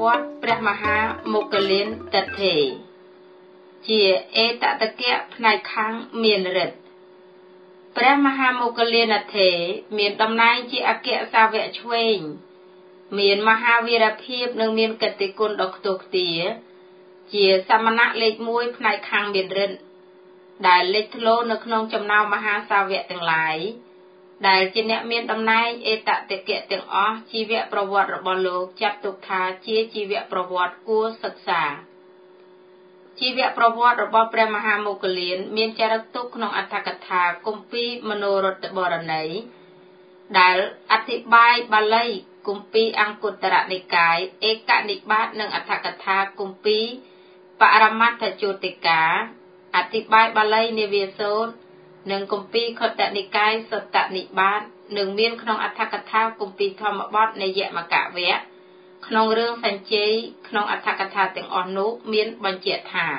วัติព្រះមហាមុគលានតថេជាអេតតកៈផ្នែកខាងមានរិទ្ធព្រះមហាមុគលានថេមានតំណែងជាអគ្គសាវកឆ្វេងមានមហាវីរភាពនិងមានកិត្តិគុណដ៏ខ្ទង់ខ្ទាជាសមណៈលេខ1ផ្នែកខាងមានរិទ្ធដែលលេចធ្លោនៅក្នុងចំណោមមហាសាវកទាំងឡាយដែលជាអ្នកមានតំណែងអេតតកៈទាំងអស់ជីវប្រវត្តិរបស់លោកចាត់ទុកថាជាជីវប្រវត្តិគួរសិក្សាជីវប្រវត្តិរបស់ព្រះមហាមុគលានមានចរិតទុកក្នុងអត្ថកថាគម្ពីរមនោរដ្ឋបរណីដែលអធិប្បាយបាលីគម្ពីរអង្គុត្តរនិកាយឯកនិបាតនិងអត្ថកថាគម្ពីរបរមត្ថជោតិកាអធិប្បាយបាលីនិវាសោតនិងគម្ពីរខុទ្ទនិកាយសត្តនិបាតនិងមានក្នុងអត្ថកថាគម្ពីរធម្មបទនៃយមកវៈក្នុងរឿងសញ្ជ័យក្នុងអត្ថកថាទាំងអស់នោះមានបញ្ជាក់ថា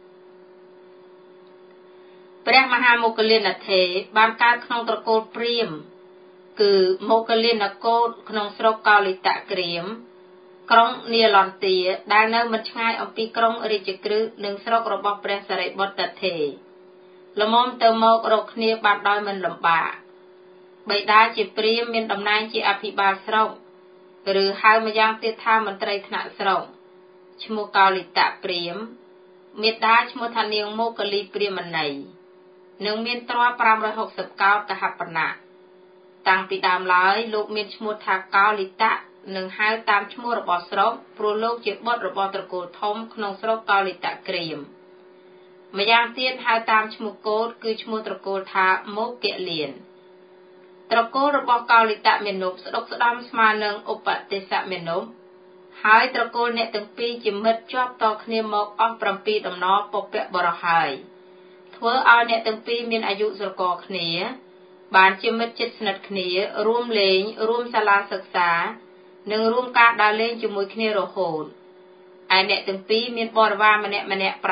ព្រះមហាមុគលានថេបានកើតក្នុងត្រកូលព្រាហ្មណ៍គឺមុគលានកោដ្ឋក្នុងស្រុកកោលិតក្រៀមក្រុងនីឡន្ទាដែលនៅមិនឆ្ងាយអំពីក្រុងរាជក្រឹសនិងស្រុករបស់ព្រះសារីបុត្រថេល្មមទៅមករកគ្នាបានដោយមិនលំបាកបិតាជាព្រាហ្មណ៍មានតំណែងជាអភិបាលស្រុកឬហៅម្យ៉ាងទៀតថាមន្ត្រីថ្នាក់ស្រុកឈ្មោះកោលិតព្រាហ្មណ៍មេតាឈ្មោះថានាងមោគលីព្រាហ្មណីនិងមានទ្រព្យ560កោដកហបណៈតាំងពីដើមឡើយលោកមានឈ្មោះថាកោលិតនិងហៅតាមឈ្មោះរបស់ស្រុកព្រោះលោកជាបុត្ររបស់ត្រកូលធំក្នុងស្រុកកោលិតក្រៀមម្យ៉ាងទៀតហៅតាមឈ្មោះកូដគឺឈ្មោះត្រកូលថាមោគលានត្រកូលរបស់កោលិតមេនុបស្ដុកស្ដំស្មើនឹងឧបទេសមេនុបហើយត្រកូលអ្នកទាំងពីរជាមិត្តជាប់តគ្នាមកអស់7ដំណពពកបរោះហើយធ្វើឲ្យអ្នកទាំងពីរមានអាយុស្រករគ្នាបានជាមិត្តជិតស្និទ្ធគ្នារួមលេងរួមសាលាសិក្សានិងរួមការដើរលេងជាមួយគ្នារហូតឯអ្នកទាំងពីរមានបរិវារម្នាក់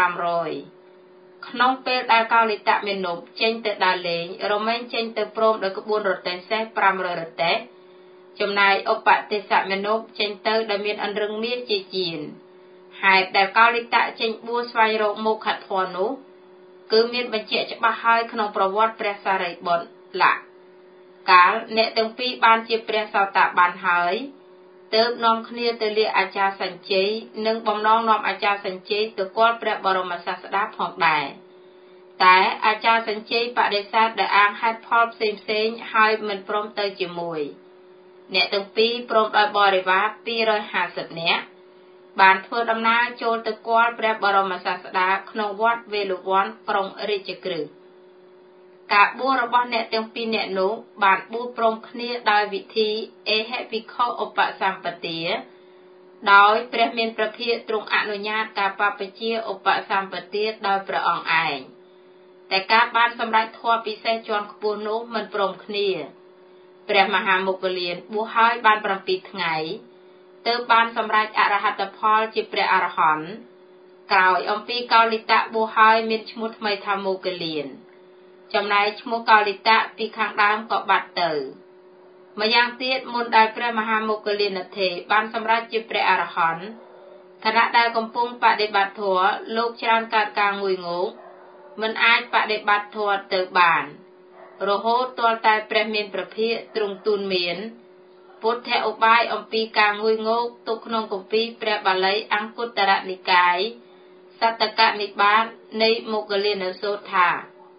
500ក្នុងពេលដែលកោលិតមេនុបចេញទៅដើរលេងរមែងចេញទៅព្រមដោយក្បួនរទេះសេះ500រទេះចំណែកឧបទេសមេនុបចេញទៅដោយមានអន្រឹងមាសជាជានហេតុដែលកោលិតចេញបួសស្វែងរកមោក្ខធម៌នោះគឺមានបញ្ជាក់ច្បាស់ហើយក្នុងប្រវត្តិព្រះសារីបុត្រលក្ខកាលអ្នកទាំងពីរបានជាព្រះសោតាបានហើយទើបនាំគ្នាទៅលាអាចារ្យសញ្ជ័យនិងបំណងនាំអាចារ្យសញ្ជ័យទៅគាល់ព្រះបរមសាស្តាផងដែរតែអាចារ្យសញ្ជ័យបដិសេធដោយអាងហេតុផលផ្សេងហើយមិនព្រមទៅជាមួយអ្នកទាំងពីរព្រមដោយបរិវារ250នាក់បានធ្វើដំណើរចូលទៅគាល់ព្រះបរមសាស្តាក្នុងវត្តវេលវ័នក្រុងរាជក្រឹសការបួសរបស់អ្នកទាំងពីរនាក់នោះបានបួសព្រមគ្នាដោយវិធីអេហិវិខឧបសម្បទាដោយព្រះមានព្រះភិក្ខទ្រង់អនុញ្ញាតការបព្វជិឧបសម្បទាដោយព្រះអង្គឯងតែការបានសម្រេចធម៌ពិសេសជាន់ខ្ពស់នោះមិនព្រមគ្នាព្រះមហាមុគលានបួសហើយបាន7ថ្ងៃទើបបានសម្រេចអរហត្តផលជាព្រះអរហន្តក្រោយអំពីកោលិតបួសហើយមានឈ្មោះថ្មីថាមុគលានចំណែកឈ្មោះកោលិតពីខាងដើមក៏បាត់ទៅម្យ៉ាងទៀតមុនដែលព្រះមហាមុគលានថេបានសម្រេចជាព្រះអរហន្តខណៈដែលកំពុងបដិបត្តិធម៌លោកច្រើនកើតការងុយងោកមិនអាចបដិបត្តិធម៌ទៅបានរហូតទាល់តែព្រះមានព្រះភិក្ខទ្រង់ទូនមានពុទ្ធឧបាយអំពីការងុយងោកទុកក្នុងគម្ពីរព្រះបាលីអង្គុត្តរនិកាយសត្តកនិបាតនៃមុគលានសូត្រថា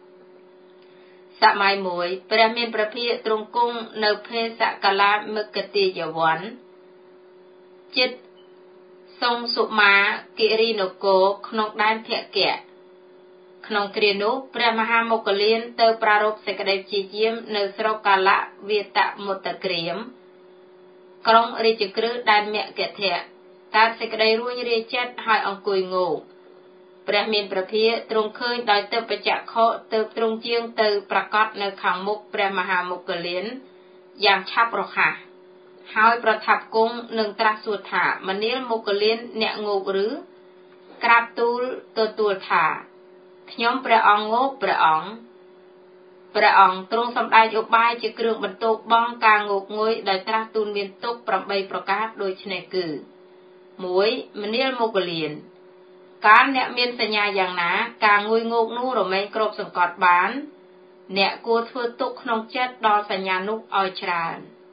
សម័យមួយព្រះមានព្រះភិក្ខទ្រង់គង់នៅភេសកលាមិគតិយវ័នចិត្តសង្សុមាគិរីនគរក្នុងដែនភគៈក្នុងគ្រានោះព្រះមហាមុគលានទៅប្រារព្ធសេចក្តីព្យាយាមនៅស្រុកកាលវាតមុត្តក្រៀមក្រុងរាជក្រឹសដែនមគធៈកើតសេចក្តីរួញរាចិត្តហើយអង្គុយងោកព្រះមានព្រះភិក្ខទ្រង់ឃើញដោយទិព្វចក្ខុទើបទ្រង់ជាងទៅប្រកាសនៅខាងមុខព្រះមហាមុគលានយ៉ាងឆាប់រហ័សហើយប្រថាប់គង់នឹងត្រាស់សួរថាមនាលមុគលានអ្នកងោកឬក្រាបទូលទទួលថាខ្ញុំព្រះអង្គងោកព្រះអង្គទ្រង់សម្ដែងឧបាយជាគ្រឿងបន្ទោបង់ការងោកងុយដោយត្រាស់ទូលមានទុក8ប្រការដូចនេះគឺ 1. មនាលមុខលៀនកាលអ្នកមានសញ្ញាយ៉ាងណាការងុយងោកនោះរមែងគ្របសង្កត់បានអ្នកគួរធ្វើទុកក្នុងចិត្តដល់សញ្ញានោះឲ្យច្រើន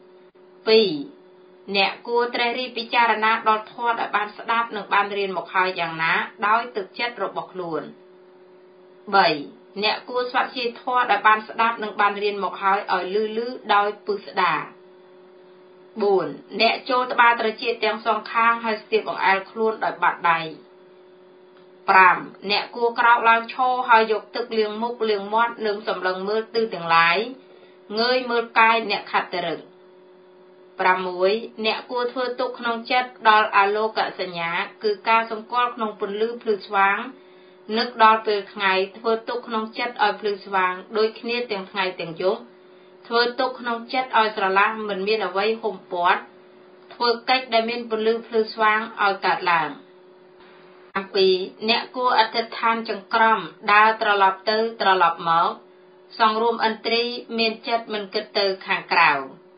2. អ្នកគួរត្រេះរិះពិចារណាដល់ធម៌ដែលបានស្ដាប់និងបានរៀនមកហើយយ៉ាងណាដោយទឹកចិត្តរបស់ខ្លួន 3. អ្នកគួរស្វាធ្យាយធម៌ដែលបានស្ដាប់និងបានរៀនមកហើយឲ្យលឺដោយពឹស្ដា 4. អ្នកចូលត្បាល់ត្រចៀកទាំងសងខាងហើយស្ទាបបង្អែលខ្លួនដោយបាត់ដៃ 5. អ្នកគួរក្រោកឡើងឈរហើយយកទឹកលាងមុខលាងមាត់និងសម្លឹងមើលទិសទាំងឡាយងើយមើលកាយអ្នកខត្តរឹក 6. អ្នកគួរធ្វើទុកក្នុងចិត្តដល់អាលោកសញ្ញាគឺការសម្គាល់ក្នុងពន្លឺភ្លឺស្វាងនឹកដល់ពេលថ្ងៃធ្វើទុកក្នុងចិត្តឲ្យភ្លឺស្វាងដូចគ្នាទាំងថ្ងៃទាំងយប់ធ្វើទុកក្នុងចិត្តឲ្យស្រឡះមិនមានអ្វីហុំព័ទ្ធធ្វើកិច្ចដែលមានពន្លឺភ្លឺស្វាងឲ្យកើតឡើង 7. អ្នកគួរអធិដ្ឋានចង្ក្រមដើរត្រឡប់ទៅត្រឡប់មកសង្រួមឥន្ទ្រីមានចិត្តមិនគិតទៅខាងក្រៅ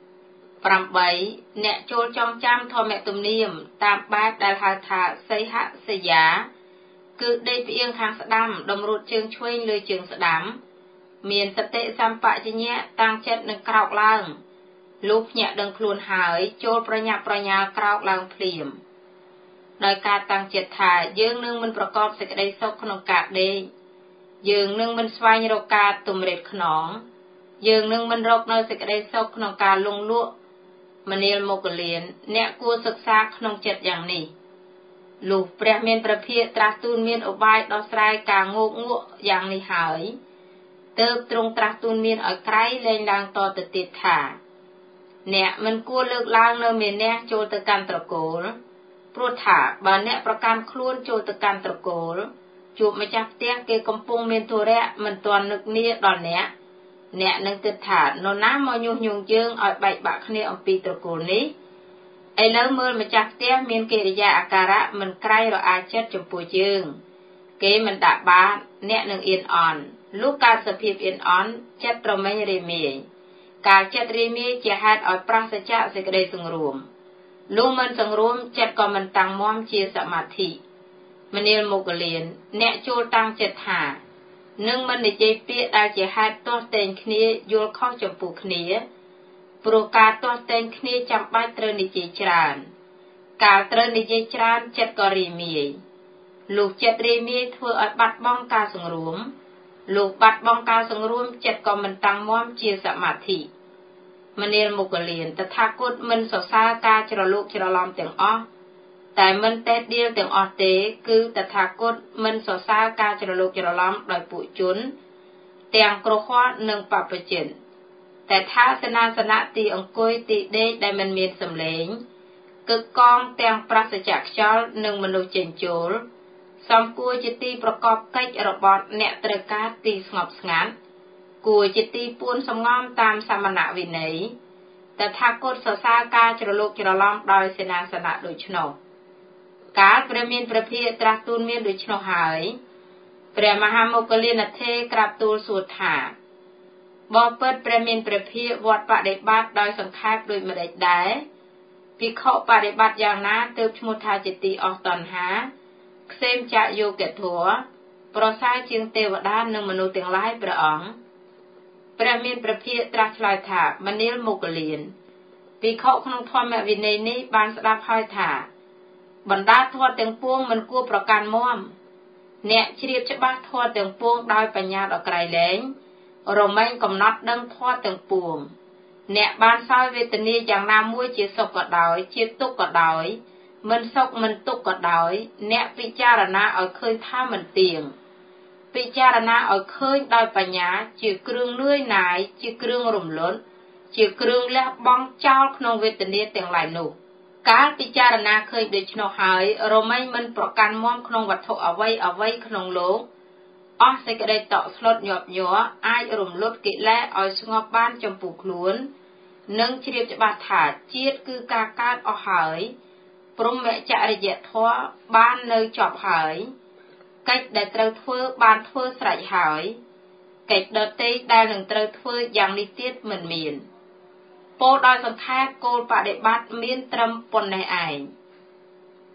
8. អ្នកចូលចងចាំធម្មទំនៀមតាមបែបដែលហៅថាសីហសយាគឺដេកផ្អៀងខាងស្ដាំតម្រួតជើងឆ្វេងលើជើងស្ដាំមានសតិសម្បជញ្ញៈតាំងចិត្តនឹងក្រោកឡើងលុះភ្ញាក់ដឹងខ្លួនហើយចូលប្រញាប់ប្រញាល់ក្រោកឡើងភ្លាមដោយការតាំងចិត្តថាយើងនឹងមិនប្រកបសេចក្តីសុខក្នុងការដេកយើងនឹងមិនស្វែងរកការទំរេតខ្នងយើងនឹងមិនរកនៅសេចក្តីសុខក្នុងការលង់លក់មនាលមុខលៀនអ្នកគួរសិក្សាក្នុងចិត្តយ៉ាងនេះលុះព្រះមានព្រះភិក្ខត្រាស់ទូលមានឧបាយដោះស្រាយការងោកងក់យ៉ាងនេះហើយទើបទ្រង់ត្រាស់ទូលមានឲ្យក្រៃលែងឡើងតទៅទៀតថាអ្នកមិនគួរលើកឡើងនៅមេនះចូលទៅកាន់ត្រកូលព្រោះថាបើអ្នកប្រកាន់ខ្លួនចូលទៅកាន់ត្រកូលជួបម្ចាស់ផ្ទះគេកំពុងមានធុរៈមិនទាន់នឹកនាដល់អ្នកនឹងគិតថានរណាមកញុះញង់យើងឲ្យបែកបាក់គ្នាអំពីត្រកូលនេះឥឡូវមើលម្ចាស់ផ្ទះមានកិរិយាអាការៈមិនក្រៃរអាចិត្តចំពោះយើងគេមិនដាក់បាតអ្នកនឹងអៀនអន់លុះកើតសភាពអៀនអន់ចិត្តប្រមេញរាមាយការចិត្តរាមាយជាហេតុឲ្យប្រសិទ្ធៈសេចក្តីសង្រួមលុះមិនសង្រួមចិត្តក៏មិនតាំងមាំជាសមាធិមនាលមុខលៀនអ្នកចូលតាំងចិត្តថានឹងមិននិយាយពាក្យដែលជាហេតុទាស់តែងគ្នាយល់ខុសចំពោះគ្នាព្រោះការទាស់តែងគ្នាចាំបាច់ត្រូវនិយាយច្រើនកាលត្រូវនិយាយច្រើនចិត្តក៏រាមាយលុះចិត្តរាមាយធ្វើឲ្យបាត់បង់ការសង្រួមលុះបាត់បង់ការសង្រួមចិត្តក៏មិនតាំងមាំជាសមាធិមនាលមុខលៀនតថាគតមិនសរសើរការច្រឡូកច្រឡំទាំងអស់តែមិនតែដៀលទាំងអស់ទេគឺតថាគតមិនសរសើរការច្រឡូកច្រឡំដោយពួកជនទាំងក្រហមនិងបព្វជិនតែថាសេនាសនៈទីអង្គុយទីដេកដែលមិនមានសម្លេងគឹកកងទាំងប្រសិជ្ជខ្យល់និងមនុស្សចេញចូលសំគួរជាទីប្រកបកិច្ចរបស់អ្នកត្រូវការទីស្ងប់ស្ងាត់គួរជាទីពួនសំងំតាមសមណវិន័យតថាគតសរសើរការច្រឡូកច្រឡំដោយសេនាសនៈដូច្នោះកាលព្រះមានព្រះភិក្ខត្រាស់ទូលមានដូច្នោះហើយព្រះមហាមុគលានថេរក្រាបទូលសួរថាបបិទ្ធព្រះមានព្រះភិក្ខវត្តបដិបត្តិដោយសង្ខេបដូចម្ដេចដែរភិក្ខុបដិបត្តិយ៉ាងណាទើបឈ្មោះថាជាទីអស់តណ្ហាក្សេមចយោគធัวប្រសើរជាងទេវតានិងមនុស្សទាំងឡាយព្រះអង្គព្រះមានព្រះភិក្ខត្រាស់ឆ្លើយថាមនាលមុគលានភិក្ខុក្នុងធម្មវិន័យនេះបានស្ដាប់ហើយថាបណ្ដាធម៌ទាំងពួងមិនគួរប្រកាន់មាំអ្នកជ្រាបច្បាស់ធម៌ទាំងពួងដោយបញ្ញាដ៏ក្រៃលែងរមែងកំណត់ដឹងធម៌ទាំងពួងអ្នកបានសោយវេទនាយ៉ាងណាមួយជាសុខក៏ដោយជាទុក្ខក៏ដោយមិនសុខមិនទុក្ខក៏ដោយអ្នកពិចារណាឲ្យឃើញថាមិនទៀងពិចារណាឲ្យឃើញដោយបញ្ញាជាគ្រឿងនឿយណាយជាគ្រឿងរំលត់ជាគ្រឿងលះបង់ចោលក្នុងវេទនាទាំងឡាយនោះកាលពិចារណាឃើញដូច្នោះហើយរមែងមិនប្រកាន់មាំក្នុងវត្ថុអ្វីក្នុងលោកអស់សេចក្តីតក់ស្លុតញាប់ញ័រអាចរំលត់កិលេសឲ្យស្ងប់បានចំពោះខ្លួននិងជ្រាបច្បាស់ថាជាតិគឺការកើតអស់ហើយព្រហ្មចរិយធម៌បាននៅចប់ហើយកិច្ចដែលត្រូវធ្វើបានធ្វើស្រេចហើយកិច្ចដទៃដែលនឹងត្រូវធ្វើយ៉ាងនេះទៀតមិនមានពោលដោយសង្ខេបគោលបដិបត្តិមានត្រឹមប៉ុណ្ណេះឯង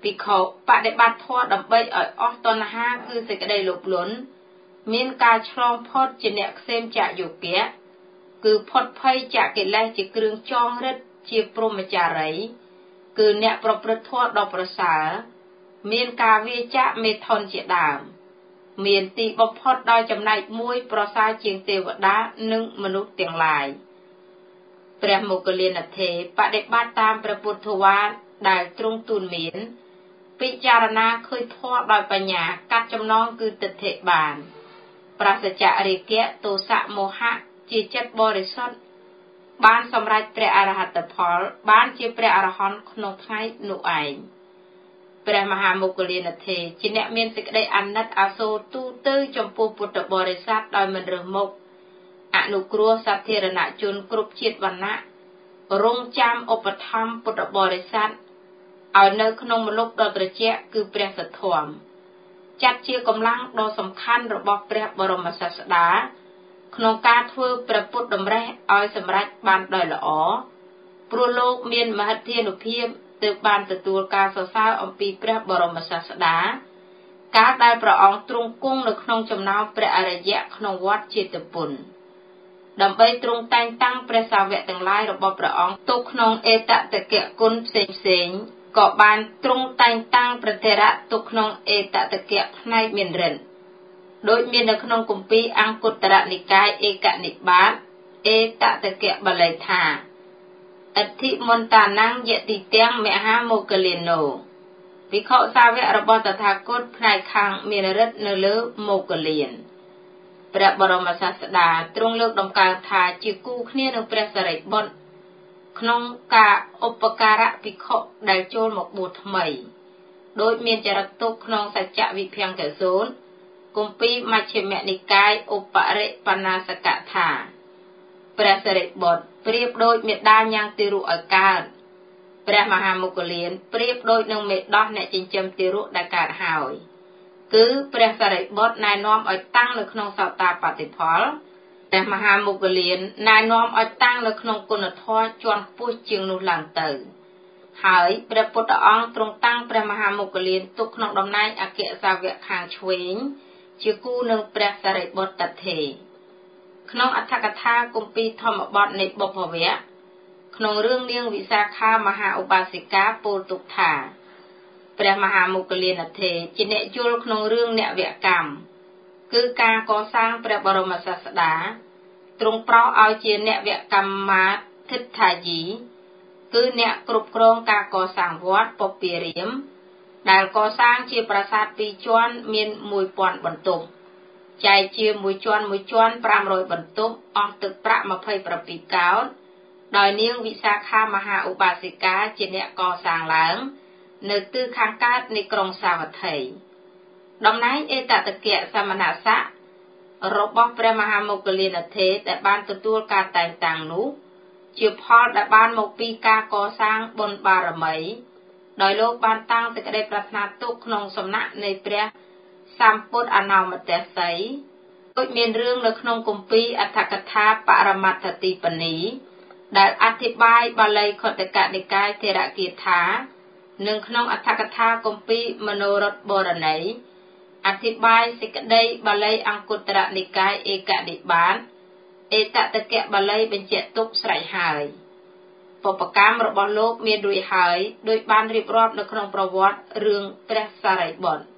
ពីខោបដិបត្តិធម៌ដើម្បីឲ្យអស់តណ្ហាគឺសេចក្តីលោភលន់មានការឆ្លងផុតជាអ្នកខ្សែមចយុគៈគឺផុតភ័យចាកកិលេសជាគ្រឿងចងរិទ្ធជាព្រហ្មចារីគឺអ្នកប្រព្រឹត្តធម៌ដ៏ប្រសើរមានការវាចាកមេថុនជាដើមមានទីបំផុតដោយចំណែកមួយប្រសើរជាងទេវតានិងមនុស្សទាំងឡាយព្រះមោគលានធេបដិបត្តិតាមព្រះពុទ្ធវាទដែលទ្រង់ទូលមានពិចារណាឃើញធម៌ដោយបញ្ញាកាត់ចំណងគឺទិដ្ឋិបានប្រសច្ចរិគៈទោសៈមោហៈជាចិត្តបរិសុទ្ធបានសម្រេចព្រះអរហត្តផលបានជាព្រះអរហន្តក្នុងថ្ងៃនោះឯងព្រះមហាមោគលានធេជាអ្នកមានសេចក្តីអាណិតអាសូរទូទៅចំពោះពុទ្ធបរិស័ទដោយមិនរើសមុខអនុគ្រោះសាធារណជនគ្រប់ជាតិវណ្ណៈរងចាំឧបត្ថម្ភពុទ្ធបរិស័ទឲ្យនៅក្នុងមលុបដ៏ត្រជាក់គឺព្រះសទ្ធម្មចាត់ជាកម្លាំងដ៏សំខាន់របស់ព្រះបរមសាស្តាក្នុងការធ្វើព្រះពុទ្ធតម្រេះឲ្យសម្រេចបានដោយល្អព្រោះលោកមានមហិទ្ធានុភាពទើបបានទទួលការសរសើរអំពីព្រះបរមសាស្តាការដែលព្រះអង្គទ្រង់គង់នៅក្នុងចំណោមព្រះអរិយៈក្នុងវត្តចេតពុនដើម្បីទ្រង់តែងតាំងព្រះសាវកទាំងឡាយរបស់ព្រះអង្គទុកក្នុងអេតតកៈគុណផ្សេងៗក៏បានទ្រង់តែងតាំងព្រះថេរៈទុកក្នុងអេតតកៈផ្នែកមានរិទ្ធដោយមាននៅក្នុងគម្ពីរអង្គុត្តរនិកាយឯកនិបាតអេតតកៈបាលីថាអធិមន្តានំយតិទាំងមហាមោគលាណោភិក្ខុសាវករបស់តថាគតផ្នែកខាងមានរិទ្ធនៅលើមោគលានព្រះបរមសាស្តាទ្រង់លើកតម្កើងថាជាគូគ្នានឹងព្រះសារីបុត្រក្នុងការឧបការៈភិក្ខុដែលចូលមកបួសថ្មីដោយមានចរិតទុកក្នុងសច្ចវិភង្គសូត្រគម្ពីរមជ្ឈិមនិកាយឧបរិបណ្ណាសកថាព្រះសារីបុត្រប្រៀបដូចមេដាញ៉ាំងទារកឲ្យកើតព្រះមហាមោគលានប្រៀបដូចនឹងមេដោះអ្នកចិញ្ចឹមទារកដែលកើតហើយគឺព្រះសារីបុត្រណែនាំឲ្យតាំងនៅក្នុងសោតាបត្តិផលព្រះមហាមោគលានណែនាំឲ្យតាំងនៅក្នុងគុណធម៌ជាន់ខ្ពស់ជាងនោះឡើងទៅហើយព្រះពុទ្ធអង្គទ្រង់តាំងព្រះមហាមោគលានទុកក្នុងតំណែងអគ្គសាវកខាងឆ្វេងជាគូនឹងព្រះសារីបុត្រតថេក្នុងអត្ថកថាគម្ពីរធម្មបទនៃបុព្វវៈក្នុងរឿងនាងវិសាខាមហាឧបាសិកាពោលទុកថាព្រះមហាមោគលានធេជាអ្នកយល់ក្នុងរឿងអ្នកវកម្មគឺការកសាងព្រះបរមសាស្តាទ្រង់ប្រោសឲ្យជាអ្នកវកម្មាទិដ្ឋាយីគឺអ្នកគ្រប់គ្រងការកសាងវត្តពពារាមដែលកសាងជាប្រាសាទ2ជាន់មាន 1000 បន្ទប់ចែកជាមួយជាន់500 បន្ទប់អស់ទឹកប្រាក់27កោដដោយនាងវិសាខាមហាឧបាសិកាជាអ្នកកសាងឡើងនៅទិសខាងកើតនៃក្រុងសាវត្ថីតំណែងអេតតកៈសមណស័ក្តិរបស់ព្រះមហាមោគលានធេដែលបានទទួលការតែងតាំងនោះជាផលដែលបានមកពីការកសាងបុណ្យបារមីដោយលោកបានតាំងសេចក្តីប្រាថ្នាទុកក្នុងសំណាក់នៃព្រះសម្ពុទ្ធអនោមតេសីដូចមានរឿងនៅក្នុងគម្ពីរអត្ថកថាបរមត្ថទីបនីដែលអធិប្បាយបាលីខុទ្ទកនិកាយថេរគាថានិងក្នុងអត្ថកថាគម្ពីរមនោរដ្ឋបរណីអធិប្បាយសេចក្តីបាលីអង្គុត្តរនិកាយឯកនិបាតអេតតកៈបាលីបញ្ជាក់ទុកស្រេចហើយបុព្វកម្មរបស់លោកមានរួចហើយដោយបានរៀបរាប់នៅក្នុងប្រវត្តិរឿងព្រះសារីបុត្រ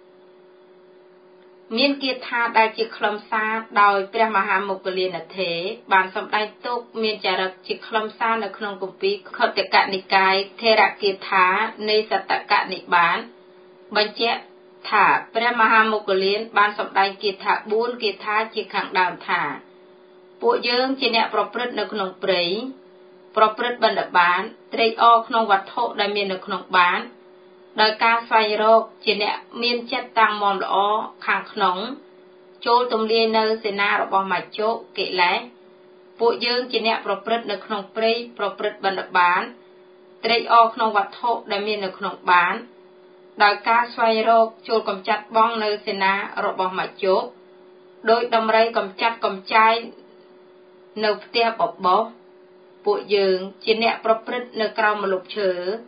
មានគាថាដែលជាខ្លឹមសារដោយព្រះមហាមោគលានធេបានសម្ដែងទុកមានចរិតជាខ្លឹមសារនៅក្នុងគម្ពីរខុទ្ទកនិកាយថេរគាថានៃសត្តកនិបាតបញ្ជាក់ថាព្រះមហាមោគលានបានសម្ដែងគាថា4គាថាជាខាងដើមថាពួកយើងជាអ្នកប្រព្រឹត្តនៅក្នុងព្រៃប្រព្រឹត្តបណ្ឌបានត្រេកអរក្នុងវត្ថុដែលមាននៅក្នុងបានដោយការស្វែងរកជាអ្នកមានចិត្តតាំងមាំល្អខាងក្នុងចូលទម្លាយនៅសេនារបស់មច្ចុកិលេសពួកយើងជាអ្នកប្រព្រឹត្តនៅក្នុងព្រៃប្រព្រឹត្តបណ្ឌបានត្រេកអរក្នុងវត្ថុដែលមាននៅក្នុងបានដោយការស្វែងរកចូលកម្ចាត់បងនៅសេនារបស់មច្ចុដោយដំរីកម្ចាត់កម្ចាយនៅផ្ទះបបោសពួកយើងជាអ្នកប្រព្រឹត្តនៅក្រោមម្លប់ឈើ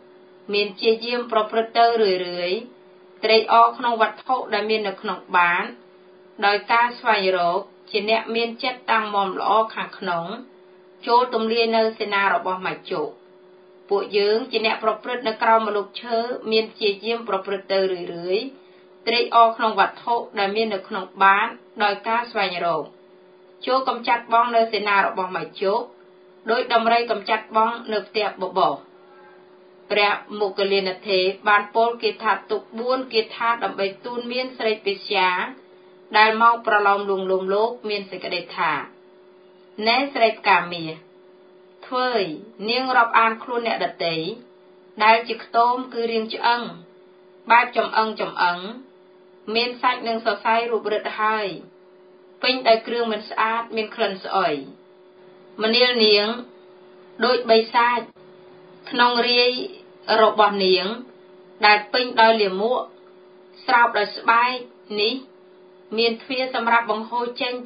មានជាយាមប្រព្រឹត្តទៅរឿយត្រេកអរក្នុងវត្ថុដែលមាននៅក្នុងបានដោយការស្វែងរកជាអ្នកមានចិត្តតាំងមាំល្អខាងក្នុងចូលទំលាយនៅសេនារបស់មច្ចុពួកយើងជាអ្នកប្រព្រឹត្តនៅក្រោមម្លប់ឈើមានជាយាមប្រព្រឹត្តទៅរឿយត្រេកអរក្នុងវត្ថុដែលមាននៅក្នុងបានដោយការស្វែងរកចូលកំចាត់បងនៅសេនារបស់មច្ចុដោយដំរីកំចាត់បងនៅផ្ទះបបោព្រះមុគលានធេបានពោលគាថាទុក4គាថាដើម្បីទូនមានស្រីពេស្យាដែលមកប្រឡោមលួងលោមលោកមានសេចក្តីថាណែស្រីផ្កាមាសធ្វើយនាងរាប់អានខ្លួនអ្នកដតីដែលជាខ្ទមគឺរាងឆ្អឹងបែបចំអឹងមានសាច់និងសរសៃរូបរឹតហើយពេញដោយគ្រឿងមិនស្អាតមានក្លិនស្អុយមនាលនាងដូចបីសាច់ក្នុងរាយរបស់នាងដែលពេញដោយលាមកស្រោបដោយស្បែកនេះមានទ្វារសម្រាប់បង្ហូរចេញ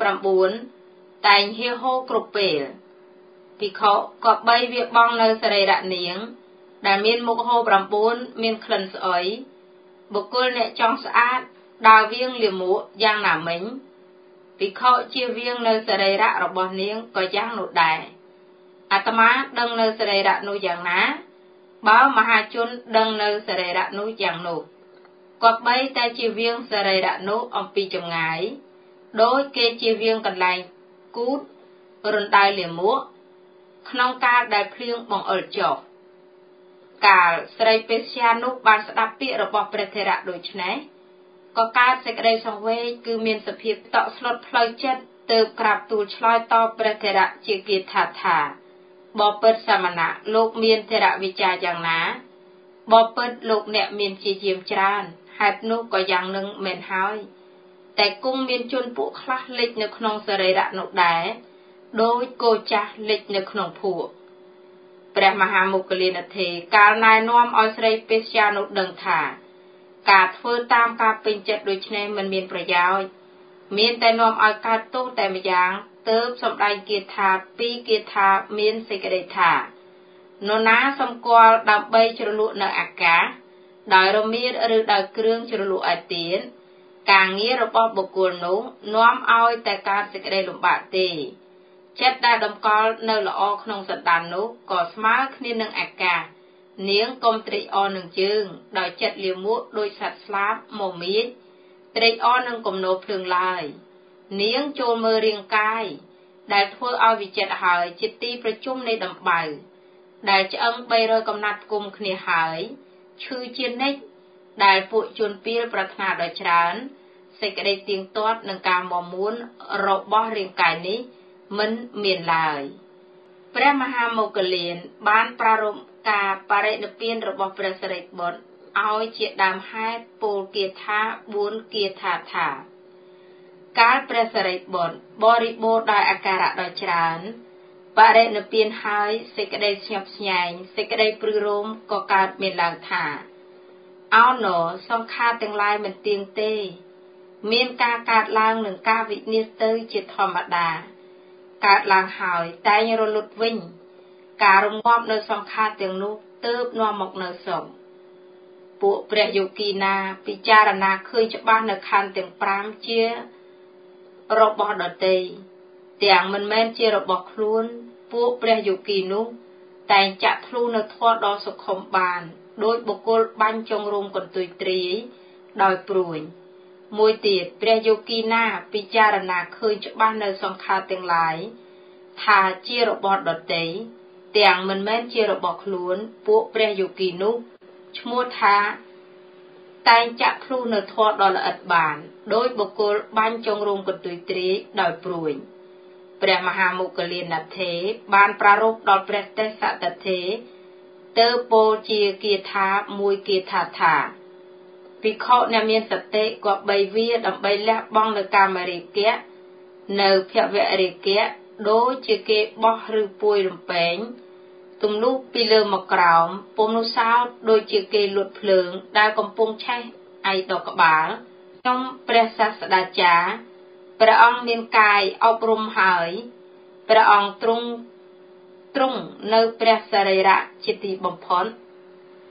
9តែងហៀហូគ្រប់ពេលភិក្ខុក៏បីវាបងនៅសរីរៈនាងដែលមានមុខហូរ9មានក្លិនស្អុយបុគ្គលអ្នកចង់ស្អាតដើរវាងលាមកយ៉ាងណាមិញភិក្ខុជៀសវាងនៅសរីរៈរបស់នាងក៏យ៉ាងនោះដែរអាត្មាដឹងនៅសរីរៈនោះយ៉ាងណាបើមហាជនដឹងនៅសរីរៈនោះយ៉ាងនោះក៏បីតែជៀសវាងសរីរៈនោះអំពីចម្ងាយដោយគេជៀសវាងកន្លែងគូតរណ្ដៅលាមកក្នុងកាលដែលភ្លៀងបង្អុរចុះកាលស្រីពេស្យានោះបានស្ដាប់ពាក្យរបស់ព្រះថេរៈដូច្នេះក៏កើតសេចក្តីសង្វេគគឺមានសភាពតក់ស្លុតផ្លូវចិត្តទើបក្រាបទូលឆ្លើយតបព្រះថេរៈជាគាថាបបិទ្ធសមណៈលោកមានថេរវិចារយ៉ាងណាបបិទ្ធលោកអ្នកមានជាយាមច្រើនហេតុនោះក៏យ៉ាងនឹងមែនហើយតែគង់មានជនពួកខ្លះលេចនៅក្នុងសរីរៈនោះដែរដោយគោចាស់លេចនៅក្នុងភក់ព្រះមហាមុគលានធេកាលណែនាំឲ្យស្រីពេស្យានោះដឹងថាការធ្វើតាមការពេញចិត្តដូចនេះមិនមានប្រយោជន៍មានតែនាំឲ្យកើតទោសតែម្យ៉ាងទើបសម្ដែងគាថា2គាថាមានសេចក្តីថានរណាសម្គាល់ដើម្បីជ្រលក់នៅអាកាសដោយរមៀតឬដោយគ្រឿងជ្រលក់ឯទៀនការងាររបស់បុគ្គលនោះនាំឲ្យតែកើតសេចក្តីលំបាកទេចិត្តដែលតម្កល់នៅល្អក្នុងសន្តាននោះក៏ស្មើគ្នានឹងអាកាសនាងកុំត្រេកអរនឹងជើងដោយចិត្តលាមកដោយសត្វស្លាបមកមៀចត្រេកអរនឹងគំនោភ្លើងឡើយនាងចូលមើលរាងកាយដែលធ្វើឲ្យវិចិត្រហើយជាទីប្រជុំនៃដំបៅដែលឆ្អឹង300កំណាត់គុំគ្នាហើយឈឺជានិច្ចដែលពួកជនពៀលប្រាថ្នាដល់ច្រើនសេចក្តីទៀងទាត់នឹងការមមួនរបស់រាងកាយនេះមិនមានឡើយព្រះមហាមោគលានបានប្រារព្ធការបរិនិព្វានរបស់ព្រះសិរីបុត្រឲ្យជាដើមហេតុពោលគាថា4គាថាកាលព្រះសិរីបុត្របរិបូរណ៍ដោយអាការៈដ៏ច្រើនបរិនិព្វានហើយសេចក្តីស្ញប់ស្ញែងសេចក្តីព្រឺរោមក៏កើតមានឡើងថាអោណសង្ខារទាំងឡាយមិនទៀងទេមានការកើតឡើងនិងការវិនាសទៅជាធម្មតាកើតឡើងហើយតែងរលត់វិញការរងាប់នៅសង្ខារទាំងនោះទើបនាំមកនៅសុខពួកព្រះយោគីណាពិចារណាឃើញច្បាស់នៅខណ្ឌទាំង5ជារបស់ដតីទាំងមិនមែនជារបស់ខ្លួនពួកព្រះយោគីនោះតែងចាក់ធ្លុះនៅធម៌ដ៏សុខុមបានដោយបុគ្គលបាញ់ចុងរោមកន្ទុយទ្រាយដោយព្រួយមួយទៀតព្រះយោគីណាពិចារណាឃើញច្បាស់នៅសង្ខារទាំងឡាយថាជារបស់ដតីទាំងមិនមែនជារបស់ខ្លួនពួកព្រះយោគីនោះឈ្មោះថាតែងចាក់ធ្លុះនៅធម៌ដ៏ល្អិតបានដោយបុគ្គលបាញ់ចុងរោមកន្ទុយទ្រាយដោយព្រួយព្រះមហាមុគលានធេបានប្រារព្ធដល់ព្រះទេសតថេទើបពោលជាគាថា1គាថាភិក្ខុអ្នកមានសតិក៏បីវាដើម្បីលះបង់នៅកាមរាគៈនៅភវរាគៈដូចជាគេបោះឬពួយរំពេងទំនុះពីលើមកក្រោមពុំនោះសោតដូចជាគេលួចភ្លើងដែលកំពុងឆេះឯដកក្បាលខ្ញុំព្រះសាស្តាចារ្យព្រះអង្គមានកាយអប់រំហើយព្រះអង្គទ្រង់នៅព្រះសរីរៈជាទីបំផុត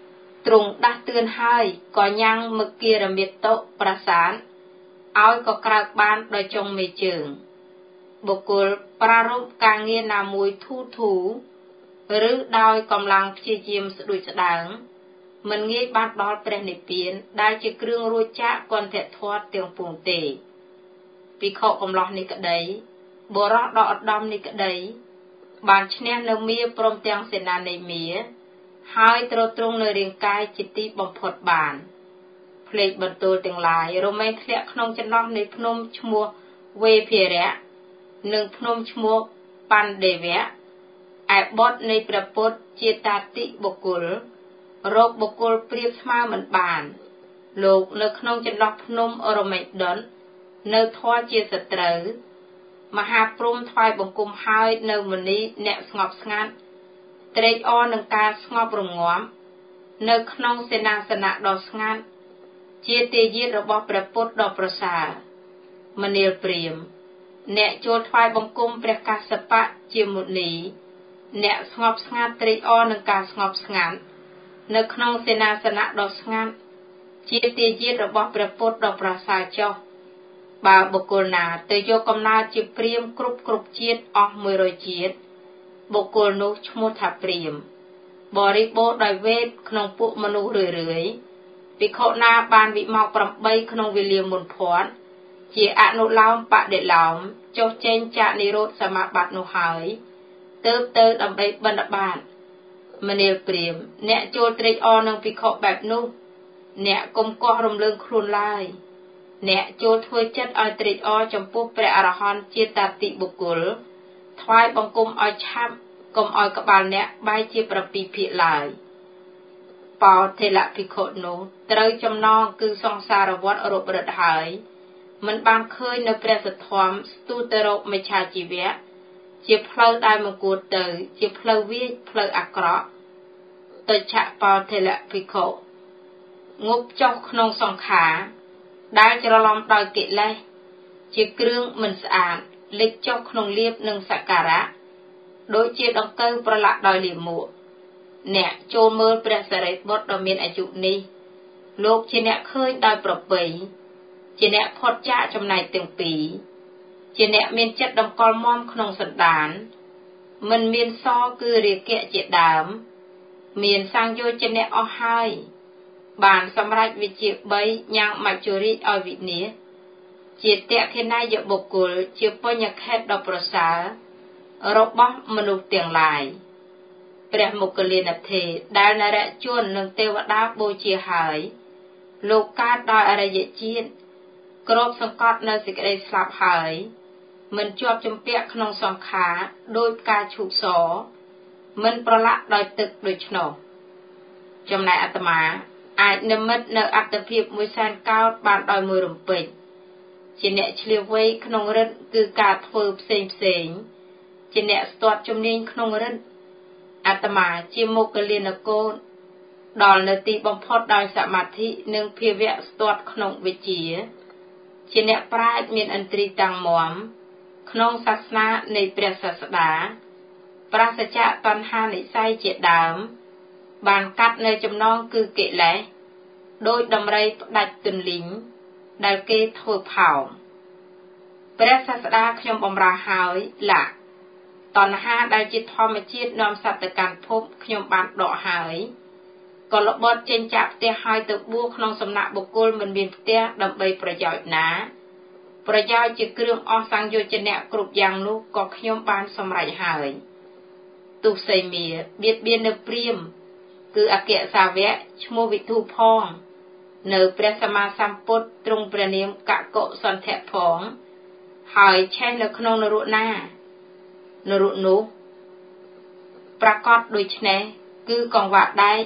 ទ្រង់ដាស់តឿនហើយក៏ញ៉ាំងមកគិរមិតតុប្រាសាទឲ្យក៏ក្រោកបានដោយចុងមេជើងបុគ្គលប្រារព្ធការងារណាមួយធូរឬដោយកម្លាំងព្យាយាមស្ដួចស្ដើងមិនងាយបានដល់ព្រះនិព្វានដែលជាគ្រឿងរួចចាកគន្ធធម៌ទាំងពួងទេភិក្ខុកំឡោះនេះក្តីបុរសដ៏ឧត្តមនេះក្តីបានឈ្នះនៅមាព្រមទាំងសេនានៃមាហើយទ្រទ្រង់នៅរាងកាយជាទីបំផុតបានភ្លេចបន្ទូលទាំងឡាយរមែងធ្លាក់ក្នុងចំណោះនៃភ្នំឈ្មោះវេភិរៈនិងភ្នំឈ្មោះបណ្ឌេវៈឯបុត្រនៃព្រះពុទ្ធជាតាតិបុគ្គលរកបុគ្គលប្រៀបស្មើមិនបានលោកនៅក្នុងចន្លោះភ្នំរមែងដុននៅធម៌ជាសត្រូវមហាព្រំថ្វាយបង្គំហើយនៅមនីអ្នកស្ងប់ស្ងាត់ត្រេកអរនឹងការស្ងប់រងាប់នៅក្នុងសេនាសនៈដ៏ស្ងាត់ជាទេយ្យរបស់ព្រះពុទ្ធដ៏ប្រសើរមនាលព្រាហ្មណ៍អ្នកចូលថ្វាយបង្គំព្រះកស្សបៈជាមុនីអ្នកស្ងប់ស្ងាត់ត្រេកអរនឹងការស្ងប់ស្ងាត់នៅក្នុងសេនាសនៈដ៏ស្ងាត់ជាទេយ្យរបស់ព្រះពុទ្ធដ៏ប្រសើរចុះបើបុគ្គលណាទៅយកកំណើតជាព្រាហ្មណ៍គ្រប់ជាតិអស់100ជាតិបុគ្គលនោះឈ្មោះថាព្រាហ្មណ៍បរិបូរណ៍ដោយវេទក្នុងពួកមនុស្សរឿយភិក្ខុណាបានវិមោក្ខ8ក្នុងវេលាមុនផាត់ជាអនុឡោមបដិឡោមចុះចេញចាកនិរោធសមាបត្តិនោះហើយទើបទៅដើម្បីបណ្ឌបាតមនាលព្រាហ្មណ៍អ្នកចូលត្រេកអរនឹងភិក្ខុបែបនោះអ្នកកុំកោះរំលើងខ្លួនឡើយអ្នកចូលធ្វើចិត្តឲ្យត្រេកអរចំពោះព្រះអរហន្តជាតាតិបុគ្គលថ្វាយបង្គំឲ្យឆាប់កុំឲ្យក្បាលអ្នកបែកជា7ភាគឡើយបោថេលភិក្ខុនោះត្រូវចំណងគឺសង្សារវដ្តរົບរិទ្ធហើយមិនបានឃើញនៅព្រះសទ្ធំស្ទុតរោគមិច្ឆាជីវៈជាផ្លូវដែលមិនគួរទៅជាផ្លូវវាចផ្លូវអាក្រក់ទៅឆបោថេលភិក្ខុងប់ចុះក្នុងសង្ខារដែលច្រឡំដោយកិលេសជាគ្រឿងមិនស្អាតលិចចុះក្នុងលៀបនិងសក្ការៈដូចជាដង្កូវប្រឡាក់ដោយលាមកអ្នកចូលមើលព្រះសារីបុត្រដ៏មានអាយុនេះលោកជាអ្នកឃើញដោយប្រពៃជាអ្នកផុតចាកចំណែកទាំងពីរជាអ្នកមានចិត្តតម្កល់មាំក្នុងសន្តានមិនមានសគឺរាគៈជាដើមមានសង្យោជនៈអស់ហើយបានសម្រេចវិជ្ជា3ញ៉ាំងមច្ចុរិឲ្យវិនិច្ឆ័យជាតេខេណយបុគ្គលជាបញ្ញខេតដ៏ប្រសើររបស់មនុស្សទាំងឡាយព្រះមុគលានធិដែលនរជននិងទេវតាបូជាហើយលោកកើតដោយអរិយជាតិគ្របសង្កត់នៅសេចក្តីស្លាប់ហើយមិនជាប់ជំពាក់ក្នុងសង្ខារដោយផ្កាឈូកសមិនប្រឡាក់ដោយទឹកដូច្នោះចំណែកអាត្មាអាចនិមិត្តនៅអត្តភាពមួយសែនកោតបានដោយមួយរំពេចជាអ្នកឆ្លៀវវៃក្នុងរិទ្ធគឺការធ្វើផ្សេងជាអ្នកស្ទាត់ជំនាញក្នុងរិទ្ធអាត្មាជាមុគលានកោฏដល់នៅទីបំផុតដោយសមាធិនិងភាវៈស្ទាត់ក្នុងវិជ្ជាអ្នកប្រាជ្ញមានឥន្ទ្រីតាំងមាំក្នុងសាសនានៃព្រះសាស្តាប្រាសចាកតណ្ហានិស័យជាដើមបានកាត់នៅចំណងគឺកិលេសដោយដំរីផ្ដាច់ទន្លីងដែលគេធ្វើផោមព្រះសាស្តាខ្ញុំបំរើហើយឡាតណ្ហាដែលជាធម្មជាតិនាំសត្វទៅកាន់ភពខ្ញុំបានដកហើយក៏ល្បត់ចេញចាក់ផ្ទះហើយទៅបួសក្នុងសំណាក់បុគ្គលមិនមានផ្ទះដើម្បីប្រយោជន៍ណាប្រយោជន៍ជាគ្រឿងអស់សង្យោជនៈគ្រប់យ៉ាងនោះក៏ខ្ញុំបានសម្រេចហើយទុសីមាបៀតបៀននៅព្រាហ្មណ៍គឺអគ្គសាវកឈ្មោះវិធុផងនៅព្រះសម្មាសម្ពុទ្ធទ្រង់ព្រះនាមកកុសន្ធៈផងហើយឆេះនៅក្នុងនរកណានរកនោះប្រកាសដូចនេះគឺកង្វះដែក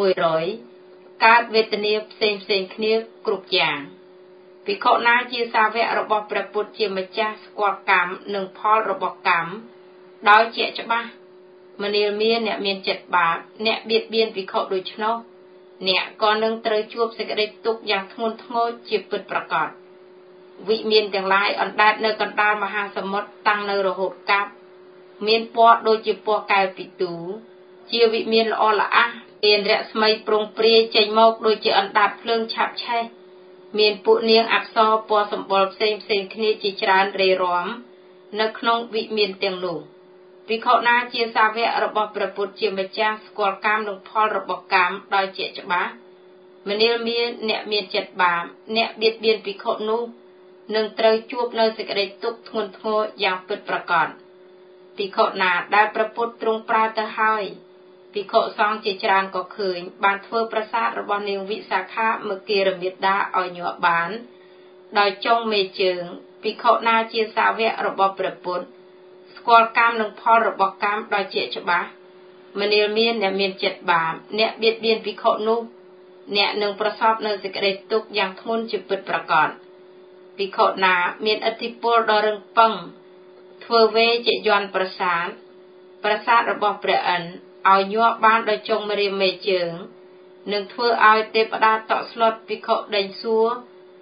100កើតវេទនាផ្សេងគ្នាគ្រប់យ៉ាងភិក្ខុណាជាសាវករបស់ព្រះពុទ្ធជាម្ចាស់ស្គាល់កម្មនិងផលរបស់កម្មដោយជាច្បាស់មនាលមានអ្នកមានចិត្តបាបអ្នកបៀតបៀនភិក្ខុដូច្នោះអ្នកក៏នឹងត្រូវជួបសេចក្តីទុក្ខយ៉ាងធ្ងន់ធ្ងរជាពិតប្រាកដវិមានទាំងឡាយអណ្ដែតនៅកណ្ដាលមហាសមុទ្រតាំងនៅរហូតកាប់មានពណ៌ដូចជាពណ៌កែវពិទូជាវិមានល្អល្អះមានរស្មីប្រងព្រាយចេញមកដូចជាអណ្ដាតភ្លើងឆាបឆេះមានពួកនាងអប្សរពណ៌សម្បុរផ្សេងគ្នាជាច្រើនរេរាំនៅក្នុងវិមានទាំងនោះភិក្ខុណាជាសាវករបស់ព្រះពុទ្ធជាម្ចាស់ស្គាល់កម្មនិងផលរបស់កម្មដោយជាច្បាស់មនាលមានអ្នកមានចិត្តបាបអ្នកបៀតបៀនភិក្ខុនោះនឹងត្រូវជួបនៅសេចក្តីទុក្ខធ្ងន់ធ្ងរយ៉ាងពិតប្រាកដភិក្ខុណាដែលព្រះពុទ្ធទ្រង់ប្រើទៅហើយភិក្ខុសង្ឃជាច្រើនក៏ឃើញបានធ្វើប្រាសាទរបស់នាងវិសាខាមកេរមាតាឲ្យញាប់បានដោយចុងមេជើងភិក្ខុណាជាសាវករបស់ព្រះពុទ្ធស្គាល់កម្មនិងផលរបស់កម្មដោយជាច្បាស់មនាលមានអ្នកមានចិត្តបាបអ្នកបៀតបៀនភិក្ខុនោះអ្នកនឹងប្រសពនៅសេចក្តីទុក្ខយ៉ាងធ្ងន់ជាពិតប្រាកដភិក្ខុណាមានឥទ្ធិពលដ៏រឹងប៉ឹងធ្វើវេជាយន្តប្រាសាទរបស់ព្រះឥន្ទឲ្យញាប់បានដោយចុងម្រាមមេជើងនឹងធ្វើឲ្យទេវតាតក់ស្លុតភិក្ខុដេញសួរ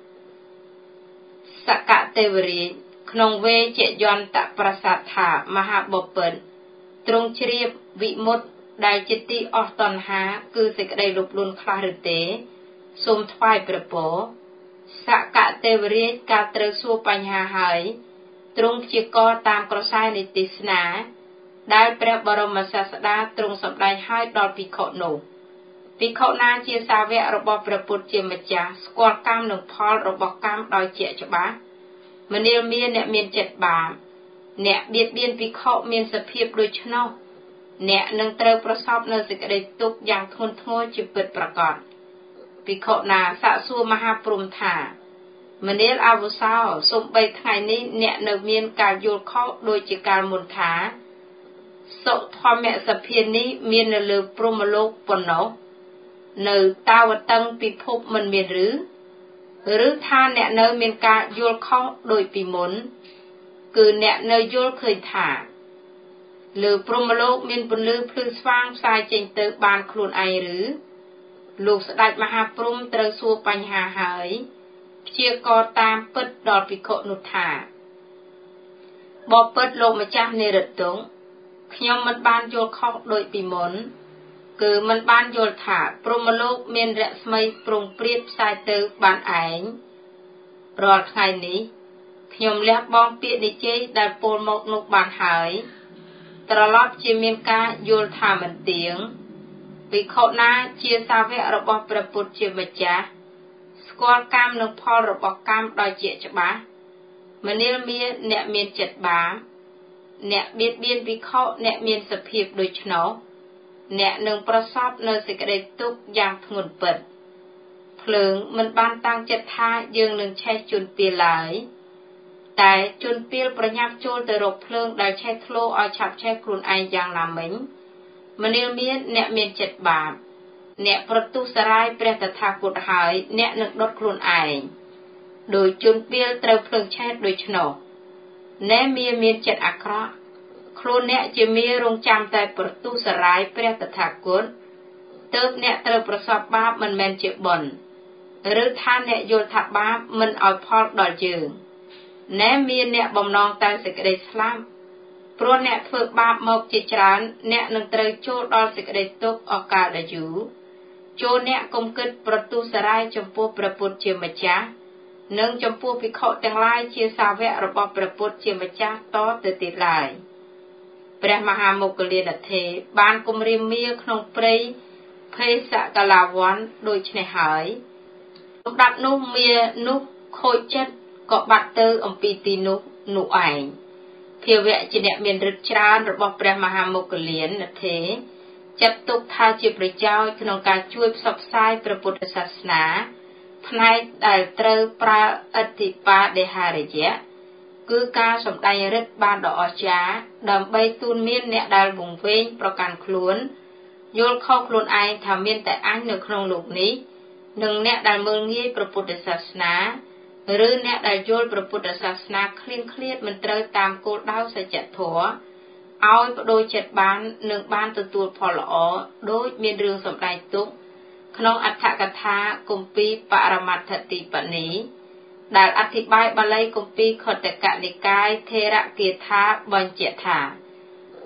សកទេវរាជក្នុងវេជាយន្តប្រាសាទថាមហាបពិតទ្រង់ជ្រាបវិមុតដែលជាទីអស់តណ្ហាគឺសេចក្តីលុបលួនខ្លះឬទេសូមថ្វាយព្រះពរសកទេវរាជការត្រូវសួរបញ្ហាហើយទ្រង់ព្យាករតាមក្រសែនៃទេសនាដែលព្រះបរមសាស្តាទ្រង់សម្ដែងឲ្យដល់ភិក្ខុនោះភិក្ខុណាជាសាវករបស់ព្រះពុទ្ធជាម្ចាស់ស្គាល់កម្មនិងផលរបស់កម្មដោយជាច្បាស់មនាលមានអ្នកមានចិត្តបាបអ្នកបៀតបៀនភិក្ខុមានសភាពដូច្នោះអ្នកនឹងត្រូវប្រសពនៅសេចក្តីទុក្ខយ៉ាងធ្ងន់ធ្ងរជាពិតប្រាកដភិក្ខុណាសាកសួរមហាព្រហ្មថាមនាលអាវុសោសូម្បីថ្ងៃនេះអ្នកនៅមានការយល់ខុសដូចជាកាលមុនថាសុធម្មសភានេះមាននៅលើព្រហ្មលោកប៉ុណ្ណោះនៅតាវតឹងពិភពមិនមានឬថាអ្នកនៅមានការយល់ខុសដូចពីមុនគឺអ្នកនៅយល់ឃើញថាលើព្រហ្មលោកមានពន្លឺភ្លឺស្វាងផ្សាយចេញទៅបានខ្លួនឯងឬលោកស្ដេចមហាព្រហ្មត្រូវសួរបញ្ហាហើយព្យាករតាមពិតដល់ភិក្ខុនោះថាបបិទ្ធលោកម្ចាស់និរិទ្ធង្គខ្ញុំមិនបានយល់ខុសដូចពីមុនគឺមិនបានយល់ថាព្រហ្មលោកមានរស្មីប្រងព្រាតផ្សាយទៅបានឯងរាល់ថ្ងៃនេះខ្ញុំលះបង់ពាក្យនិយាយដែលពោលមកនោះបានហើយត្រឡប់ជាមានការយល់ថាមិនទៀងភិក្ខុណាជាសាវករបស់ព្រះពុទ្ធជាម្ចាស់ស្គាល់កម្មនិងផលរបស់កម្មដោយជាច្បាស់មនាលមានអ្នកមានចិត្តបាបអ្នកបៀតបៀនភិក្ខុអ្នកមានសភាពដូច្នោះអ្នកនឹងប្រសពនៅសេចក្តីទុក្ខយ៉ាងធ្ងន់ពិតភ្លើងមិនបានតាំងចិត្តថាយើងនឹងឆេះជន់ពាលឡើយតែជន់ពាលប្រញាប់ចូលទៅរកភ្លើងដែលឆេះធ្លោឲ្យឆាប់ឆេះខ្លួនឯងយ៉ាងណាមិញមនាលមានអ្នកមានចិត្តបាបអ្នកប្រទុសរាយព្រះតថាគតហើយអ្នកនឹងដុតខ្លួនឯងដោយជន់ពាលត្រូវភ្លើងឆេះដូច្នោះណែមានចិត្តអាក្រក់ខ្លួនអ្នកជាមារងចាំតែប្រទុសរាយព្រះតថាគតទើបអ្នកត្រូវប្រសពបាបមិនមែនជាបុណ្យឬថាអ្នកយល់ថាបាបមិនឲ្យផលដល់យើងណែមានអ្នកបំណងតែសេចក្តីស្លាប់ព្រោះអ្នកធ្វើបាបមកជាច្រើនអ្នកនឹងត្រូវចូលដល់សេចក្តីទុក្ខអកាលដ៏យូរចូលអ្នកកុំគិតប្រទុសរាយចំពោះព្រះពុទ្ធជាម្ចាស់និងចំពោះភិក្ខុទាំងឡាយជាសាវករបស់ព្រះពុទ្ធជាម្ចាស់តទៅទៀតឡើយព្រះមហាមោគលានថេរបានគំរាមមាក្នុងព្រៃភេសកលាវ័នដូច្នេះហើយសម្ដេចនោះមានោះខូចចិត្តក៏បាត់ទៅអំពីទីនោះឯងភាវៈជាអ្នកមានឫទ្ធិច្រើនរបស់ព្រះមហាមោគលានថេរចាត់ទុកថាជាប្រយោជន៍ក្នុងការជួយផ្សព្វផ្សាយព្រះពុទ្ធសាសនាផ្នែកដែលត្រូវប្រើអធិបាដេហារយៈគឺការសម្ដែងឫទ្ធិបានដ៏អស្ចារ្យដើម្បីទូនមានអ្នកដែលវង្វេងប្រកាន់ខ្លួនយល់ខុសខ្លួនឯងថាមានតែអញនៅក្នុងលោកនេះនិងអ្នកដែលមើលងាយព្រះពុទ្ធសាសនាឬអ្នកដែលយល់ព្រះពុទ្ធសាសនាឃ្លានឃ្លាតមិនត្រូវតាមគោលដៅសច្ចធម៌ឲ្យបដូរចិត្តបាននឹងបានទទួលផលល្អដោយមានរឿងសម្ដែងទុកក្នុងអត្ថកថាគម្ពីរបរមត្ថទីបនីដែលអធិប្បាយបាលីគម្ពីរខុទ្ទកនិកាយថេរគាថាបញ្ជាក់ថា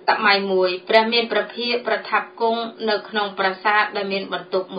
มัยមួយព្រះមានព្រះភិក្ខប្រថាប់គង់នៅក្នុងប្រាសាទដែលមានបន្ទប់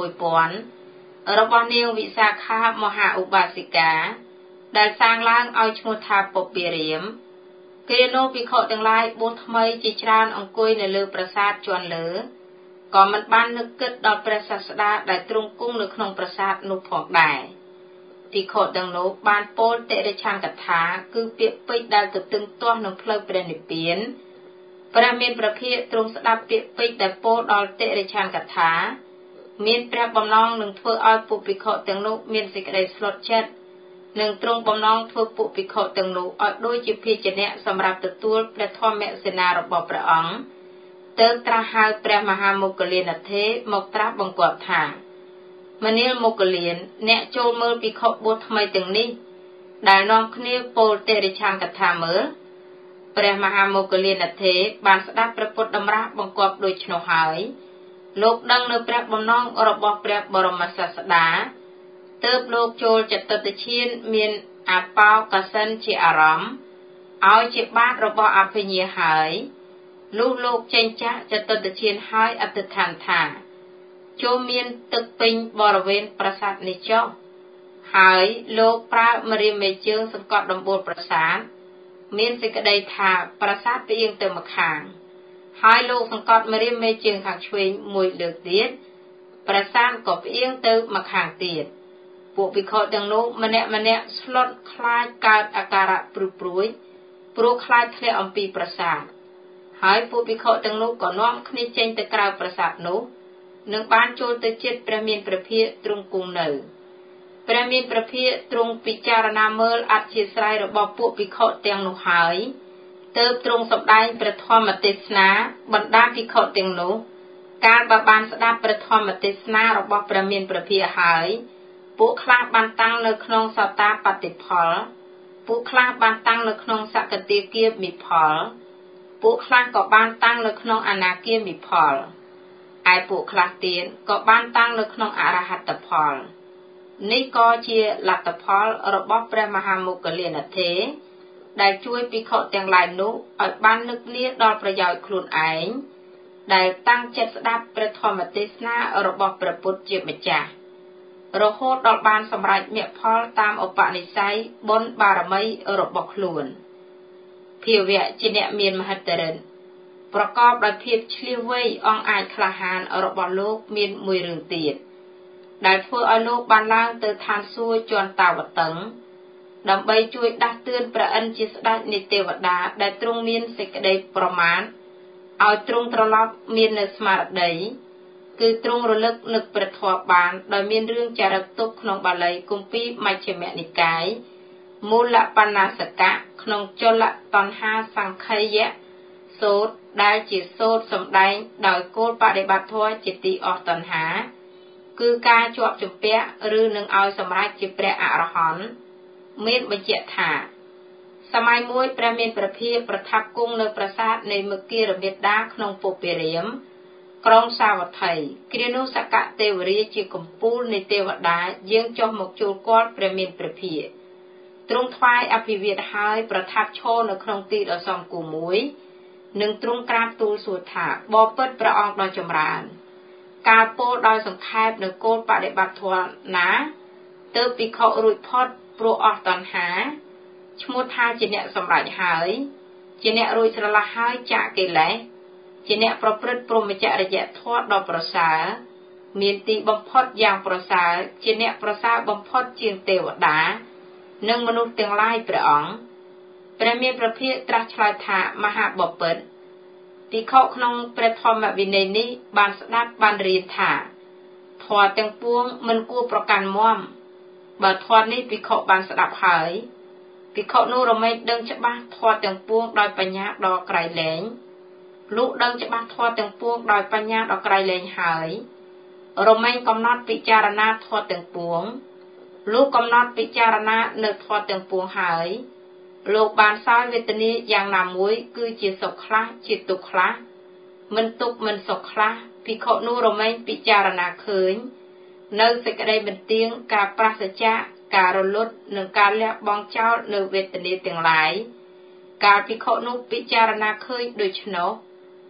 1000របស់នាងវិសាខាមហាឧបាសិកាដែលសាងឡើងឲ្យឈ្មោះថាពពារាមគ្រានោះភិក្ខុទាំងឡាយបួសថ្មីជាច្រើនអង្គុយនៅលើប្រាសាទជាន់លើក៏មិនបាននឹកគិតដល់ព្រះសាស្តាដែលទ្រង់គង់នៅក្នុងប្រាសាទនោះផងដែរភិក្ខុទាំងនោះបានពោលតិរិឆានកថាគឺពាក្យពេចន៍ដែលទទឹងទាស់នឹងផ្លូវព្រះនិព្វានព្រះមានព្រះភិក្ខទ្រង់ស្ដាប់ពាក្យពេចន៍ដែលពោលដល់តិរិឆានកថាមានព្រះបំណងនឹងធ្វើឲ្យពួកភិក្ខុទាំងនោះមានសេចក្តីស្លុតចិត្តនឹងទ្រង់បំណងធ្វើពួកភិក្ខុទាំងនោះឲ្យដូចជាភាជនៈសម្រាប់ទទួលព្រះធម្មសេនារបស់ព្រះអង្គទើបត្រាស់ហៅព្រះមហាមុគលានធេមកត្រាស់បង្គាប់ថាមនាលមុគលានអ្នកចូលមើលភិក្ខុបួសថ្មីទាំងនេះដែលនាំគ្នាពោលតិរិឆានកថាមើលព្រះមហាមុគលានធេបានស្ដាប់ព្រះពុទ្ធតម្រាស់បង្គាប់ដូច្នោះហើយលោកដឹងនៅព្រះបំណងរបស់ព្រះបរមសាស្តាទើបលោកចូលចតុត្តឈានមានអបោកសិនជាអារម្មណ៍ឲ្យជាបាតរបស់អភិញ្ញាហើយលុះលោកចេញចាក់ចតុត្តឈានហើយអធិដ្ឋានថាចូលមានទឹកពេញបរិវេណប្រាសាទនេះចុះហើយលោកប្រើម្រាមមេជើងសង្កត់ដំបូលប្រាសាទមានសេចក្តីថាប្រាសាទផ្អៀងទៅម្ខាងហើយលោកសង្កត់ម្រាមមេជើងខាងឆ្វេងមួយលើកទៀតប្រាសាទក៏ផ្អៀងទៅម្ខាងទៀតពួកភិក្ខុទាំងនោះម្នាក់ស្លុតខ្លាចកើតអាការៈព្រឺព្រួយព្រោះខ្លាចធ្លាក់អំពីប្រាសាទហើយពួកភិក្ខុទាំងនោះក៏នាំគ្នាចេញទៅក្រៅប្រាសាទនោះនឹងបានចូលទៅជិតព្រះមានព្រះភិក្ខទ្រង់គង់នៅព្រះមានព្រះភិក្ខទ្រង់ពិចារណាមើលអធ្យាស្រ័យរបស់ពួកភិក្ខុទាំងនោះហើយទើបទ្រង់សម្ដែងព្រះធម្មទេសនាបណ្ដាភិក្ខុទាំងនោះកាលបើបានស្ដាប់ព្រះធម្មទេសនារបស់ព្រះមានព្រះភិក្ខហើយពួកខ្លះបានតាំងនៅក្នុងសោតាបត្តិផលពួកខ្លះបានតាំងនៅក្នុងសកតាគាមិផលពួកខ្លះក៏បានតាំងនៅក្នុងអនាគាមិផលឯពួកខ្លះទៀតក៏បានតាំងនៅក្នុងអរហត្តផលនេះក៏ជាលទ្ធផលរបស់ព្រះមហាមុគលានធេដែលជួយភិក្ខុទាំងឡាយនោះឲ្យបាននឹកនាដល់ប្រយោជន៍ខ្លួនឯងដែលតាំងចិត្តស្ដាប់ព្រះធម្មទេសនារបស់ព្រះពុទ្ធជាម្ចាស់រហូតដល់បានសម្រេចមគ្គផលតាមឧបនិស្ស័យបុណ្យបារមីរបស់ខ្លួនភាវៈជាអ្នកមានមហិទ្ធិឫទ្ធិប្រកបដោយភាពឆ្លៀសវៃអង់អាចក្លាហានរបស់លោកមានមួយរឿងទៀតដែលធ្វើឲ្យលោកបានឡើងទៅឋានសួគ៌ជាន់តាវតឹងដើម្បីជួយដាស់តឿនព្រះឥន្ទជាស្ដេចនៃទេវតាដែលទ្រង់មានសេចក្តីប្រមាទឲ្យទ្រង់ត្រឡប់មាននៅស្មារតីគឺទ្រង់រលឹកនឹកព្រះធម៌បានដោយមានរឿងចារឹកទុកក្នុងបាលីគម្ពីរមជ្ឈិមនិកាយមូលបណ្ណាសកៈក្នុងចលតណ្ហាសង្ខេយៈសូត្រដែលជាសូត្រសម្ដែងដោយគោលបដិបត្តិធម៌ជាទីអស់តណ្ហាគឺការជាប់ជំពាក់ឬនឹងឲ្យសម្រេចជាព្រះអរហន្តមានបញ្ជាក់ថាសម័យមួយព្រះមានព្រះភិក្ខប្រថាប់គង់នៅប្រាសាទនៃមគិរមេតាក្នុងពពារាមក្រុងសាវត្ថីគ្រានោះសកទេវរាជជាកំពូលនៃទេវតាយាងចុះមកជួលគាត់ព្រះមានព្រះភិក្ខទ្រង់ថ្វាយអភិវាទហើយប្រថាប់ឈរនៅក្នុងទីដ៏សមគួរមួយនឹងទ្រង់ក្រាបទូលសួរថាបបិទ្ធព្រះអង្គដ៏ចម្រើនការពោលដោយសង្ខេបនៅគោលបដិបត្តិធម៌ណាទើបភិក្ខុរួចផុតព្រោះអស់តណ្ហាឈ្មោះថាជាអ្នកសម្រេចហើយជាអ្នករួចស្រឡះហើយចាកកិលេសជាអ្នកប្រព្រឹត្តព្រហ្មចរិយធម៌ដ៏ប្រសើរមានទីបំផុតយ៉ាងប្រសើរជាអ្នកប្រសើរបំផុតជាងទេវតានិងមនុស្សទាំងឡាយព្រះអង្គព្រះមានព្រះភិក្ខត្រាស់ឆ្លើយថាមហាបពិត្រភិក្ខុក្នុងព្រះធម្មវិន័យនេះបានស្ដាប់បានរៀនថាធម៌ទាំងពួងមិនគួរប្រកាន់មាំបើធម៌នេះភិក្ខុបានស្ដាប់ហើយភិក្ខុនោះរមែងដឹងច្បាស់ធម៌ទាំងពួងដោយបញ្ញាដ៏ក្រៃលែងលុះដឹងច្បាស់ធម៌ទាំងពួងដោយបញ្ញាដ៏ក្រៃលែងហើយរមែងកំណត់ពិចារណាធម៌ទាំងពួងលុះកំណត់ពិចារណានៅធម៌ទាំងពួងហើយលោកបានសោយវេទនាយ៉ាងណាមួយគឺជាសុខខ្លះជាទុក្ខខ្លះមិនទុក្ខមិនសុខខ្លះភិក្ខុនោះរមែងពិចារណាឃើញនៅសេចក្តីបន្ទាងការប្រសចាការរលត់និងការលះបង់ចោលនៅវេទនាទាំងឡាយកាលភិក្ខុនោះពិចារណាឃើញដូច្នោះ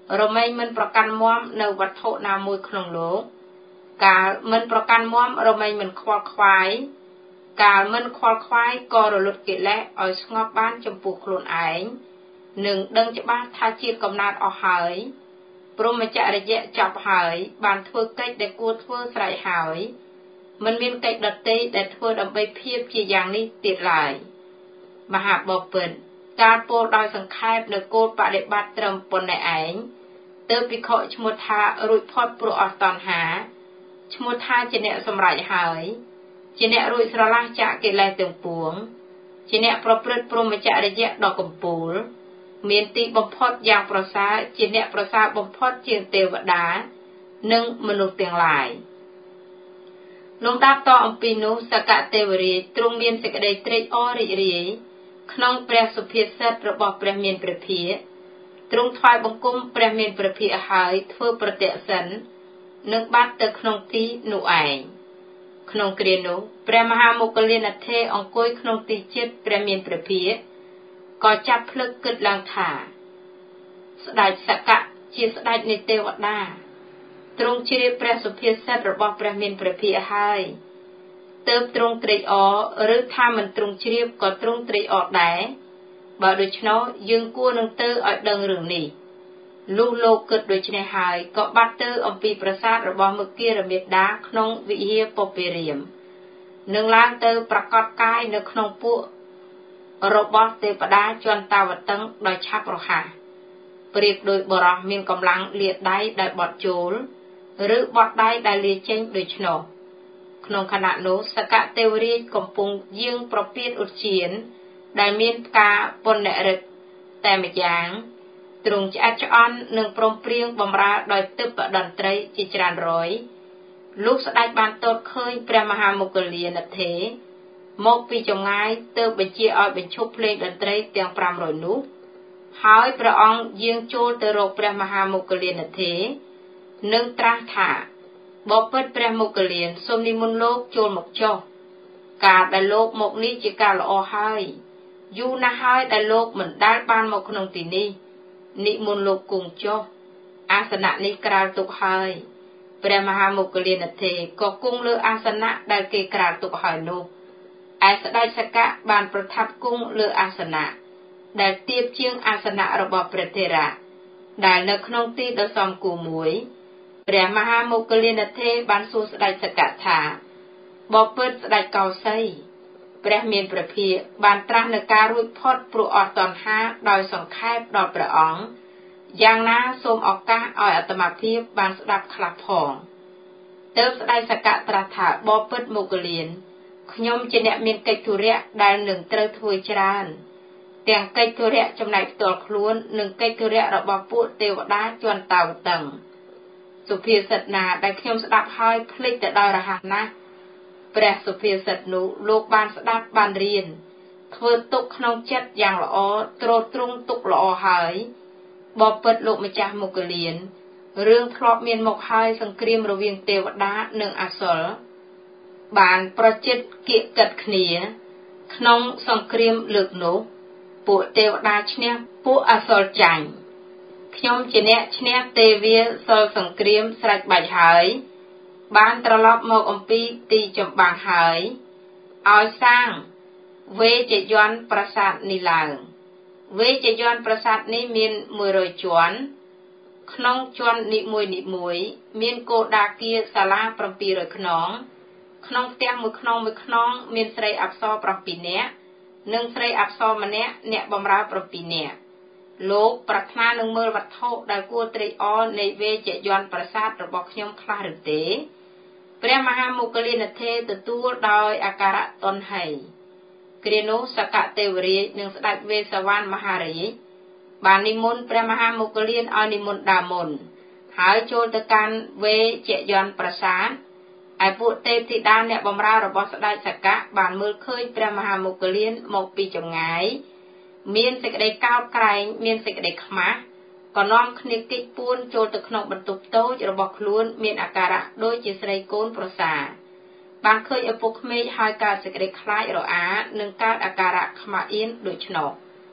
រមែងមិនប្រកាន់មាំនៅវត្ថុណាមួយក្នុងលោកកាលមិនប្រកាន់មាំរមែងមិនខ្វល់ខ្វាយកាលមិនខ្វល់ខ្វាយក៏រលត់កិលេសឲ្យស្ងប់បានចំពោះខ្លួនឯងនឹងដឹងច្បាស់ថាជាតិកំណើតអស់ហើយព្រហ្មចរិយៈចប់ហើយបានធ្វើកិច្ចដែលគួរធ្វើស្រេចហើយមិនមានកិច្ចដទៃដែលធ្វើដើម្បីភាពជាយ៉ាងនេះទៀតឡើយមហាបពិតការពោលដោយសង្ខេបនៅគោលបដិបត្តិត្រឹមប៉ុណ្ណេះឯងទើបភិក្ខុឈ្មោះថារួចផុតព្រោះអស់តណ្ហាឈ្មោះថាជាអ្នកសម្រេចហើយជាអ្នករួចស្រឡះចាកកិលេសទាំងពួងជាអ្នកប្រព្រឹត្តព្រហ្មចរិយៈដ៏កំពូលមានទីបំផុតយ៉ាងប្រសើរជាអ្នកប្រសើរបំផុតជាងទេវតានិងមនុស្សទាំងឡាយលំដាប់តអំពីនោះសកទេវរាជទ្រង់មានសេចក្តីត្រេកអររីករាយក្នុងព្រះសុភាសិតរបស់ព្រះមានព្រះភិក្ខទ្រង់ថ្វាយបង្គំព្រះមានព្រះភិក្ខហើយធ្វើប្រតិសិននិងបាត់ទៅក្នុងទីនោះឯងក្នុងគ្រានោះព្រះមហាមោគលានថេរអង្គុយក្នុងទីជិតព្រះមានព្រះភិក្ខក៏ចាប់ភ្លឹកគិតឡើងថាស្ដេចសកៈជាស្ដេចនៃទេវតាទ្រង់ជ្រាបព្រះសុភាសិតរបស់ព្រះមានព្រះភិក្ខហើយទើបទ្រង់ត្រេកអរឬថាមិនទ្រង់ជ្រាបក៏ទ្រង់ត្រេកអរដែរបើដូច្នោះយើងគួរនឹងទៅឲ្យដឹងរឿងនេះលុះលោកគិតដូច្នេះហើយក៏បាត់ទៅអំពីប្រាសាទរបស់មគិរមាតាក្នុងវិហារពពារាមនឹងឡើងទៅប្រកបកាយនៅក្នុងពួករបស់ទេវតាជន្តាវតឹងដោយឆាប់រហ័សប្រៀបដោយបរោះមានកម្លាំងលាដៃដែលបត់ចូលឬបត់ដៃដែលលាចេញដូច្នោះក្នុងខណៈនោះសកទេវរាជកំពុងយាងប្រពាតឧទ្យានដែលមានផ្កាពុណរិទ្ធតែម្យ៉ាងទ្រង់ឆ្អែតឆ្អន់នឹងព្រមព្រៀងបំរើដោយទិព្វតន្ត្រីជាច្រើនរយលុះស្ដេចបានទតឃើញព្រះមហាមោគលានថេរមកពីចម្ងាយទើបបញ្ជាឲ្យបញ្ឈប់ភ្លេងតន្ត្រីទាំង500នោះហើយព្រះអង្គយាងចូលទៅរកព្រះមហាមោគលានថេរនិងត្រាស់ថាបបិទ្ធព្រះមោគលានសូមនិមន្តលោកចូលមកចុះការដែលលោកមកនេះជាការល្អហើយយូរណាស់ហើយដែលលោកមិនដែលបានមកក្នុងទីនេះនិមន្តលោកគង់ចុះអាសនៈនេះក្រាលទុកហើយព្រះមហាមោគលានថេរក៏គង់លើអាសនៈដែលគេក្រាលទុកហើយនោះឯស្ដេចសកៈបានប្រថាប់គង់លើអាសនៈដែលទាបជាងអាសនៈរបស់ព្រះថេរៈដែលនៅក្នុងទីដ៏សមគួរមួយព្រះមហាមោគលានថេរបានសួរស្ដេចសកៈថាបបិទ្ធស្ដេចកោសីព្រះមានព្រះភិក្ខបានត្រាស់នៅការរួចផុតព្រោះអស់តណ្ហាដោយសង្ខេបដល់ព្រះអង្គយ៉ាងណាសូមឱកាសឲ្យអាត្មាភាពបានស្ដាប់ខ្លះផងទើបស្ដេចសកៈត្រាស់ថាបបិទ្ធមោគលានខ្ញុំជាអ្នកមានកិច្ចធុរៈដែលនឹងត្រូវធ្វើច្រើនទាំងកិច្ចធុរៈចំណែកផ្ទាល់ខ្លួននិងកិច្ចធុរៈរបស់ពួកទេវតាជន្តាវតឹងសុភាសិតណាដែលខ្ញុំស្ដាប់ហើយភ្លេចទៅដោយរហ័សណាស់ព្រះសុភាសិតនោះលោកបានស្ដាប់បានរៀនធ្វើទុកក្នុងចិត្តយ៉ាងល្អទ្រទ្រង់ទុកល្អហើយបបិទ្ធលោកម្ចាស់មោគលានរឿងធ្លាប់មានមកហើយសង្គ្រាមរវាងទេវតានិងអសុរបានប្រជិតគៀកកិតគ្នាក្នុងសង្គ្រាមលើកនោះពួកទេវតាឈ្នះពួកអសុរចាញ់ខ្ញុំជាអ្នកឈ្នះទេវាសិលសង្គ្រាមស្រេចបាច់ហើយបានត្រឡប់មកអំពីទីចម្បាំងហើយឲ្យសាងវេជយន្តប្រាសាទនេះឡើងវេជយន្តប្រាសាទនេះមាន100ជាន់ក្នុងជាន់នីមួយមានគោដាគាសាលា700ខ្នងក្នុងផ្ទះមួយខ្នងមានស្រីអប្សរ7នាក់និងស្រីអប្សរម្នាក់អ្នកបម្រើ7នាក់លោកប្រាថ្នានឹងមើលវត្ថុដែលគួរត្រេកអរនៃវេជយន្តប្រាសាទរបស់ខ្ញុំខ្លះឬទេព្រះមហាមោគលានថេរទទួលដោយអាការៈទន់ហីគ្រានោះសកទេវរាជនិងស្ដេចវេស្សវណ្ណមហារាជបាននិមន្តព្រះមហាមោគលានឲ្យនិមន្តដើមមុនហើយចូលទៅកាន់វេជយន្តប្រាសាទឯពួកទេពធីតាអ្នកបម្រើរបស់ស្ដេចសកៈបានមើលឃើញព្រះមហាមោគលានមកពីចម្ងាយមានសេចក្តីកោតក្រែងមានសេចក្តីខ្មាស់ក៏នាំគ្នាគេចពួនចូលទៅក្នុងបន្ទប់តូចរបស់ខ្លួនមានអាការៈដូចជាស្រីកូនប្រសាបានឃើញឪពុកក្មេកហើយកើតសេចក្តីខ្លាចរអានិងកើតអាការៈខ្មាស់អៀនដូច្នោះស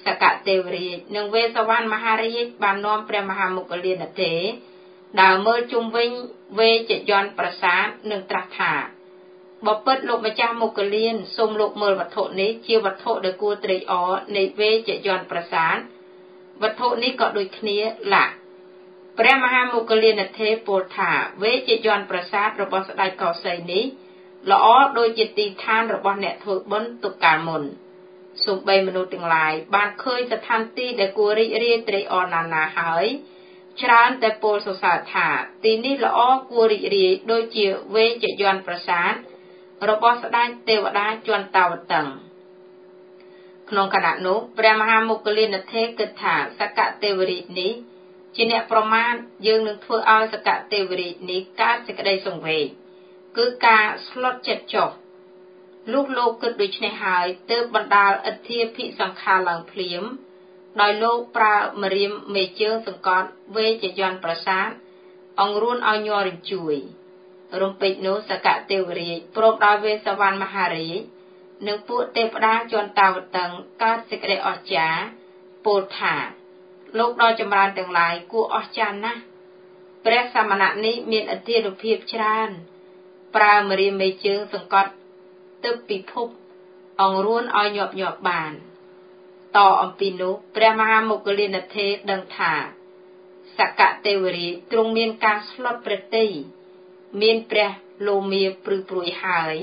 សកទេវរាជនិងវេសវណ្ណមហារាជបាននាំព្រះមហាមុគលានទេដើរមើលជុំវិញវេជយន្តប្រាសាទនិងត្រាស់ថាបពិតលោកម្ចាស់មុគលានសូមលោកមើលវត្ថុនេះជាវត្ថុដែលគួរត្រេកអរនៃវេជយន្តប្រាសាទវត្ថុនេះក៏ដូចគ្នាឡាព្រះមហាមុគលានទេពោលថាវេជយន្តប្រាសាទរបស់ស្ដេចកោសីនេះល្អដូចជាទីឋានរបស់អ្នកធ្វើបុណ្យទុកកាលមុនសូម្បីមនុស្សទាំងឡាយបានឃើញស្ថានទីដែលគួររីករាយត្រេកអរណាស់ណាហើយច្រើនតែពោលសរសើរថាទីនេះល្អគួររីករាយដូចជាវេជយន្តប្រាសាទរបស់ស្ដេចទេវតាជន្តាវតឹងក្នុងគណៈនោះព្រះមហាមុគលានទេគិតថាសកទេវរាជនេះជាអ្នកប្រមាថយើងនឹងធ្វើឲ្យសកទេវរាជនេះកើតសេចក្តីសង្វេគគឺការស្លុតចិត្តចុះលុះលោកគិតដូច្នេះហើយទើបបណ្ដាលឥទ្ធាភិសង្ខារឡើងភ្លាមដោយលោកប្រើម្រាមមេជើងសង្កត់វេជយន្តប្រាសាទអង្រួនឲ្យញ័ររញ្ជួយរំពេចនោះសកទេវរាជព្រមដោយវេសវណ្ណមហារាជនិងពួកទេវតាជន្តាវតឹងកើតសេចក្តីអស្ចារ្យពោលថាលោកដ៏ចម្រើនទាំងឡាយគួរអស្ចារ្យណាស់ព្រះសមណៈនេះមានឥទ្ធានុភាពច្រើនប្រើម្រាមមេជើងសង្កត់ទឹកពិភពអង្រួនឲ្យញាប់បានតអំពីនោះព្រះមហាមុគលានទេដឹងថាសកទេវរាជទ្រង់មានការស្លុតព្រះតីមានព្រះលោមាព្រឺព្រួយហើយ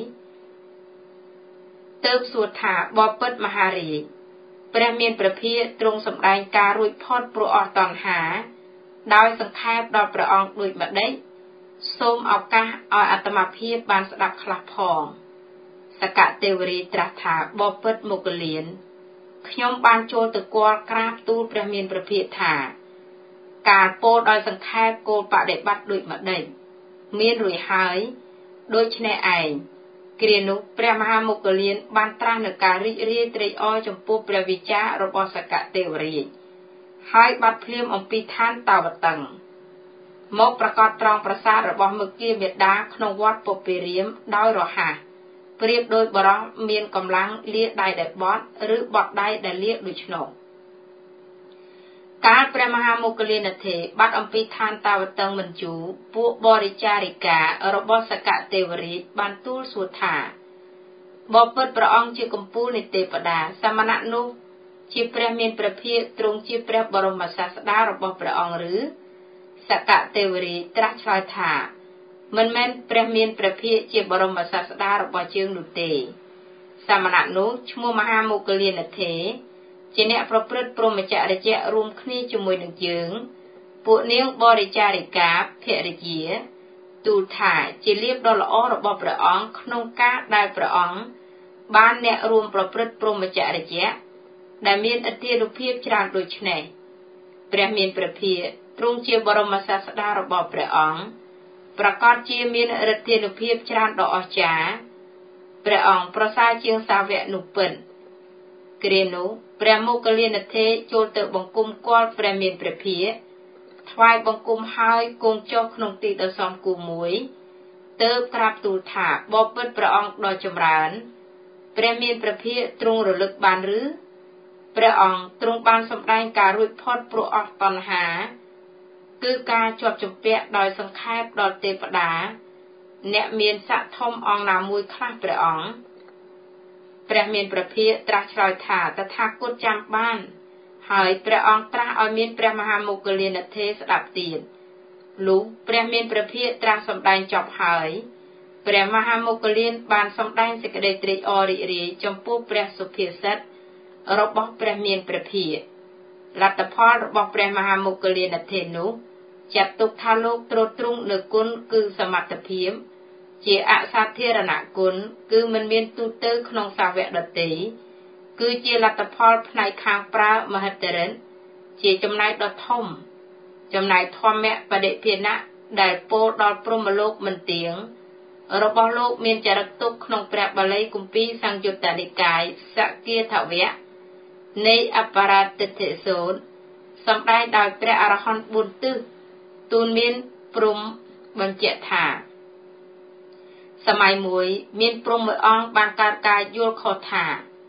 ទើបសួរថាបពិតមហារាជព្រះមានព្រះភិក្ខទ្រង់សម្ដែងការរួចផុតព្រោះអស់តណ្ហាដោយសង្ខេបដល់ព្រះអង្គដូចម្ដេចសូមឱកាសឲ្យអាត្មាភាពបានស្ដាប់ខ្លះផងសកទេវរាជត្រាស់ថាបពិតមុគលានខ្ញុំបានចូលទៅគាល់ក្រាបទូលព្រះមានព្រះភិក្ខថាការពោលដោយសង្ខេបគោលបដិបត្តិដូចម្ដេចមានរួចហើយដូច្នេះឯងគ្រានោះព្រះមហាមុគលានបានត្រាស់នៅការរីករាយត្រេកអរចំពោះព្រះវិចាររបស់សកទេវរាជហើយបាត់ភ្លាមអំពីឋានតាវតឹងមកប្រកាសត្រង់ប្រាសាទរបស់មគាមេដាក្នុងវត្តពុព្វេរាមដោយរហ័សប្រៀបដោយបរោះមានកម្លាំងលាដៃដែលបត់ឬបត់ដៃដែលលាដូច្នោះកាលព្រះមហាមុគលានទេបាត់អំពីឋានតាវតឹងមិនយូរពួកបរិចារិការបស់សកទេវរាជបានទូលសួរថាបពិតព្រះអង្គជាកំពូលនៃទេវតាសមណៈនោះជាព្រះមានព្រះភិក្ខទ្រង់ជាព្រះបរមសាស្តារបស់ព្រះអង្គឬសកទេវរាជត្រាស់ឆ្លើយថាមិនមែនព្រះមានព្រះភិក្ខជាបរមសាស្តារបស់យើងនោះទេសមណៈនោះឈ្មោះមហាមុគលានទេជាអ្នកប្រព្រឹត្តព្រហ្មចរិយរួមគ្នាជាមួយនឹងយើងពួកនាងបរិចារិកាភរិយាទូលថាជាលៀបដ៏ល្អរបស់ព្រះអង្គក្នុងការដែលព្រះអង្គបានអ្នករួមប្រព្រឹត្តព្រហ្មចរិយដែលមានឥទ្ធានុភាពច្រើនដូចនេះព្រះមានព្រះភិក្ខទ្រង់ជាបរមសាស្តារបស់ព្រះអង្គប្រកាសជាមានឫទ្ធានុភាពច្រើនដ៏អស្ចារ្យព្រះអង្គប្រសើរជាងសាវកនោះពិតគ្រានោះព្រះមុគលានទេចូលទៅបង្គំគាល់ព្រះមានព្រះភិក្ខថ្វាយបង្គំហើយគង់ចុះក្នុងទីដ៏សមគួរមួយទើបក្រាបទូលថាបពិតព្រះអង្គដ៏ចម្រើនព្រះមានព្រះភិក្ខទ្រង់រលឹកបានឬព្រះអង្គទ្រង់បានសម្ដែងការរួចផុតព្រោះអស់តណ្ហាគឺការជាប់ជំពាក់ដោយសង្ខេបដល់ទេវតាអ្នកមានស័ក្តិធំអង្គណាមួយខ្លះព្រះអង្គព្រះមានព្រះភិក្ខត្រាស់ឆ្លើយថាតថាគតចាំបានហើយព្រះអង្គត្រាស់ឲ្យមានព្រះមហាមុគលានទេស្ដាប់ទៀតលុះព្រះមានព្រះភិក្ខត្រាស់សម្ដែងចប់ហើយព្រះមហាមុគលានបានសម្ដែងសេចក្តីត្រេកអររីករាយចំពោះព្រះសុភាសិតរបស់ព្រះមានព្រះភិក្ខលទ្ធផលរបស់ព្រះមហាមុគលានទេនោះចាត់ទុកថាលោកទ្រទ្រង់នៅគុណគឺសមត្ថភាពជាអសាធារណគុណគឺមិនមានទូទៅក្នុងសាវកដទៃគឺជាលទ្ធផលផ្នែកខាងប្រើមហិទ្ធិរិទ្ធជាចំណែកដ៏ធំចំណែកធម្មបដិភាណៈដែលពោលដល់ព្រហ្មលោកមិនទៀងរបស់លោកមានចរិតទុកក្នុងព្រះបាលីគម្ពីរសង្យុត្តនិកាយសគាថវៈនៃអបរតិធិសូត្រសម្ដែងដោយព្រះអរហន្ត4ទិសទូនមានព្រហ្មបញ្ជាក់ថាសម័យមួយមានព្រហ្មមួយអង្គបានកើតការយល់ខុសថា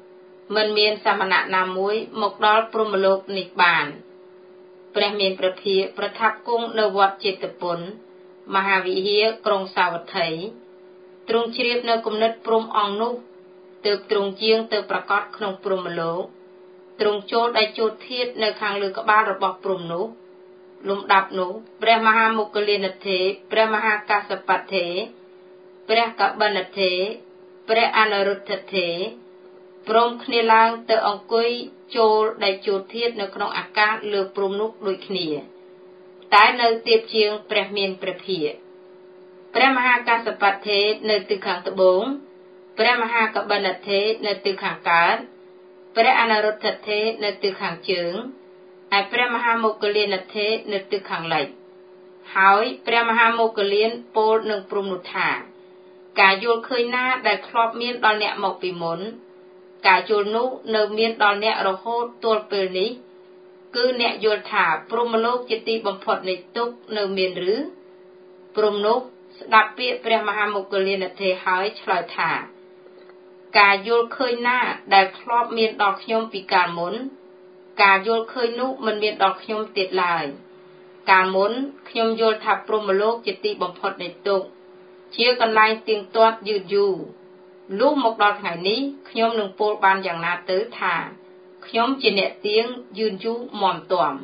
មិនមានសមណៈណាមួយមកដល់ព្រហ្មលោកនេះបានព្រះមានព្រះភិក្ខប្រថាប់គង់នៅវត្តចេតពុនមហាវិហារក្រុងសាវត្ថីទ្រង់ជ្រាបនៅគំនិតព្រហ្មអង្គនោះទើបទ្រង់ជាងទៅប្រកាសក្នុងព្រហ្មលោកទ្រង់ចូលដៃជោតធាតុនៅខាងលើក្បាលរបស់ព្រហ្មនោះលំដាប់នោះព្រះមហាមុគលានធេព្រះមហាកាសបថេព្រះកបិនធេព្រះអនុរុទ្ធធេព្រមគ្នាឡើងទៅអង្គុយចូលដៃជោតធាតុនៅក្នុងអាកាសលើព្រហ្មនោះដូចគ្នាតែនៅទៀបជាងព្រះមានព្រះភិក្ខព្រះមហាកាសបថេនៅទិសខាងត្បូងព្រះមហាកបិនធេនៅទិសខាងកើតព្រះអនុរុទ្ធធេនៅទិសខាងជើងហើយព្រះមហាមុគលានធេនៅទិសខាងលិចហើយព្រះមហាមុគលានពោលនឹងព្រហ្មនោះថាការយល់ឃើញណាដែលធ្លាប់មានដល់អ្នកមកពីមុនការយល់នោះនៅមានដល់អ្នករហូតទល់ពេលនេះគឺអ្នកយល់ថាព្រហ្មលោកជាទីបំផុតនៃទុក្ខនៅមានឬព្រហ្មនោះស្ដាប់ពាក្យព្រះមហាមុគលានធេហើយឆ្លើយថាការយល់ឃើញណាដែលធ្លាប់មានដល់ខ្ញុំពីកាលមុនការយល់ឃើញនោះមិនមានដល់ខ្ញុំទៀតឡើយកាលមុនខ្ញុំយល់ថាព្រហ្មលោកជាទីបំផុតនៃទុក្ខជាកន្លែងទៀងទាត់យឺតយូរលុះមកដល់ថ្ងៃនេះខ្ញុំនឹងពោលបានយ៉ាងណាទៅថាខ្ញុំជាអ្នកទៀងយឺនយូរមាំទាំ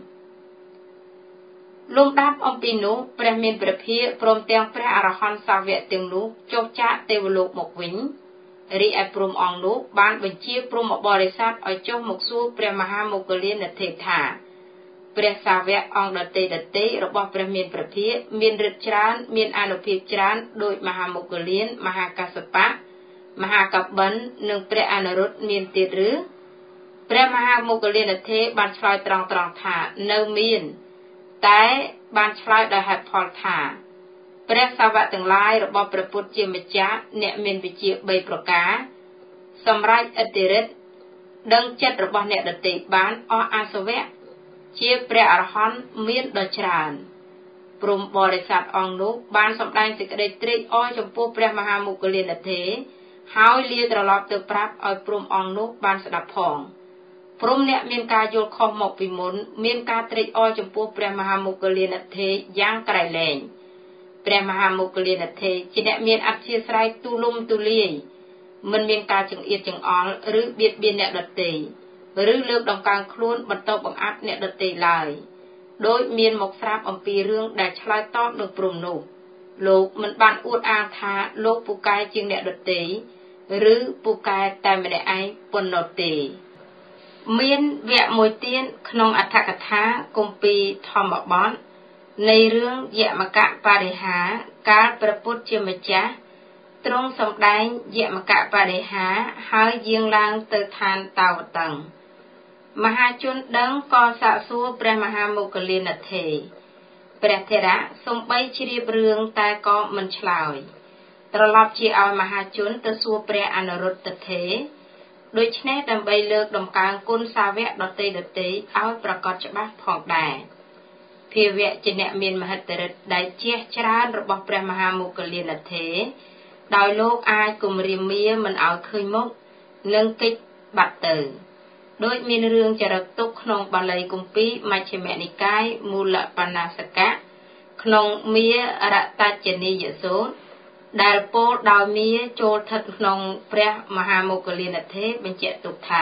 លំដាប់អំពីនោះព្រះមានព្រះភិក្ខព្រមទាំងព្រះអរហន្តសាវកទាំងនោះចុះចាកទេវលោកមកវិញរីឯព្រហ្មអង្គនោះបានបញ្ជាព្រហ្មបរិស័ទឲ្យចុះមកសួរព្រះមហាមុគលានធេថាព្រះសាវកអង្គដតេរបស់ព្រះមានព្រះភិក្ខមានឫទ្ធិច្រើនមានអានុភាពច្រើនដោយមហាមុគលានមហាកាសបៈមហាកបិននិងព្រះអនុរុទ្ធមានទៀតឬព្រះមហាមុគលានធេបានឆ្លើយត្រង់ថានៅមានតែបានឆ្លើយដោយហេតុផលថាព្រះសាវកទាំងឡាយរបស់ព្រះពុទ្ធជាម្ចាស់អ្នកមានវិជ្ជា3ប្រការសម្រាប់ឥទ្ធិឫទ្ធិដឹងចិត្តរបស់អ្នកដទៃបានអស់អាសវៈជាព្រះអរហន្តមានដ៏ច្រើនព្រហ្មបរិស័ទអង្គនោះបានសម្ដែងសេចក្តីត្រេកអរចំពោះព្រះមហាមុគលានធេហើយលាត្រឡប់ទៅប្រាប់ឲ្យព្រហ្មអង្គនោះបានស្ដាប់ផងព្រហ្មអ្នកមានការយល់ខុសមកពីមុនមានការត្រេកអរចំពោះព្រះមហាមុគលានធេយ៉ាងក្រៃលែងព្រះមហាមុគលានធេជាអ្នកមានអធ្យាស្រ័យទូលំទូលាយមិនមានការចង្អៀតចង្អល់ឬបៀតបៀនអ្នកដទៃឬលើកដំកើងខ្លួនបន្តបង្អាប់អ្នកដទៃឡើយដោយមានមកស្រាប់អំពីរឿងដែលឆ្លើយតបនឹងព្រហ្មនោះលោកមិនបានអួតអាងថាលោកពូកែជាងអ្នកដទៃឬពូកែតែម្នាក់ឯងប៉ុណ្ណោះទេមានវគ្គមួយទៀតក្នុងអត្ថកថាគម្ពីរធម្មបទនៃរឿងយមកបរិហាកាលព្រះពុទ្ធជាម្ចាស់ទ្រង់សម្ដែងយមកបរិហាហើយយាងឡើងទៅឋានតាវតឹងមហាជនដឹងក៏សាកសួរព្រះមហាមុគលានធេព្រះថេរៈសំបីជ្រាបរឿងតែក៏មិនឆ្លើយត្រឡប់ជាឲ្យមហាជនទៅសួរព្រះអនុរុទ្ធធេដូច្នេះដើម្បីលើកដំកើងគុណសាវកដទៃឲ្យប្រកបច្បាស់ផងដែរភាវៈជាអ្នកមានមហិទ្ធិឫទ្ធិដែលជះច្រើនរបស់ព្រះមហាមុគលានធេដោយលោកអាចគំរាមមាមិនឲ្យឃើញមុខនិងកិច្ចបាត់ទៅដោយមានរឿងចរិតទុកក្នុងបាលីគម្ពីរមជ្ឈិមនិកាយមូលបណ្ណាសកៈក្នុងមារតច្ចនីយសូត្រដែលពោលដោយមាចូលស្ថិតក្នុងព្រះមហាមុគលានធេបញ្ជាក់ទុកថា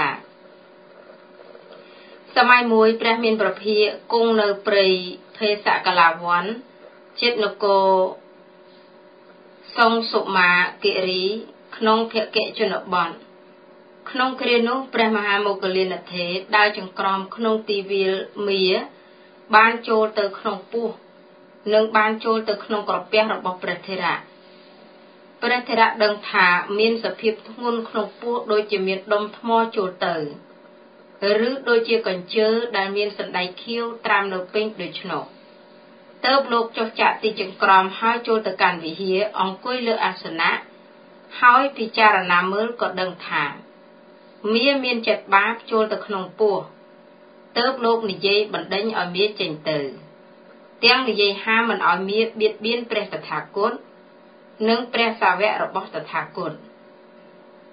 សម័យមួយព្រះមានព្រះភិក្ខគង់នៅព្រៃភេសកលាវ័នជិតនគរសុងសុមាគិរីក្នុងភគជនបទក្នុងគ្រានោះព្រះមហាមុគលានធេដើរចង្ក្រមក្នុងទីវាលមាបានចូលទៅក្នុងពោះនិងបានចូលទៅក្នុងក្រពះរបស់ព្រះថេរៈព្រះថេរៈដឹងថាមានសភាពធ្ងន់ក្នុងពោះដូចជាមានដុំថ្មចូលទៅឬដូចជាកញ្ជើដែលមានសណ្ដែកខៀវត្រាំនៅពេញដូច្នោះទើបលោកចុះចាក់ទីចង្ក្រមហើយចូលទៅកាន់វិហារអង្គុយលើអាសនៈហើយពិចារណាមើលក៏ដឹងថាមានចិត្តបាបចូលទៅក្នុងពោះទើបលោកនិយាយបណ្ដេញឲ្យមាចេញទៅទាំងនិយាយហាមមិនឲ្យមាបៀតបៀនព្រះតថាគតនិងព្រះសាវករបស់តថាគត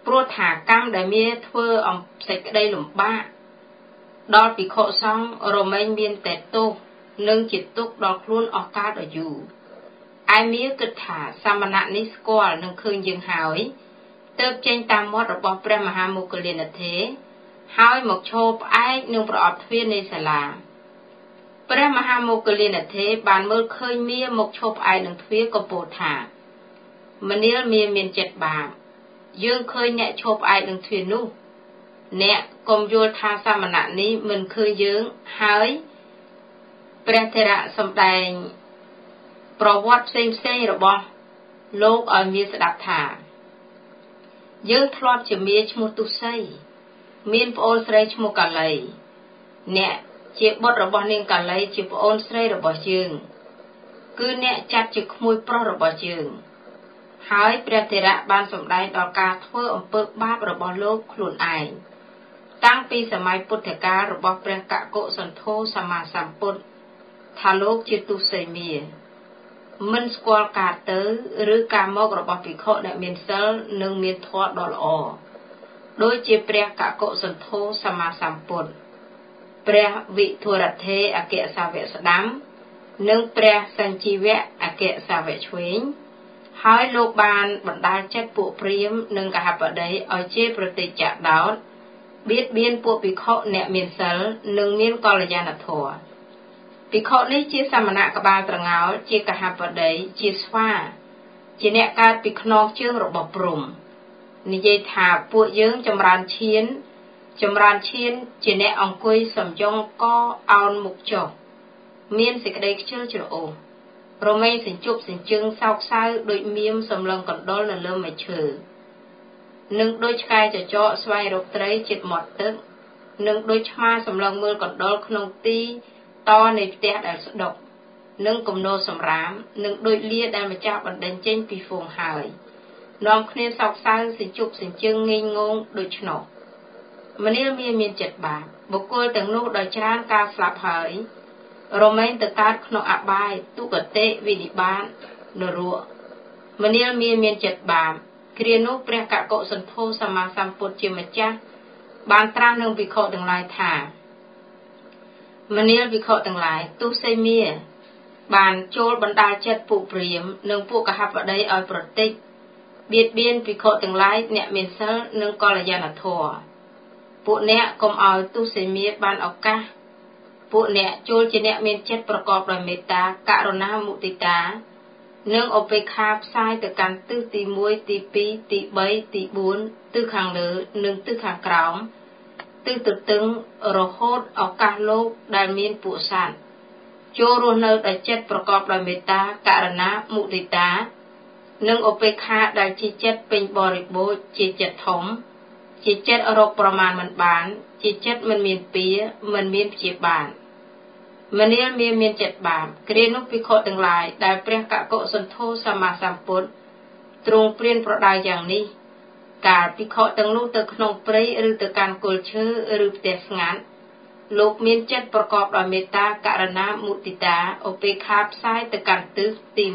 ព្រោះថាកម្មដែលមានធ្វើអំសេចក្តីលំបាកដល់ភិក្ខុសង្ឃរមែងមានតែទោសនិងជាទុក្ខដល់ខ្លួនអស់កលដ៏យូរឯមាគិតថាសាមណៈនេះស្គាល់នឹងឃើញយើងហើយទើបចេញតាមមាត់របស់ព្រះមហាមោគលានធេរហើយមកឈរផ្អែកនឹងប្រអប់ទ្វារនៃសាលាព្រះមហាមោគលានធេរបានមើលឃើញមាមកឈរផ្អែកនឹងទ្វារក៏ពោលថាមនាលមាមានចិត្តបាបយើងឃើញអ្នកឈរផ្អែកនឹងទ្វារនោះអ្នកកុំយល់ថាសាមណៈនេះមិនឃើញយើងហើយព្រះថេរៈសម្ដែងប្រវត្តិផ្សេងរបស់លោកឲ្យមាស្ដាប់ថាយើងធ្លាប់ជាមាឈ្មោះទុសីមានប្អូនស្រីឈ្មោះកាលីអ្នកជាបុត្ររបស់នាងកាលីជាប្អូនស្រីរបស់យើងគឺអ្នកចាត់ជាក្មួយប្រុសរបស់យើងហើយព្រះថេរៈបានសម្ដែងដល់ការធ្វើអំពើបាបរបស់លោកខ្លួនឯងតាំងពីសម័យពុទ្ធកាលរបស់ព្រះកកុសន្ធោសម្មាសម្ពុទ្ធថាលោកជាទុសីមាមិនស្គាល់ការទៅឬការមករបស់ភិក្ខុអ្នកមានសិលនិងមានធម៌ដ៏ល្អដូចជាព្រះកកុសន្ធោសម្មាសម្ពុទ្ធព្រះវិធុរថេអគ្គសាវកស្ដាំនិងព្រះសញ្ជីវៈអគ្គសាវកឆ្វេងហើយលោកបានបណ្ដាលចិត្តពួកព្រាហ្មណ៍និងកហបតីឲ្យជាប្រតិច្ចដោតបៀតបៀនពួកភិក្ខុអ្នកមានសិលនិងមានកល្យាណធម៌ភិក្ខុនេះជាសាមណៈក្បាលត្រងោលជាកហបតីជាស្វាជាអ្នកកើតពីខ្នងជើងរបស់ព្រហ្មនិយាយថាពួកយើងចម្រើនឈានជាអ្នកអង្គុយសំយងកអោនមុខចុះមានសេចក្តីខ្ជិលច្រអូសរមែងសញ្ជប់សញ្ជឹងសោកសៅដូចមៀមសម្លឹងកណ្ដុរនៅលើមែកឈើនិងដូចឆ្កែចចកស្វែងរកត្រីជិតមាត់ទឹកនិងដូចឆ្មាសម្លឹងមើលកណ្ដុរក្នុងទីតនៃផ្ទះដែលស្ដុកនិងគំនោសម្រាមនិងដូចលាដែលម្ចាស់បណ្ដេញចេញពីហ្វូងហើយនាំគ្នាសោកសៅសញ្ជប់សញ្ជឹងងេងងងដូច្នោះមនាលមានចិត្តបាបបុគ្គលទាំងនោះដោយច្រើនការស្លាប់ហើយរមែងទៅកើតក្នុងអបាយទុគតិវិនិបាតនរកមនាលមានចិត្តបាបគ្រានោះព្រះកកុសន្ធោសម្មាសម្ពុទ្ធជាម្ចាស់បានត្រាស់នឹងភិក្ខុទាំងឡាយថាមនាលភិក្ខុទាំងឡាយទុសីមាបានចូលបណ្ដាលចិត្តពួកព្រាហ្មណ៍និងពួកកហបតីឲ្យប្រតិចបៀតបៀនភិក្ខុទាំងឡាយអ្នកមានសិលនិងកល្យាណធម៌ពួកអ្នកកុំឲ្យទុសីមាបានឱកាសពួកអ្នកចូលជាអ្នកមានចិត្តប្រកបដោយមេត្តាករុណាមុទិតានិងឧបេក្ខាផ្សាយទៅកាន់ទិសទី1ទី2ទី3ទី4ទិសខាងលើនិងទិសខាងក្រោមទិសទទឹងរហូតឱកាសលោកដែលមានពួកសត្វចូលរស់នៅដោយចិត្តប្រកបដោយមេត្តាករុណាមុទិតានិងឧបេក្ខាដែលជាចិត្តពេញបរិបូរណ៍ជាចិត្តធំជាចិត្តរកប្រមាណមិនបានជាចិត្តមិនមានពៀមិនមានព្យាបាទមនាលមានចិត្តបាបគ្រានោះភិក្ខុទាំងឡាយដែលព្រះកកុសន្ធោសម្មាសម្ពុទ្ធទ្រង់ព្រានប្រដៅយ៉ាងនេះកាលភិក្ខុទាំងនោះទៅក្នុងព្រៃឬទៅកាន់គល់ឈើឬផ្ទះស្ងាត់លោកមានចិត្តប្រកបដោយមេត្តាករុណាមុទិតាឧបេក្ខាផ្សាយទៅកាន់ទិសទី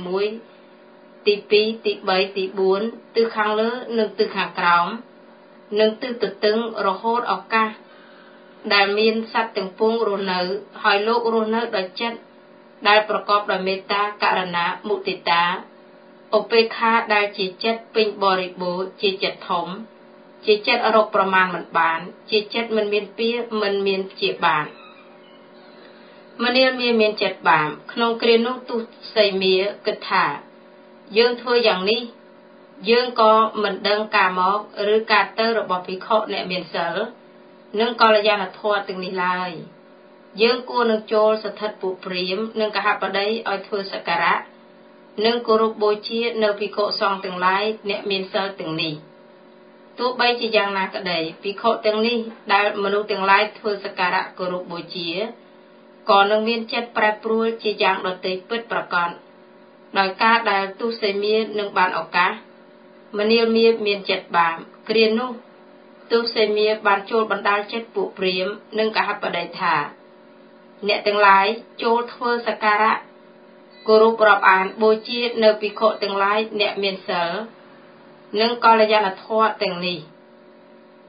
1ទី2ទី3ទី4ទិសខាងលើនិងទិសខាងក្រោមនិងទិសទទឹងរហូតឱកាសដែលមានសត្វទាំងពួងរស់នៅហើយលោករស់នៅដោយចិត្តដែលប្រកបដោយមេត្តាករុណាមុទិតាឧបេក្ខាដែលជាចិត្តពេញបរិបូរណ៍ជាចិត្តធំជាចិត្តរកប្រមាណមិនបានជាចិត្តមិនមានពៀមិនមានព្យាបាទមនាលមានចិត្តបាបក្នុងគ្រានោះទុសីមាគិតថាយើងធ្វើយ៉ាងនេះយើងក៏មិនដឹងការមកឬការទៅរបស់ភិក្ខុអ្នកមានសិលនិងកល្យាណធម៌ទាំងនេះឡើយយើងគួរនឹងចូលស្ថិតពួកព្រាហ្មណ៍និងកហបតីឲ្យធ្វើសក្ការៈនិងគោរពបូជានៅភិក្ខុសង្ឃទាំងឡាយអ្នកមានសិលទាំងនេះទោះបីជាយ៉ាងណាក្តីភិក្ខុទាំងនេះដែលមនុស្សទាំងឡាយធ្វើសក្ការៈគោរពបូជាក៏នឹងមានចិត្តប្រែប្រួលជាយ៉ាងដទៃពិតប្រាកដដោយការដែលទុសីមានឹងបានឱកាសមនាលមានចិត្តបាបគ្រានោះទុសីមាបានចូលបណ្ដាលចិត្តពួកព្រាហ្មណ៍និងកហបតីថាអ្នកទាំងឡាយចូលធ្វើសក្ការៈគោរពរាប់អានបូជានៅភិក្ខុទាំងឡាយអ្នកមានសិលនិងកល្យាណធម៌ទាំងនេះ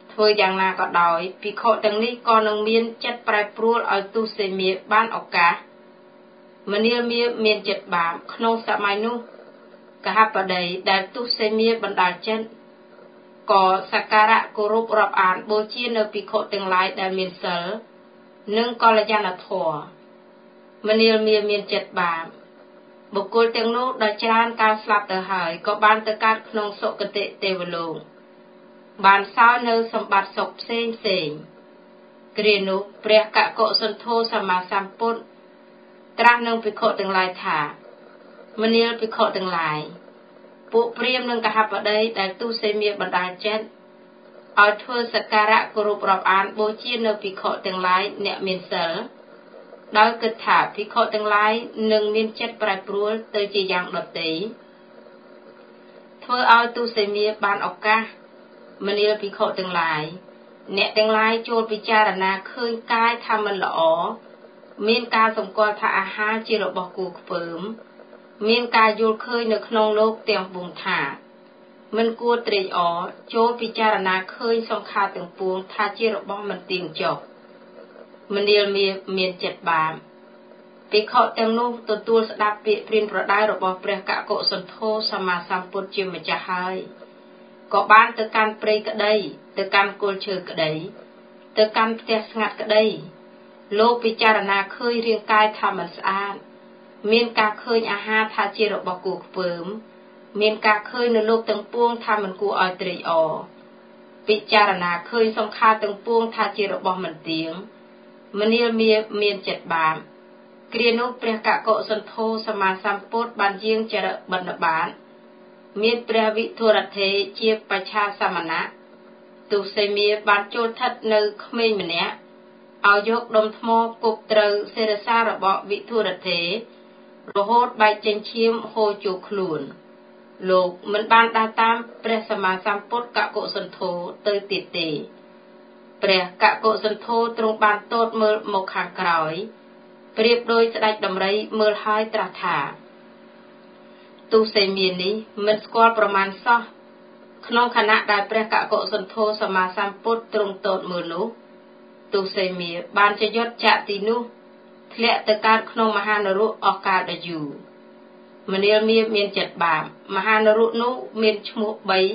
ធ្វើយ៉ាងណាក៏ដោយភិក្ខុទាំងនេះក៏នឹងមានចិត្តប្រែប្រួលឲ្យទុសេមាបានឱកាសមនាលមាមានចិត្តបាបក្នុងសម័យនោះកហបតីដែលទុសេមាបណ្ដាលចិត្តក៏សក្ការៈគោរពរាប់អានបូជានៅភិក្ខុទាំងឡាយដែលមានសិលនិងកល្យាណធម៌មនាលមាមានចិត្តបាបបុគ្គលទាំងនោះដែលច្រើនការស្លាប់ទៅហើយក៏បានទៅកើតក្នុងសុគតិទេវលោកបានសោយនៅសម្បត្តិសុខផ្សេងគ្រានោះព្រះកកុសន្ធោសម្មាសម្ពុទ្ធត្រាស់នឹងភិក្ខុទាំងឡាយថាមនាលភិក្ខុទាំងឡាយពួកព្រាហ្មណ៍និងកហបតីដែលទុសេមាបណ្ដាលចិត្តឲ្យធ្វើសក្ការៈគោរពរាប់អានបូជានៅភិក្ខុទាំងឡាយអ្នកមានសិលដោយគិតថាភិក្ខុទាំងឡាយនឹងមានចិត្តប្រែប្រួលទៅជាយ៉ាងដទៃធ្វើឲ្យទុសេមាបានឱកាសមនាលភិក្ខុទាំងឡាយអ្នកទាំងឡាយចូលពិចារណាឃើញកាយថាមិនល្អមានការសម្គាល់ថាអាហារជារបស់គូខ្ពើមមានការយល់ឃើញនៅក្នុងលោកទាំងពួងថាមិនគួរត្រេកអរចូលពិចារណាឃើញសង្ខារទាំងពួងថាជារបស់មិនទៀងចុះមនាលមានចិត្តបាបភិក្ខុទាំងនោះទទួលស្ដាប់ពាក្យព្រានប្រដៅរបស់ព្រះកកុសន្ធោសម្មាសម្ពុទ្ធជាម្ចាស់ហើយក៏បានទៅកាន់ព្រៃក្តីទៅកាន់គល់ឈើក្តីទៅកាន់ផ្ទះស្ងាត់ក្តីលោកពិចារណាឃើញរាងកាយថាមិនស្អាតមានការឃើញអាហារថាជារបស់គួរខ្ពើមមានការឃើញនៅលោកទាំងពួងថាមិនគួរឲ្យត្រេកអរពិចារណាឃើញសង្ខារទាំងពួងថាជារបស់មិនទៀងមនាលមានចិត្តបាបគ្រានោះព្រះកកុសន្ធោសម្មាសម្ពុទ្ធបានយាងចរបណ្ឌបាតមានព្រះវិធុរថេជាបច្ឆាសមណៈទុសេមាបានចូលស្ថិតនៅក្មេងម្នាក់ឲ្យយកដុំថ្មគប់ត្រូវសេរសារបស់វិធុរថេរហូតបែកចេញឈាមហូរចូលខ្លួនលោកមិនបានដើរតាមព្រះសម្មាសម្ពុទ្ធកកុសន្ធោទៅទៀតទេព្រះកកុសន្ធោទ្រង់បានទតមើលមកខាងក្រោយប្រៀបដោយស្ដេចដំរីមើលហើយត្រាស់ថាទុសេមានេះមិនស្គាល់ប្រមាណសោះក្នុងខណៈដែលព្រះកកុសន្ធោសម្មាសម្ពុទ្ធទ្រង់ទតមើលនោះទុសេមាបានចយុតចាក់ទីនោះធ្លាក់ទៅកើតក្នុងមហានរកអស់កាលដ៏យូរមនាលមានចិត្តបាបមហានរកនោះមានឈ្មោះ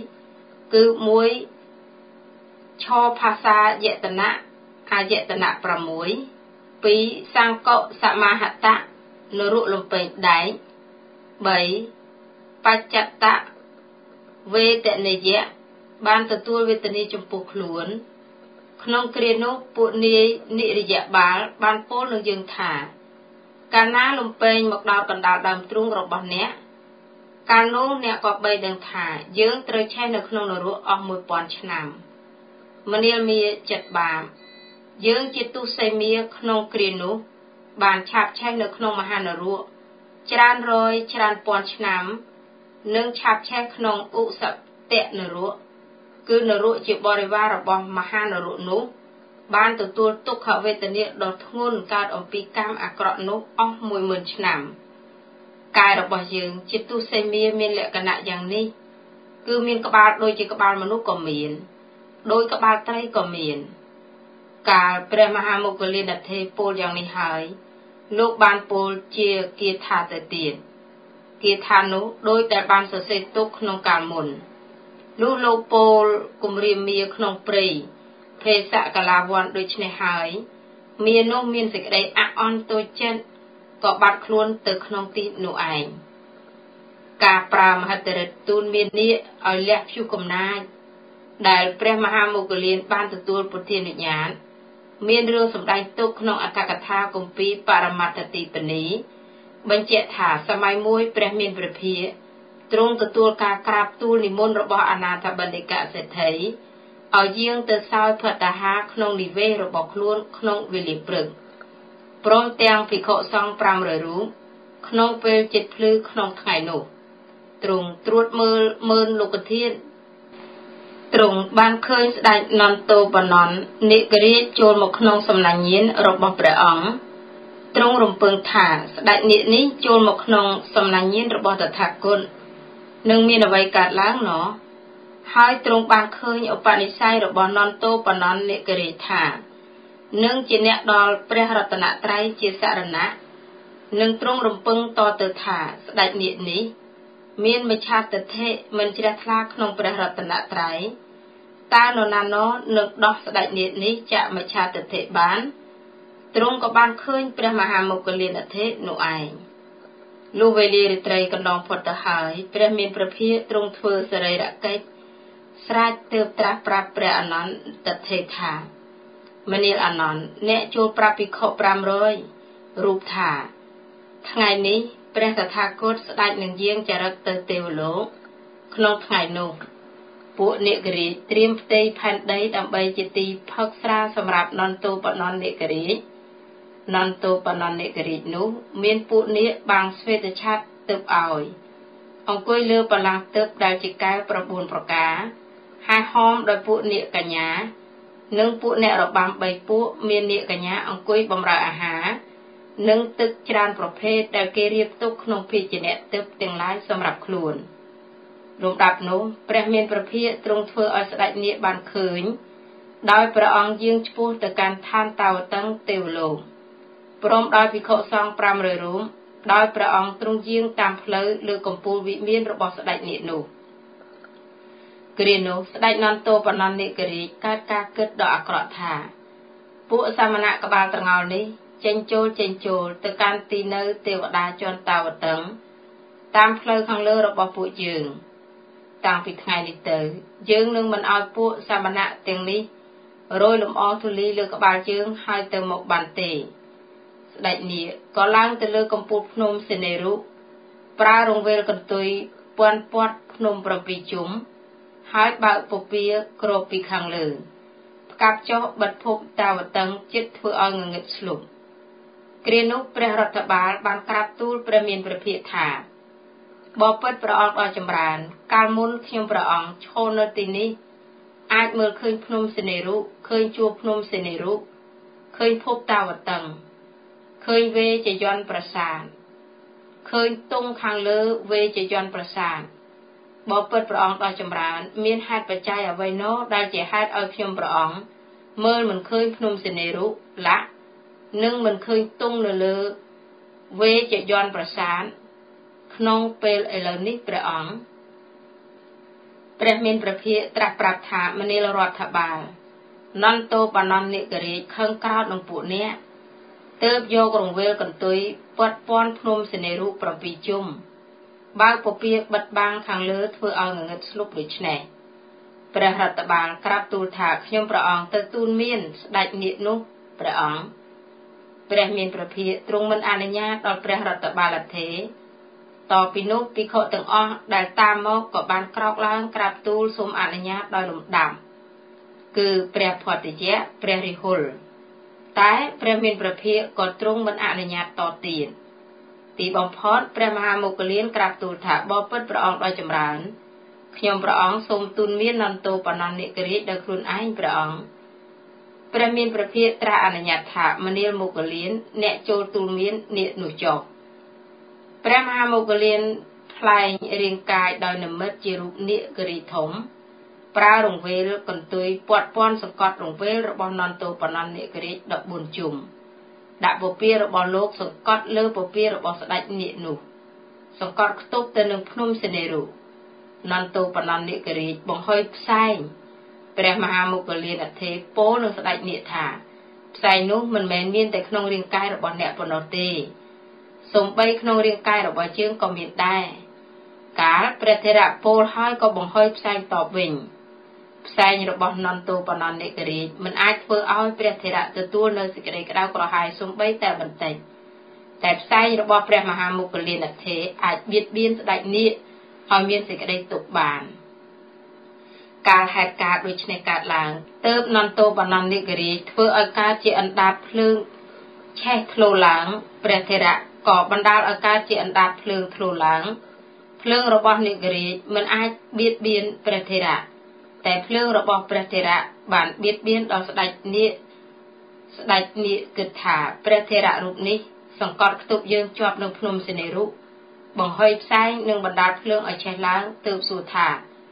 3គឺ1ឆោផាសាយតនៈអាយតនៈ6 2សង្កុសមាហតៈនរកលំពេងដែក3បច្ចតៈវេទនិយៈបានទទួលវេទនាចំពោះខ្លួនក្នុងគ្រានោះពួកនាយនិរិយបាលបានពោលនឹងយើងថាកាលណាលំពេងមកដល់កណ្ដាលដើមទ្រូងរបស់អ្នកកាលនោះអ្នកក៏បីដឹងថាយើងត្រូវឆេះនៅក្នុងនរកអស់ 1000 ឆ្នាំមនាលមាចិត្តបាបយើងជាទុសេមាក្នុងគ្រានោះបានឆាបឆេះនៅក្នុងមហានរកច្រើនរយច្រើនពាន់ឆ្នាំនិងឆាបឆេះក្នុងឧសតៈនរកគឺនរកជាបរិវាររបស់មហានរកនោះបានទទួលទុក្ខវេទនាដ៏ធ្ងន់កើតអំពីកម្មអាក្រក់នោះអស់ 10000 ឆ្នាំកាយរបស់យើងជាទុសេមាមានលក្ខណៈយ៉ាងនេះគឺមានក្បាលដូចជាក្បាលមនុស្សក៏មានដោយក្បាលត្រីក៏មានកាលព្រះមហាមោគលានធិពោលយ៉ាងនេះហើយលោកបានពោលជាគាថាទៅទៀតគាថានោះដោយតែបានសរសេរទុកក្នុងកាលមុននោះលោកពោលគម្រាមមាក្នុងព្រៃភេសកលាវ័នដូចនេះហើយមានោះមានសេចក្តីអាក់អន់តូចចិត្តក៏បាត់ខ្លួនទៅក្នុងទីនោះឯងការប្រើមហិទ្ធិឫទ្ធិទូលមាននេះឲ្យលះព្យុះកំណាចដែលព្រះមហាមោគលានបានទទួលពុទ្ធានុញ្ញាតមានរឿងសម្ដែងទុកក្នុងអត្ថកថាគម្ពីរបរមត្ថទីបនីបញ្ជាក់ថាសម័យមួយព្រះមានព្រះភិក្ខទ្រង់ទទួលការក្រាបទូលនិមន្តរបស់អនាថបណ្ឌិកសេដ្ឋីឲ្យយាងទៅសោយភត្តាហារក្នុងនិវេសរបស់ខ្លួនក្នុងវេលាព្រឹកព្រមទាំងភិក្ខុសង្ឃ500រូបក្នុងពេលជិតភ្លឺក្នុងថ្ងៃនោះទ្រង់ត្រួតមើលលោកធាតុទ្រង់បានឃើញស្ដេចនន្តោបនន្ទនិករាជចូលមកក្នុងសំណាញ់ញាណរបស់ព្រះអង្គទ្រង់រំពឹងថាស្ដេចនាគនេះចូលមកក្នុងសំណាញ់ញាណរបស់តថាគតនឹងមានអ្វីកើតឡើងណោះហើយទ្រង់បានឃើញឧបនិស្ស័យរបស់នន្តោបនន្ទនិករាជថានឹងជាអ្នកដល់ព្រះរតនត្រ័យជាសរណៈនឹងទ្រង់រំពឹងតទៅថាស្ដេចនាគនេះមានមច្ឆាទិដ្ឋិមិនជ្រះថ្លាក្នុងព្រះរតនត្រ័យតើនរណាណោនឹងដោះស្ដេចនាគនេះចាក់មច្ឆាទិដ្ឋិបានទ្រង់ក៏បានឃើញព្រះមហាមុគលានធិនោះឯងលុះវេលារាត្រីកណ្ដងផុតទៅហើយព្រះមានព្រះភិក្ខទ្រង់ធ្វើសរីរកិច្ចស្រេចទើបត្រាស់ប្រាប់ព្រះអនន្តធិថាមនាលអនន្តអ្នកជួលប្រាប់ភិក្ខុ500រូបថាថ្ងៃនេះព្រះតថាគតស្ដេចនឹងយាងចរិកទៅទេវលោកក្នុងថ្ងៃនោះពួកនិករាជត្រៀមផ្ទៃផែនដីដើម្បីជាទីផឹកស្រាសម្រាប់នន្តោបនន្ទនិករាជនន្តោបនន្ទនិករាជនោះមានពួកនាគបាំងស្វេតឆ័ត្រទើបឲ្យអង្គុយលើបល្ល័ង្កទើបដែលជាកែវ9ប្រការហើយហោមដោយពួកនាគកញ្ញានិងពួកអ្នករបាំ3ពួកមាននាគកញ្ញាអង្គុយបម្រើអាហារនិងទឹកច្រើនប្រភេទដែលគេរៀបទុកក្នុងភេជ្ជៈទើបទាំងឡាយសម្រាប់ខ្លួនលំដាប់នោះព្រះមានព្រះភិក្ខទ្រង់ធ្វើឲ្យស្ដេចនាគបានឃើញដោយព្រះអង្គយាងឆ្ពោះទៅកាន់ឋានតាវតឹងទេវលោកព្រមដោយភិក្ខុសង្ឃ500រូបដោយព្រះអង្គទ្រង់យាងតាមផ្លូវលើកំពូលវិមានរបស់ស្ដេចនាគនោះគ្រានោះស្ដេចនន្តោបនន្ទនិករាជកើតការគិតដ៏អាក្រក់ថាពួកសាមណៈក្បាលត្រងោលនេះចេញចូលទៅកាន់ទីនៅទេវតាជាន់តាវតឹងតាមផ្លូវខាងលើរបស់ពួកយើងតាំងពីថ្ងៃនេះទៅយើងនឹងមិនឲ្យពួកសាមណៈទាំងនេះរយលំអធូលីលើក្បាលជើងហើយទៅមកបានទេស្ដេចនាគក៏ឡើងទៅលើកំពូលភ្នំសេនេរុប្រើរង្វេលកន្ទុយពាន់ពាត់ភ្នំ7ជុំហើយបើកពពាគ្របពីខាងលើផ្កាប់ចុះបិទភពតាវតឹងចិត្តធ្វើឲ្យងងឹតស្លុបគ្រានោះព្រះរដ្ឋបាលបានក្រាបទូលព្រះមានព្រះភិក្ខថាបបិទ្ធព្រះអង្គដ៏ចម្រើនកាលមុនខ្ញុំព្រះអង្គឈរនៅទីនេះអាចមើលឃើញភ្នំសេនេរុឃើញជួរភ្នំសេនេរុឃើញភពតាវតឹងឃើញវេជយន្តប្រាសាទឃើញទង់ខាងលើវេជយន្តប្រាសាទបបិទ្ធព្រះអង្គដ៏ចម្រើនមានហេតុបច្ច័យអ្វីណោដែលជាហេតុឲ្យខ្ញុំព្រះអង្គមើលមិនឃើញភ្នំសេនេរុលាក់និងមិនឃើញទង់នៅលើវេជយន្តប្រាសាទក្នុងពេលឥឡូវនេះព្រះអង្គព្រះមានព្រះភិក្ខត្រាស់ប្រាប់ថាមនាលរដ្ឋបាលនន្តោបនន្ទនិករាជខឹងក្រោធនឹងពួកអ្នកទើបយករង្វេលកន្ទុយពាត់ព័ន្ធភ្នំសេនេរុ7ជុំបើកពពាបិទបាំងខាងលើធ្វើឲ្យងងឹតស្លុបដូច្នេះព្រះរដ្ឋបាលក្រាបទូលថាខ្ញុំព្រះអង្គទៅទូលមានស្ដេចនាគនោះព្រះអង្គព្រះមានព្រះភិក្ខទ្រង់មិនអនុញ្ញាតដល់ព្រះរដ្ឋបាលទេ ต่อពីនោះភិក្ខុទាំងអស់ដែលតាមមកក៏បានក្រោកឡើងក្រាបទូលសូមអនុញ្ញាតដោយលំដាប់គឺព្រះផតយៈព្រះរិហុលតែព្រះមានព្រះភិក្ខក៏ទ្រង់មិនអនុញ្ញាតតទៀតទីបំផុតព្រះមហាមុគលានក្រាបទូលថាបបិទ្ធព្រះអង្គដ៏ចម្រើនខ្ញុំព្រះអង្គសូមទូលមាននន្តោបនន្ទនិករាជដោយខ្លួនឯងព្រះអង្គព្រះមានព្រះភិក្ខត្រាស់អនុញ្ញាតថាមនាលមុគលានអ្នកចូលទូលមាននាគនោះចុះព្រះមហាមុគលានថ្លែងរាងកាយដោយនិមិត្តជារូបនាគរីធំប្រើរង្វេលកន្ទុយពាត់ព័ន្ធសង្កត់រង្វេលរបស់នន្តោបនន្ទនិករាជ14ជុំដាក់ពពារបស់លោកសង្កត់លើពពារបស់ស្ដេចនាគនោះសង្កត់ខ្ទប់ទៅនឹងភ្នំសេនេរុនន្តោបនន្ទនិករាជបង្ហុយផ្សែងព្រះមហាមុគលានអធិពោលនឹងស្ដេចនាគថាផ្សែងនោះមិនមែនមានតែក្នុងរាងកាយរបស់អ្នកប៉ុណ្ណោះទេសូម្បីក្នុងរាងកាយរបស់យើងក៏មានដែរកាលព្រះធរៈពោលហើយក៏បង្ហុយផ្សែងតបវិញផ្សែងរបស់នន្តោបនន្ទនិករាជមិនអាចធ្វើឲ្យព្រះធរៈទទួលនៅសេចក្តីក្តៅក្រហាយសូម្បីតែបន្តិចតែផ្សែងរបស់ព្រះមហាមុគលានអធិអាចបៀតបៀនស្ដេចនាគឲ្យមានសេចក្តីទុក្ខបានកាលហេតុការណ៍ដូចនេះកើតឡើងទើបនន្តោបនន្ទនិករាជធ្វើឲ្យកើតជាអណ្ដាតភ្លើងឆេះធ្លោឡើងព្រះធរៈក៏បណ្ដាលឲ្យកើតជាអណ្ដាតភ្លើងធ្លោឡើងភ្លើងរបស់និករាជមិនអាចបៀតបៀនព្រះធរៈតែភ្លើងរបស់ព្រះធរៈបានបៀតបៀនដល់ស្ដេចនាគគិតថាព្រះធរៈរូបនេះសង្កត់ខ្ទប់យើងជាប់នៅភ្នំសេនេរុបង្ហុយផ្សែងនិងបណ្ដាលភ្លើងឲ្យឆេះឡើងទើបសួរថា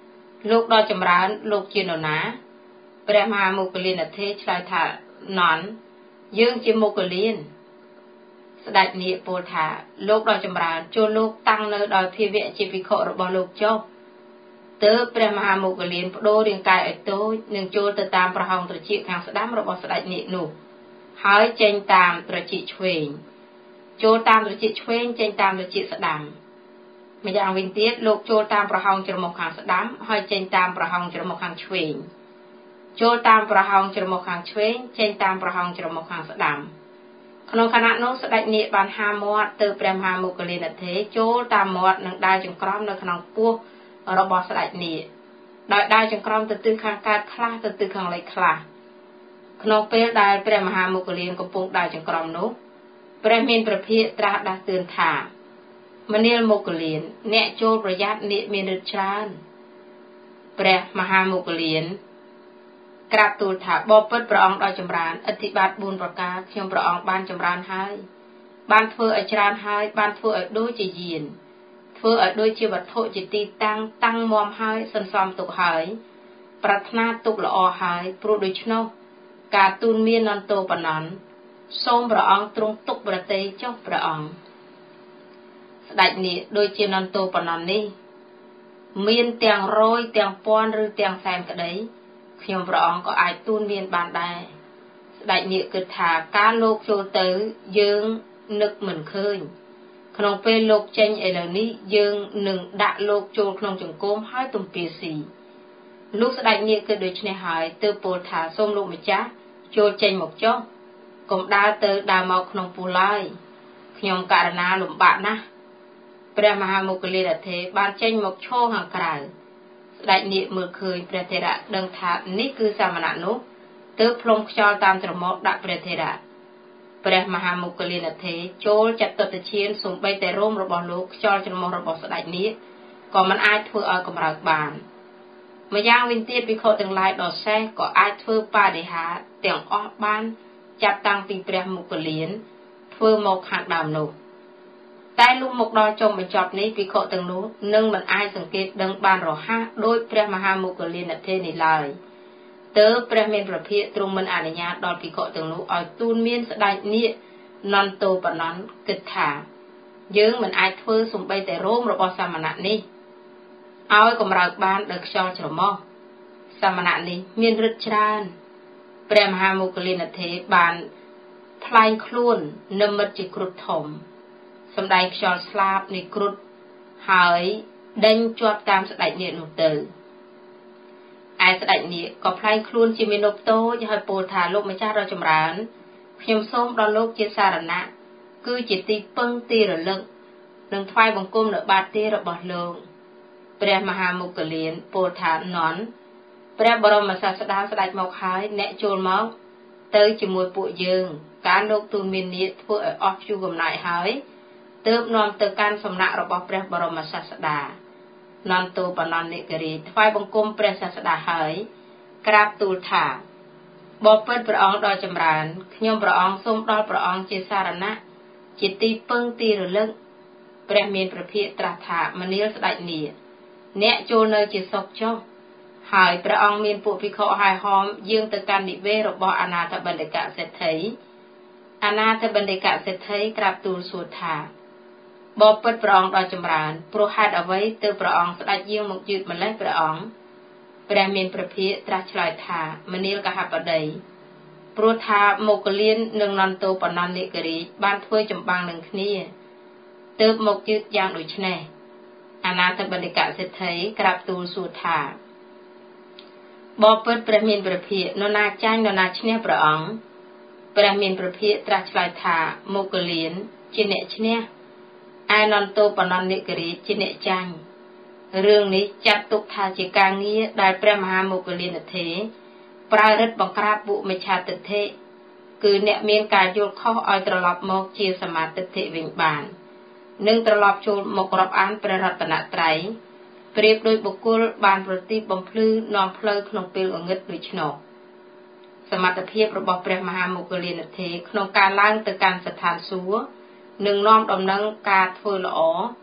លោកដល់ចម្រើនលោកជានរណាព្រះមហាមុគលានធេឆ្លើយថាណន់យើងជាមុគលានស្ដេចនាគពោលថាលោកដល់ចម្រើនចូលលោកតាំងនៅដោយភាវៈជាភិក្ខុរបស់លោកចុះទើបព្រះមហាមុគលានបដូររាងកាយឲ្យតូចនិងចូលទៅតាមប្រហោងត្រចៀកខាងស្ដាំរបស់ស្ដេចនាគនោះហើយចេញតាមត្រចៀកឆ្វេងចូលតាមត្រចៀកឆ្វេងចេញតាមត្រចៀកស្ដាំម្យ៉ាងវិញទៀតលោកចូលតាមប្រហោងច្រមុះខាងស្ដាំហើយចេញតាមប្រហោងច្រមុះខាងឆ្វេងចូលតាមប្រហោងច្រមុះខាងឆ្វេងចេញតាមប្រហោងច្រមុះខាងស្ដាំក្នុងខណៈនោះស្ដេចនាគបានហាមាត់ទៅព្រះមហាមុគលានធេចូលតាមមាត់និងដើរចង្ក្រមនៅក្នុងពោះរបស់ស្ដេចនាគដោយដើរចង្ក្រមទៅទិសខាងកើតខ្លះទៅទិសខាងលិចខ្លះក្នុងពេលដែលព្រះមហាមុគលានកំពុងដើរចង្ក្រមនោះព្រះមានព្រះភិក្ខត្រាស់ដាស់តឿនថាមនាលមុគលានអ្នកចូលប្រយ័ត្ននាគមានឫទ្ធិច្រើនព្រះមហាមុគលានក្រាបទូលថាបបិទ្ធព្រះអង្គដ៏ចម្រើនអធិបាត4ប្រការខ្ញុំព្រះអង្គបានចម្រើនហើយបានធ្វើឲ្យច្រើនហើយបានធ្វើឲ្យដូចជាយានធ្វើឲ្យដូចជាវត្ថុជាទីតាំងមាំហើយសន្សំទុកហើយប្រាថ្នាទុកល្អហើយព្រោះដូច្នោះការទូលមាននន្តោបណន់សូមព្រះអង្គទ្រង់ទុកប្រតិចុះព្រះអង្គស្ដេចនេះដូចជានន្តោបណន់នេះមានទាំងរយទាំងពាន់ឬទាំងសែនក្តីខ្ញុំព្រះអង្គក៏អាចទូលមានបានដែរស្ដេចនាគគិតថាការលោកចូលទៅយើងនឹកមិនឃើញក្នុងពេលលោកចេញឥឡូវនេះយើងនឹងដាក់លោកចូលក្នុងចង្គមហើយទំពាស៊ីលុះស្ដេចនាគគិតដូច្នេះហើយទើបពោលថាសូមលោកម្ចាស់ចូលចេញមកចុះកុំដើរទៅដើរមកក្នុងពោះឡើយខ្ញុំករណាលំបាកណាស់ព្រះមហាមុគលានធេបានចេញមកឈរខាងក្រៅស្ដេចនាគមើលឃើញព្រះថេរៈដឹងថានេះគឺសាមណៈនោះទើបផ្លុំខ្យល់តាមច្រមុះដាក់ព្រះថេរៈព្រះមហាមុគលានធេចូលចតុត្តឈានសូម្បីតែរោមរបស់លោកខ្យល់ច្រមុះរបស់ស្ដេចនាគក៏មិនអាចធ្វើឲ្យកម្រើកបានម្យ៉ាងវិញទៀតភិក្ខុទាំងឡាយដ៏សេះក៏អាចធ្វើបរិហារទាំងអស់បានចាប់តាំងពីព្រះមុគលានធ្វើមកខាងដើមនោះតែលុះមកដល់ចុងបញ្ចប់នេះភិក្ខុទាំងនោះនឹងមិនអាចសង្កេតដឹងបានរហ័សដោយព្រះមហាមុគលានធេនេះឡើយទើបព្រះមានព្រះភិក្ខទ្រង់មិនអនុញ្ញាតដល់ភិក្ខុទាំងនោះឲ្យទូលមានស្ដេចនាគនន្តោបណន់គិតថាយើងមិនអាចធ្វើសំបីតែរោមរបស់សាមណៈនេះឲ្យកម្រើកបានដោយខ្យល់ច្រមុះសាមណៈនេះមានឫទ្ធិច្រើនព្រះមហាមុគលានធេបានថ្លែងខ្លួននិមិត្តជាគ្រុឌធំសម្ដែងខ្យល់ស្លាបនៃគ្រុឌហើយដេញជាប់តាមស្ដេចនាគនោះទៅឯស្ដេចនាគក៏ថ្លែងខ្លួនជាមាណពតូចហើយពោលថាលោកម្ចាស់ដ៏ចម្រើនខ្ញុំសូមដល់លោកជាសារណៈគឺជាទីពឹងទីរលឹកនិងថ្វាយបង្គំនៅបាតទីរបស់លោកព្រះមហាមុគលានពោលថានន់ព្រះបរមសាស្តាស្ដេចមកហើយអ្នកចូលមកទៅជាមួយពួកយើងការលោកទូលមាននាគធ្វើឲ្យអស់ព្យុះកំណាយហើយទើបនាំទៅកាន់សំណាក់របស់ព្រះបរមសាស្តានន្តោបណន្និគរីថ្វាយបង្គំព្រះសាស្តាហើយក្រាបទូលថាបបិទ្ធព្រះអង្គដ៏ចម្រើនខ្ញុំព្រះអង្គសូមដល់ព្រះអង្គជាសារណៈជាទីពឹងទីរលឹកព្រះមានព្រះភិក្ខត្រាស់ថាមនាលស្ដេចនាគអ្នកចូលនៅជាសុខចុះហើយព្រះអង្គមានពួកភិក្ខុហាយហោមយាងទៅកាន់និវេសរបស់អនាថបណ្ឌិកសេដ្ឋីអនាថបណ្ឌិកសេដ្ឋីក្រាបទូលសួរថាបបិទ្ធព្រះអង្គដ៏ចម្រើនព្រោះហេតុអ្វីទើបព្រះអង្គស្ដេចយាងមកយឺតម្លេះព្រះអង្គព្រះមានព្រះភិក្ខត្រាស់ឆ្លើយថាមនាលកហបតីព្រោះថាមុគលាននិងនន្តោបណន្និគរីបានធ្វើចម្បាំងនឹងគ្នាទើបមកយឺតយ៉ាងដូចនេះអនាថបណ្ឌិកសេដ្ឋីក្រាបទូលសួរថាបបិទ្ធព្រះមានព្រះភិក្ខនរណាចាញ់នរណាឈ្នះព្រះអង្គព្រះមានព្រះភិក្ខត្រាស់ឆ្លើយថាមុគលានជាអ្នកឈ្នះឯនន្តោបណន្និគរីជាអ្នកចាញ់រឿងនេះចាត់ទុកថាជាការងារដែលព្រះមហាមុគលានធេប្រើរិទ្ធបង្ក្រាបពួកមិច្ឆាទិដ្ឋិគឺអ្នកមានការយល់ខុសឲ្យត្រឡប់មកជាសមាទិដ្ឋិវិញបាននិងត្រឡប់ចូលមករាប់អានព្រះរតនត្រ័យប្រៀបដោយបុគ្គលបានប្រទីបបំភ្លឺនាំផ្លូវក្នុងពេលងងឹតដូច្នោះសមត្ថភាពរបស់ព្រះមហាមុគលានធេក្នុងការឡើងទៅកាន់ស្ថានសួគ៌និងនាំដំណឹងការធ្វើល្អ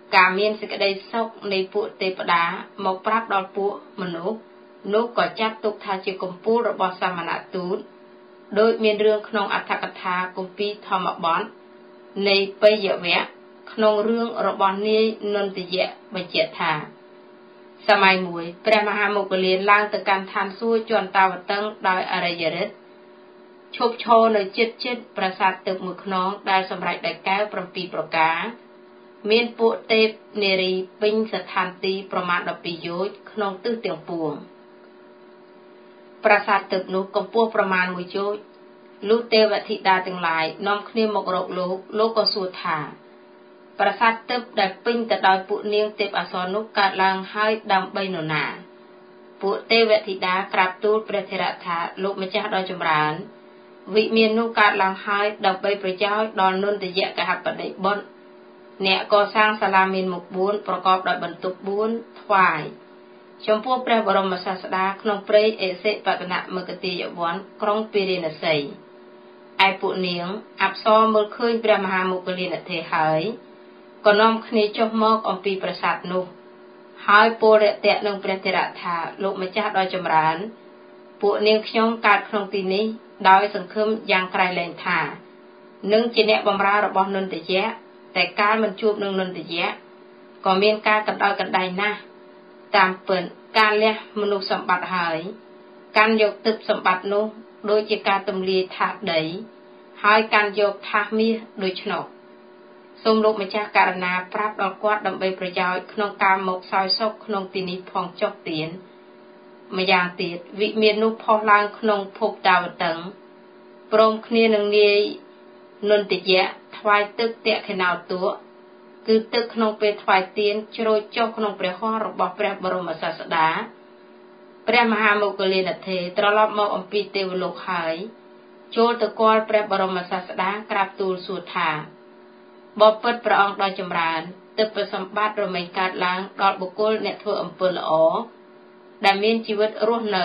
ការមានសេចក្តីសុខនៃពួកទេវតាមកប្រាប់ដល់ពួកមនុស្សនោះក៏ចាត់ទុកថាជាកម្ពូលរបស់សមណទូតដោយមានរឿងក្នុងអត្ថកថាគម្ពីរធម្មបទនៃបិយវៈក្នុងរឿងរបស់នាយនន្ទយៈបញ្ជាក់ថាសម័យមួយព្រះមហាមុគលានឡើងទៅកាន់ឋានសួគ៌ជន្តាវតឹងដោយអរិយរិទ្ធឈប់ឈរនៅជិតប្រាសាទទឹកមួយខ្នងដែលសម្រេចដោយកែវ7ប្រការមានពួកទេពនារីពេញស្ថានទីប្រមាណ12យោជន៍ក្នុងទិសទាំងពួងប្រាសាទទឹកនោះកម្ពស់ប្រមាណ1យោជន៍លុះទេវធីតាទាំងឡាយនាំគ្នាមករកលោកក៏សួរថាប្រាសាទទឹកដែលពេញទៅដោយពួកនាងទេពអសុរនោះកើតឡើងហើយដើម្បីនរណាពួកទេវធីតាក្រាបទូលព្រះថេរៈថាលោកម្ចាស់ដ៏ចម្រើនវិមាននោះកើតឡើងហើយដើម្បីប្រយោជន៍ដល់នន្ទយៈកហបតីបុត្រអ្នកកសាងសាលាមានមុខ4ប្រកបដោយបន្ទប់4ថ្វាយចំពោះព្រះបរមសាស្តាក្នុងព្រៃអេសិបតនមគតិយវ័នក្រុងពារាណសីឯពួកនាងអប្សរមើលឃើញព្រះមហាមុគលានធិហើយក៏នាំគ្នាចុះមកអំពីប្រាសាទនោះហើយពលរតៈនឹងព្រះថេរៈថាលោកម្ចាស់ដ៏ចម្រើនពួកនាងខ្ញុំកើតក្នុងទីនេះដោយសង្ឃឹមយ៉ាងក្រៃលែងថានឹងជាអ្នកបម្រើរបស់នន្ទយៈតែកាលមិនជួបនឹងនន្ទយៈក៏មានការកណ្ដោយកណ្ដែងណាស់តាមពិតការលះមនុស្សសម្បត្តិហើយកាន់យកទឹកសម្បត្តិនោះដូចជាការទម្លាយថាសដីហើយកាន់យកថាសមាសដូច្នោះសូមលោកម្ចាស់ករណាប្រាប់ដល់គាត់ដើម្បីប្រយោជន៍ក្នុងការមកសោយសុខក្នុងទីនេះផងចុះទៀនម្យ៉ាងទៀតវិមាននោះផុសឡើងក្នុងភពតាវតឹងព្រមគ្នានឹងនាយនន្ទយៈថ្វាយទឹកតេខិណោទៈគឺទឹកក្នុងពេលថ្វាយទៀនជ្រោយចុះក្នុងព្រះហស្ថរបស់ព្រះបរមសាស្តាព្រះមហាមុគលានធិត្រឡប់មកអំពីទេវលោកហើយចូលទៅគាល់ព្រះបរមសាស្តាក្រាបទូលសួរថាបបិទ្ធព្រះអង្គដ៏ចម្រើនទិព្វសម្បត្តិរមែងកើតឡើងដល់បុគ្គលអ្នកធ្វើអំពើល្អដែលមានជីវិតរស់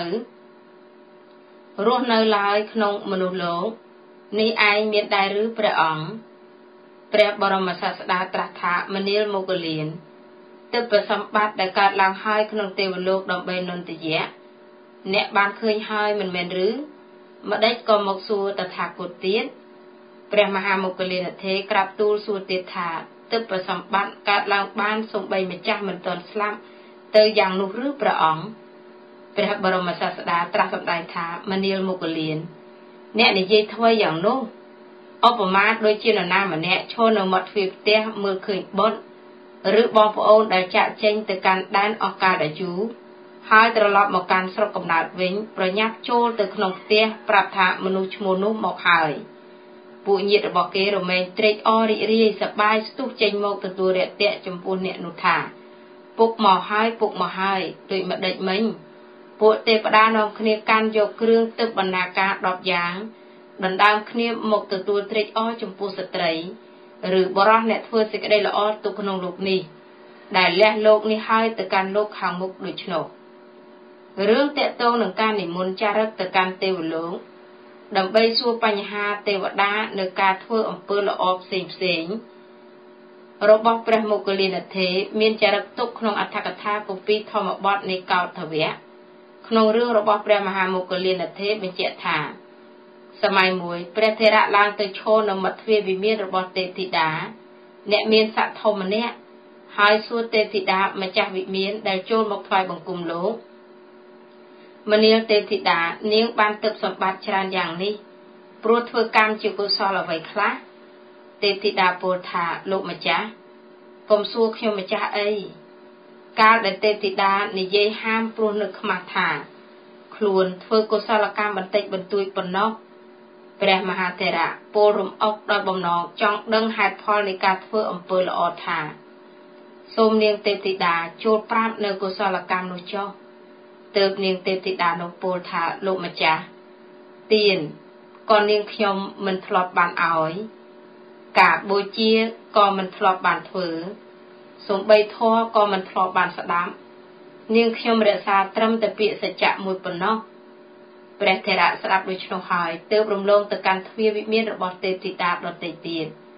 នៅឡើយក្នុងមនុស្សលោកនេះឯងមានដែរឬព្រះអង្គព្រះបរមសាស្តាត្រាស់ថាមនាលមុគលានទិព្វសម្បត្តិដែលកើតឡើងហើយក្នុងទេវលោកដើម្បីនន្ទយៈអ្នកបានឃើញហើយមិនមែនឬម្ដេចក៏មកសួរតថាគតទៀតព្រះមហាមុគលានធិក្រាបទូលសួរទៀតថាទិព្វសម្បត្តិកើតឡើងបានសូម្បីម្ចាស់មិនទាន់ស្លាប់ទៅយ៉ាងនោះឬព្រះអង្គព្រះបរមសាស្តាត្រាស់សម្ដែងថាមនាលមុគលានអ្នកនិយាយថ្មីយ៉ាងនោះឧបមាដូចជានរណាម្នាក់ឈរនៅមាត់ទ្វារផ្ទះមើលឃើញបុត្រឬបងប្អូនដែលចាក់ចេញទៅកាន់ដែនអស់កាលដ៏យូរហើយត្រឡប់មកកាន់ស្រុកកំណើតវិញប្រញាប់ចូលទៅក្នុងផ្ទះប្រាប់ថាមនុស្សឈ្មោះនោះមកហើយពួកញាតិរបស់គេរមែងត្រេកអររីករាយសប្បាយស្ទុះចេញមកទទួលរាក់ទាក់ចំពោះអ្នកនោះថាពុកមកហើយដូចម្ដេចមិញពួកទេវតានាំគ្នាកាន់យកគ្រឿងទឹកបណ្ណាការ10យ៉ាងដណ្ដើមគ្នាមកទទួលត្រេកអរចំពោះស្ត្រីឬបរិសអ្នកធ្វើសេចក្តីល្អទុកក្នុងលោកនេះដែលលះលោកនេះហើយទៅកាន់លោកខាងមុខដូច្នោះរឿងតាក់ទងនឹងការនិមន្តចារិកទៅកាន់ទេវលោកដើម្បីសួរបញ្ហាទេវតានៅការធ្វើអំពើល្អផ្សេងរបស់ព្រះមុគលានធិមានចារិកទុកក្នុងអត្ថកថាគម្ពីរធម្មបទនៃកោដ្ឋវៈក្នុងរឿងរបស់ព្រះមហាមុគលានធិបញ្ជាក់ថាសម័យមួយព្រះថេរៈឡើងទៅឈរនៅមាត់ទ្វារវិមានរបស់ទេពធីតាអ្នកមានស័ក្តិធំម្នាក់ហើយសួរទេពធីតាម្ចាស់វិមានដែលចូលមកថ្វាយបង្គំលោកមនាលទេពធីតានាងបានទិព្វសម្បត្តិច្រើនយ៉ាងនេះព្រោះធ្វើកម្មជាកុសលអ្វីខ្លះទេពធីតាពោលថាលោកម្ចាស់កុំសួរខ្ញុំម្ចាស់អីកាលដែលទេពធីតានិយាយហាមព្រោះនឹកខ្មាស់ថាខ្លួនធ្វើកុសលកម្មបន្តិចបន្តួចប៉ុណ្ណោះព្រះមហាថេរៈពោលរំអុកដោយបំណងចង់ដឹងហេតុផលនៃការធ្វើអំពើល្អថាសូមនាងទេពធីតាចូលប្រាប់នៅកុសលកម្មនោះចុះទើបនាងទេពធីតានោះពោលថាលោកម្ចាស់ទានក៏នាងខ្ញុំមិនធ្លាប់បានឲ្យការបូជាក៏មិនធ្លាប់បានធ្វើសូម្បីធម៌ក៏មិនធ្លាប់បានស្ដាប់នាងខ្ញុំរក្សាត្រឹមតែពាក្យសច្ចៈមួយប៉ុណ្ណោះព្រះថេរៈស្ដាប់ដូច្នោះហើយទើបរំលងទៅកាន់ទ្វារវិមានរបស់ទេពធីតាដទៃទៀត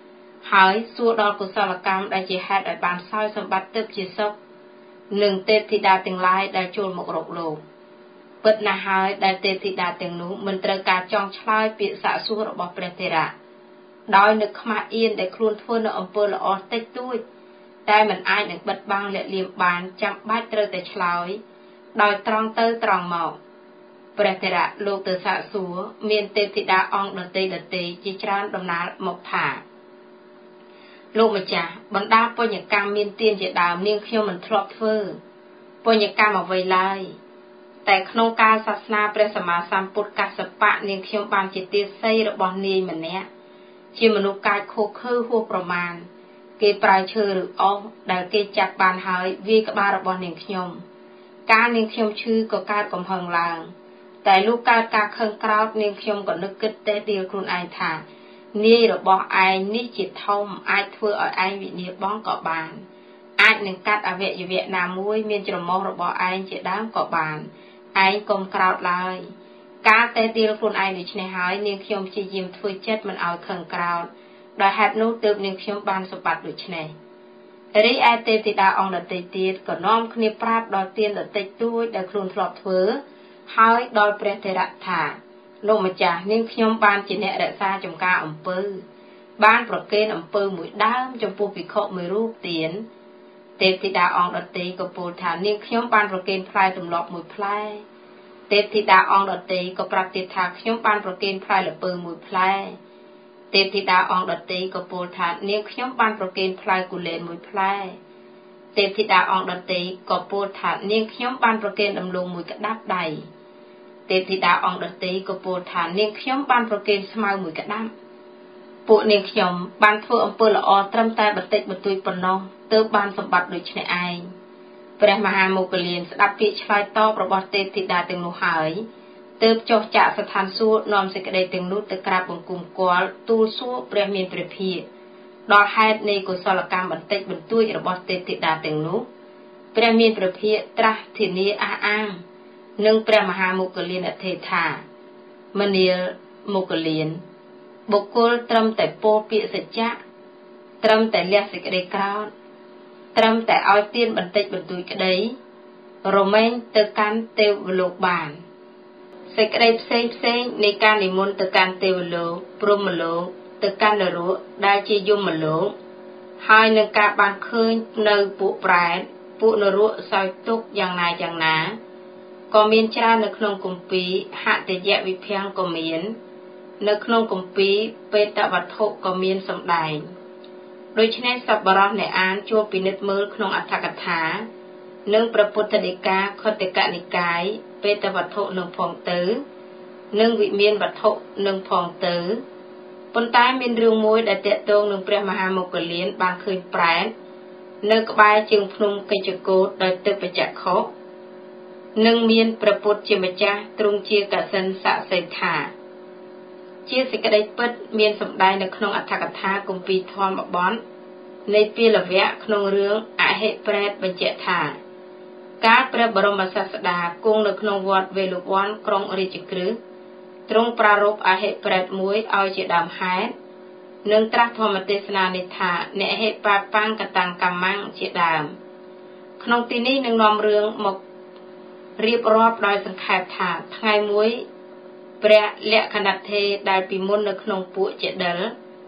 ហើយសួរដល់កុសលកម្មដែលជាហេតុឲ្យបានសោយសម្បត្តិទើបជាសុខនិងទេពធីតាទាំងឡាយដែលចូលមករកលោកពិតណាស់ហើយដែលទេពធីតាទាំងនោះមិនត្រូវការចង់ឆ្លើយពាក្យសាកសួររបស់ព្រះថេរៈដោយនឹកខ្មាស់អៀនដែលខ្លួនធ្វើនៅអំពើល្អតិចតួចតែមិនអាចនឹងបិទបាំងលាក់លៀមបានចាំបាច់ត្រូវតែឆ្លើយដោយត្រង់ទៅត្រង់មកព្រះថេរៈលោកទៅសាកសួរមានទេពធីតាអង្គដតីជាច្រើនដំណើរមកថាលោកម្ចាស់បណ្ដាពុញ្ញកម្មមានទានជាដើមនាងខ្ញុំមិនធ្លាប់ធ្វើពុញ្ញកម្មអ្វីឡើយតែក្នុងកាលសាសនាព្រះសម្មាសម្ពុទ្ធកស្សបៈនាងខ្ញុំបានជាទាសីរបស់នាយម្នាក់ជាមនុស្សកាយខូខើហួសប្រមាណគេប្រើឈើឬអុសដែលគេចាប់បានហើយវាយក្បាលរបស់នាងខ្ញុំកាលនាងខ្ញុំឈឺក៏កើតកំហឹងឡើងតែលុះកើតការខឹងក្រោធនាងខ្ញុំក៏នឹកគិតទេដៀលខ្លួនឯងថានាយរបស់ឯងនេះជាធំអាចធ្វើឲ្យឯងវិនាសបងក៏បានអាចនឹងកាត់អវយវៈណាមួយមានច្រមុះរបស់ឯងជាដើមក៏បានឯងកុំក្រោធឡើយការទេដៀលខ្លួនឯងដូច្នេះហើយនាងខ្ញុំព្យាយាមធ្វើចិត្តមិនឲ្យខឹងក្រោធដោយហេតុនោះទើបនាងខ្ញុំបានសម្បត្តិដូច្នេះរីឯទេពធីតាអង្គដទៃទៀតក៏នាំគ្នាប្រាប់ដល់ទានដតិចតួចដែលខ្លួនធ្លាប់ធ្វើហើយដល់ព្រះថេរៈថាលោកម្ចាស់នាងខ្ញុំបានជាអ្នករក្សាចំការអំពើបានប្រគេនអំពើមួយដើមចំពោះភិក្ខុមួយរូបទានទេពធីតាអង្គដទៃក៏ពោលថានាងខ្ញុំបានប្រគេនផ្លែទម្លាប់មួយផ្លែទេពធីតាអង្គដទៃក៏ប្រាប់ទៀតថាខ្ញុំបានប្រគេនផ្លែល្ពៅមួយផ្លែទេពធីតាអង្គដទៃក៏ពោលថានាងខ្ញុំបានប្រគេនផ្លែគូលែនមួយផ្លែទេពធីតាអង្គដទៃក៏ពោលថានាងខ្ញុំបានប្រគេនដំឡូងមួយក្តាប់ដៃទេពធីតាអង្គដទៃក៏ពោលថានាងខ្ញុំបានប្រគេនស្មៅមួយក្តាប់ពួកនាងខ្ញុំបានធ្វើអំពើល្អត្រឹមតែបន្តិចបន្តួចប៉ុណ្ណោះទើបបានសម្បត្តិដូចនេះឯងព្រះមហាមោគលានស្ដាប់ពាក្យឆ្លើយតបរបស់ទេពធីតាទាំងនោះហើយទើបចុះចាកស្ថានសួគ៌នាំសេចក្តីទាំងនោះទៅក្រាបបង្គំគាល់ទូលសួរព្រះមានព្រះភិក្ខដល់ហេតុនៃកុសលកម្មបន្តិចបន្តួចរបស់ទេពធីតាទាំងនោះព្រះមានព្រះភិក្ខត្រាស់ធានាអះអាងនិងព្រះមហាមោគលានអធិថាមនាលមោគលានបុគ្គលត្រឹមតែពោលពាក្យសច្ចៈត្រឹមតែលះសេចក្តីក្រោធត្រឹមតែឲ្យទានបន្តិចបន្តួចក្តីរមែងទៅកាន់ទេវលោកបានសេចក្តីផ្សេងនៃការនិមន្តទៅកាន់ទេវលោកព្រហ្មលោកទៅកាន់នរកដែលជាយមលោកហើយនឹងការបានឃើញនៅពួកប្រែតពួកនរកសោយទុកយ៉ាងណាក៏មានច្រើននៅក្នុងគម្ពីរហតយវិភាំងក៏មាននៅក្នុងគម្ពីរបេតវត្ថុក៏មានសម្ដែងដូច្នេះសប្បុរសអ្នកអានជួបពិនិត្យមើលក្នុងអត្ថកថានិងព្រះពុទ្ធដីកាខត្តកនិកាយបេតវត្ថុនឹងផងទៅនិងវិមានវត្ថុនឹងផងទៅប៉ុន្តែមានរឿងមួយដែលតេតងនឹងព្រះមហាមោគលានបានឃើញប្រែតនៅក្បែរជើងភ្នំកិច្ចកោฏដោយទឹកបច្ចៈខុនិងមានព្រះពុទ្ធជាម្ចាស់ទ្រង់ជាកសិនស័ក្តិសិទ្ធិថាជាសេចក្តីពិតមានសម្ដែងនៅក្នុងអត្ថកថាគម្ពីរធម្មបទនៃពាលវៈក្នុងរឿងអហិប្រេតបញ្ជាក់ថាកាលព្រះបរមសាស្តាគង់នៅក្នុងវត្តវេលវ័នក្រុងរាជក្រឹសទ្រង់ប្រារព្ធអហិប្រេតមួយឲ្យជាដើមហេតុនិងត្រាស់ធម្មទេសនានេះថាអ្នកហេបបាំងកតាំងកម្មੰជាដើមក្នុងទីនេះនឹងនាំរឿងមករៀបរាប់ដោយសង្ខេបថាថ្ងៃមួយព្រះលក្ខណត្ថេដែលពីមុននៅក្នុងពួកចេដិល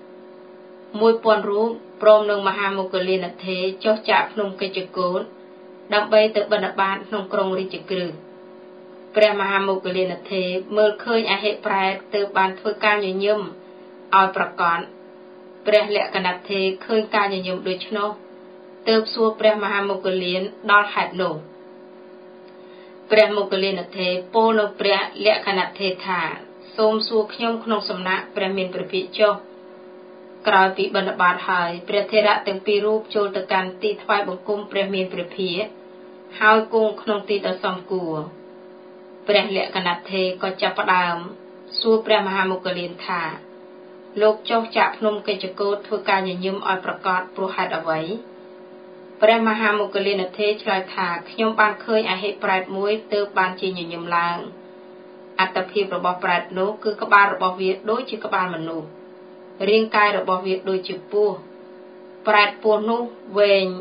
1000 រូបព្រមនឹងមហាមោគលានត្ថេចុះចាកភ្នំកិច្ចកោฏដើម្បីទៅបិណ្ឌបាតក្នុងក្រុងរាជក្រឹសព្រះមហាមោគលានត្ថេមើលឃើញអហិប្រែតទើបបានធ្វើការញញឹមឲ្យប្រកបព្រះលក្ខណត្ថេឃើញការញញឹមដូច្នោះទើបសួរព្រះមហាមោគលានដល់ហេតុនោះព្រះមោគលានត្ថេពោលនៅព្រះលក្ខណត្ថេថាសូមសួរខ្ញុំក្នុងសំណាក់ព្រះមានព្រះភិក្ខចុះក្រោយពីបិណ្ឌបាតហើយព្រះថេរៈទាំងពីររូបចូលទៅកាន់ទីថ្វាយបង្គំព្រះមានព្រះភិក្ខហើយគង់ក្នុងទីដ៏សមគួរព្រះលក្ខណត្ថេក៏ចាប់ផ្ដើមសួរព្រះមហាមោគលានថាលោកចុះចាក់ភ្នំកិច្ចកោฏធ្វើការញញឹមឲ្យប្រកបព្រោះហេតុអ្វីព្រះមហាមោគលានត្ថេឆ្លើយថាខ្ញុំបានឃើញអហិប្រែតមួយទើបបានជាញញឹមឡើងអត្តភាពរបស់ប្រែតនោះគឺក្បាលរបស់វាដូចជាក្បាលមនុស្សរៀងកាយរបស់វាដូចជាពស់ប្រែតពស់នោះវែង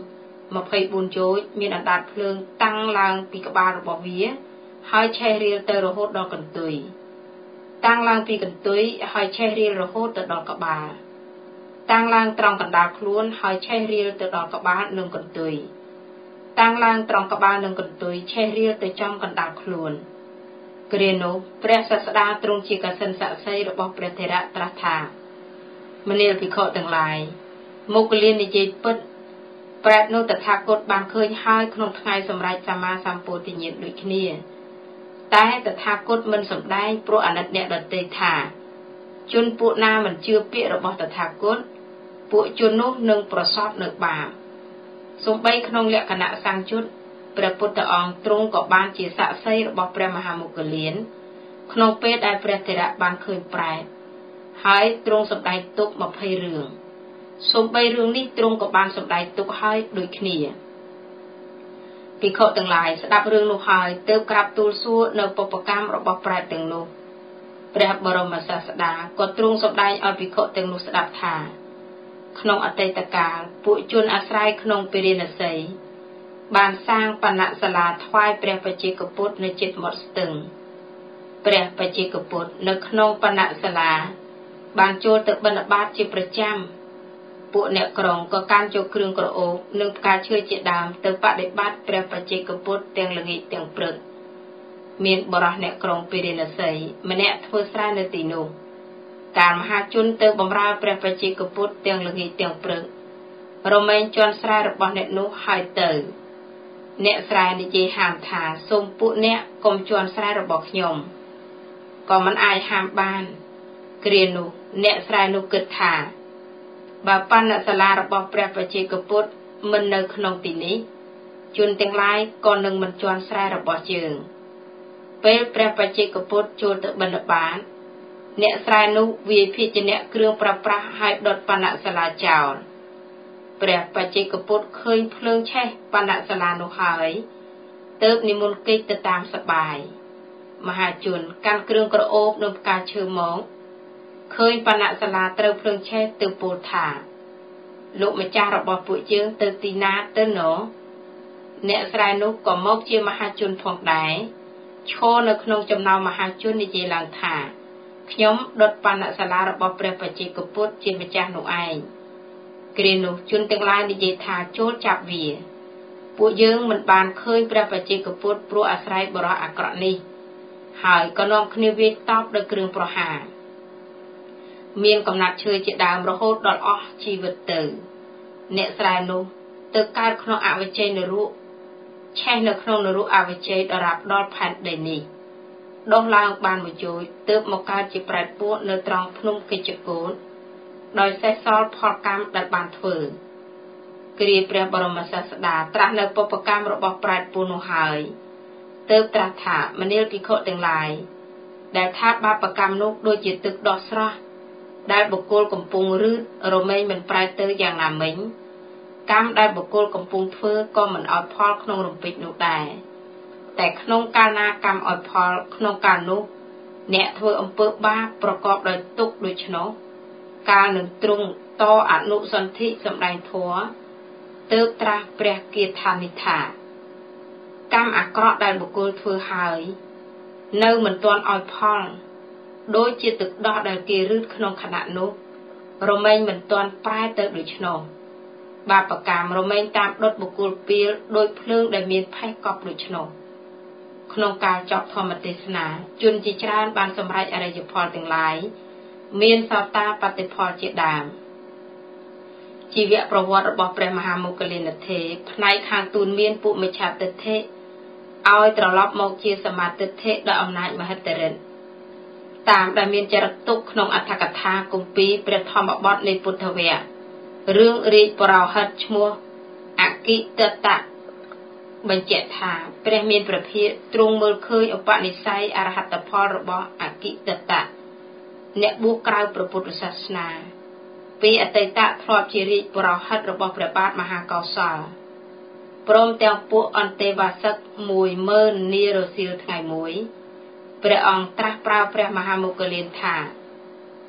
24យោជន៍មានអណ្ដាតភ្លើងតាំងឡើងពីក្បាលរបស់វាហើយឆេះរៀលទៅរហូតដល់កន្ទុយតាំងឡើងពីកន្ទុយហើយឆេះរៀលរហូតទៅដល់ក្បាលតាំងឡើងត្រង់កណ្ដាលខ្លួនហើយឆេះរៀលទៅដល់ក្បាលនិងកន្ទុយតាំងឡើងត្រង់ក្បាលនិងកន្ទុយឆេះរៀលទៅចំកណ្ដាលខ្លួនគ្រានោះព្រះសាស្តាទ្រង់ជាកសិណស័ក្តិសិទ្ធិរបស់ព្រះថេរៈត្រាស់ថាមនាលភិក្ខុទាំងឡាយមុគលាននិយាយពិតប្រែតនោះតថាគតបានឃើញហើយក្នុងថ្ងៃសម្រេចសម្មាសម្ពោធិញ្ញាណដូចគ្នាតែតថាគតមិនសម្ដែងព្រោះអាណិតអ្នកដទៃថាជនពួកណាមិនជឿពាក្យរបស់តថាគតពួកជននោះនឹងប្រសពនៅបាបសូម្បីក្នុងលក្ខណៈសង្យុត្តព្រះពុទ្ធអង្គទ្រង់ក៏បានជាស័ក្តិសិទ្ធិរបស់ព្រះមហាមុគលានក្នុងពេលដែលព្រះថេរៈបានឃើញប្រែតហើយទ្រង់សម្ដែងទុក20រឿងសូម្បីរឿងនេះទ្រង់ក៏បានសម្ដែងទុកហើយដូចគ្នាភិក្ខុទាំងឡាយស្ដាប់រឿងនោះហើយទើបក្រាបទូលសួរនៅបុព្វកម្មរបស់ប្រែតទាំងនោះព្រះបរមសាស្តាក៏ទ្រង់សម្ដែងឲ្យភិក្ខុទាំងនោះស្ដាប់ថាក្នុងអតីតកាលពួកជនអាស្រ័យក្នុងពេរិណសីបានសាងបណ្ណសាលាថ្វាយព្រះបច្ចេកពុទ្ធនៅជិតមាត់ស្ទឹងព្រះបច្ចេកពុទ្ធនៅក្នុងបណ្ណសាលាបានចូលទៅបិណ្ឌបាតជាប្រចាំពួកអ្នកក្រុងក៏កាន់យកគ្រឿងក្រអូបនិងផ្កាឈើជាដើមទៅបដិបត្តិព្រះបច្ចេកពុទ្ធទាំងល្ងាចទាំងព្រឹកមានបរិះអ្នកក្រុងពេរិណសីម្នាក់ធ្វើស្រែនៅទីនោះកាលមហាជនទៅបម្រើព្រះបច្ចេកពុទ្ធទាំងល្ងាចទាំងព្រឹករមែងជន់ស្រែរបស់អ្នកនោះហើយទៅអ្នកស្រែនិយាយហាមថាសូមពួកអ្នកកុំជន់ស្រែរបស់ខ្ញុំក៏មិនអាចហាមបានគ្រានោះអ្នកស្រែនោះគិតថាបើបណ្ណសាលារបស់ព្រះបច្ចេកពុទ្ធមិននៅក្នុងទីនេះជនទាំងឡាយក៏នឹងមិនជន់ស្រែរបស់ជើងពេលព្រះបច្ចេកពុទ្ធចូលទៅបិណ្ឌបាតអ្នកស្រែនោះវាយភាជនៈគ្រឿងប្រប្រាស់ហើយដុតបណ្ណសាលាចោលព្រះបច្ចេកពុទ្ធឃើញភ្លើងឆេះបណ្ណសាលានោះហើយទើបនិមន្តកិច្ចទៅតាមសបាយមហាជនកាន់គ្រឿងក្រអូបនិងផ្កាឈើមកឃើញបណ្ណសាលាត្រូវភ្លើងឆេះទៅពោលថាលោកម្ចាស់របស់ពួកយើងទៅទីណាទៅណោអ្នកស្រែនោះក៏មកជាមហាជនផងដែរឈរនៅក្នុងចំណោមមហាជននិយាយឡើងថាខ្ញុំដុតបណ្ណសាលារបស់ព្រះបច្ចេកពុទ្ធជាម្ចាស់នោះឯងគ្រានោះជនទាំងឡាយនិយាយថាចូលចាប់វាពួកយើងមិនបានឃើញព្រះបច្ចេកពុទ្ធព្រោះអាស្រ័យបរិះអាក្រក់នេះហើយក៏នាំគ្នាវាយតបដោយគ្រឿងប្រហារមានកំណាត់ឈើជាដើមរហូតដល់អស់ជីវិតទៅអ្នកស្រែនោះទៅកើតក្នុងអវិជ័យនរកឆេះនៅក្នុងនរកអវិជ័យដរាបដល់ផែនដីនេះដុះឡើងបានមួយយោជន៍ទើបមកកើតជាប្រែតពួកនៅត្រង់ភ្នំកិច្ចកូនដោយសេះសល់ផលកម្មដែលបានធ្វើគ្រាព្រះបរមសាស្តាត្រាស់នៅបុព្វកម្មរបស់ប្រែតពួកនោះហើយទើបត្រាស់ថាមនាលភិក្ខុទាំងឡាយដែលថាបាបកម្មនោះដូចជាទឹកដោះស្រស់ដែលបុគ្គលកំពុងរឺតរមែងមិនប្រែទៅយ៉ាងណាមិញកម្មដែលបុគ្គលកំពុងធ្វើក៏មិនឲ្យផលក្នុងរំពេចនោះដែរតែក្នុងកាលណាកម្មឲ្យផលក្នុងកាលនោះអ្នកធ្វើអំពើបាបប្រកបដោយទុក្ខដូច្នោះកាលនឹងទ្រង់តអនុសន្ធិសម្ដែងធម៌ទើបត្រាស់ព្រះគាថានិថាកម្មអាក្រក់ដែលបុគ្គលធ្វើហើយនៅមិនទាន់ឲ្យផលដូចជាទឹកដោះដែលគេរឺតក្នុងខណៈនោះរមែងមិនទាន់ប្រែទៅដូច្នោះបាបកម្មរមែងតាមដុតបុគ្គលពីលដោយភ្លើងដែលមានផេះកប់ដូច្នោះក្នុងការចប់ធម្មទេសនាជនជាច្រើនបានសម្រេចអរិយផលទាំងឡាយមានសោតាបត្តិផលជាដើមជីវប្រវត្តិរបស់ព្រះមហាមុគលានថេរផ្នែកខាងទូនមានពួកមិច្ឆាទិដ្ឋិឲ្យត្រឡប់មកជាសមាទិដ្ឋិដោយអំណាចមហិទ្ធិឫទ្ធិតាមដែលមានចរិតទុកក្នុងអត្ថកថាគម្ពីរព្រះធម្មបទនៃពុទ្ធវគ្គរឿងរាជបរោហិតឈ្មោះអគិតតៈបញ្ជាក់ថាព្រះមានព្រះភិក្ខទ្រង់មើលឃើញឧបនិស្ស័យអរហត្តផលរបស់អគិតតៈអ្នកបួសក្រៅព្រះពុទ្ធសាសនាពីអតីតធ្លាប់ជារាជបរោហិតរបស់ព្រះបាទមហាកោសលព្រមទាំងពួកអន្តេវាសិក 10000 នារសៀលថ្ងៃមួយព្រះអង្គត្រាស់ប្រើព្រះមហាមុគលានថា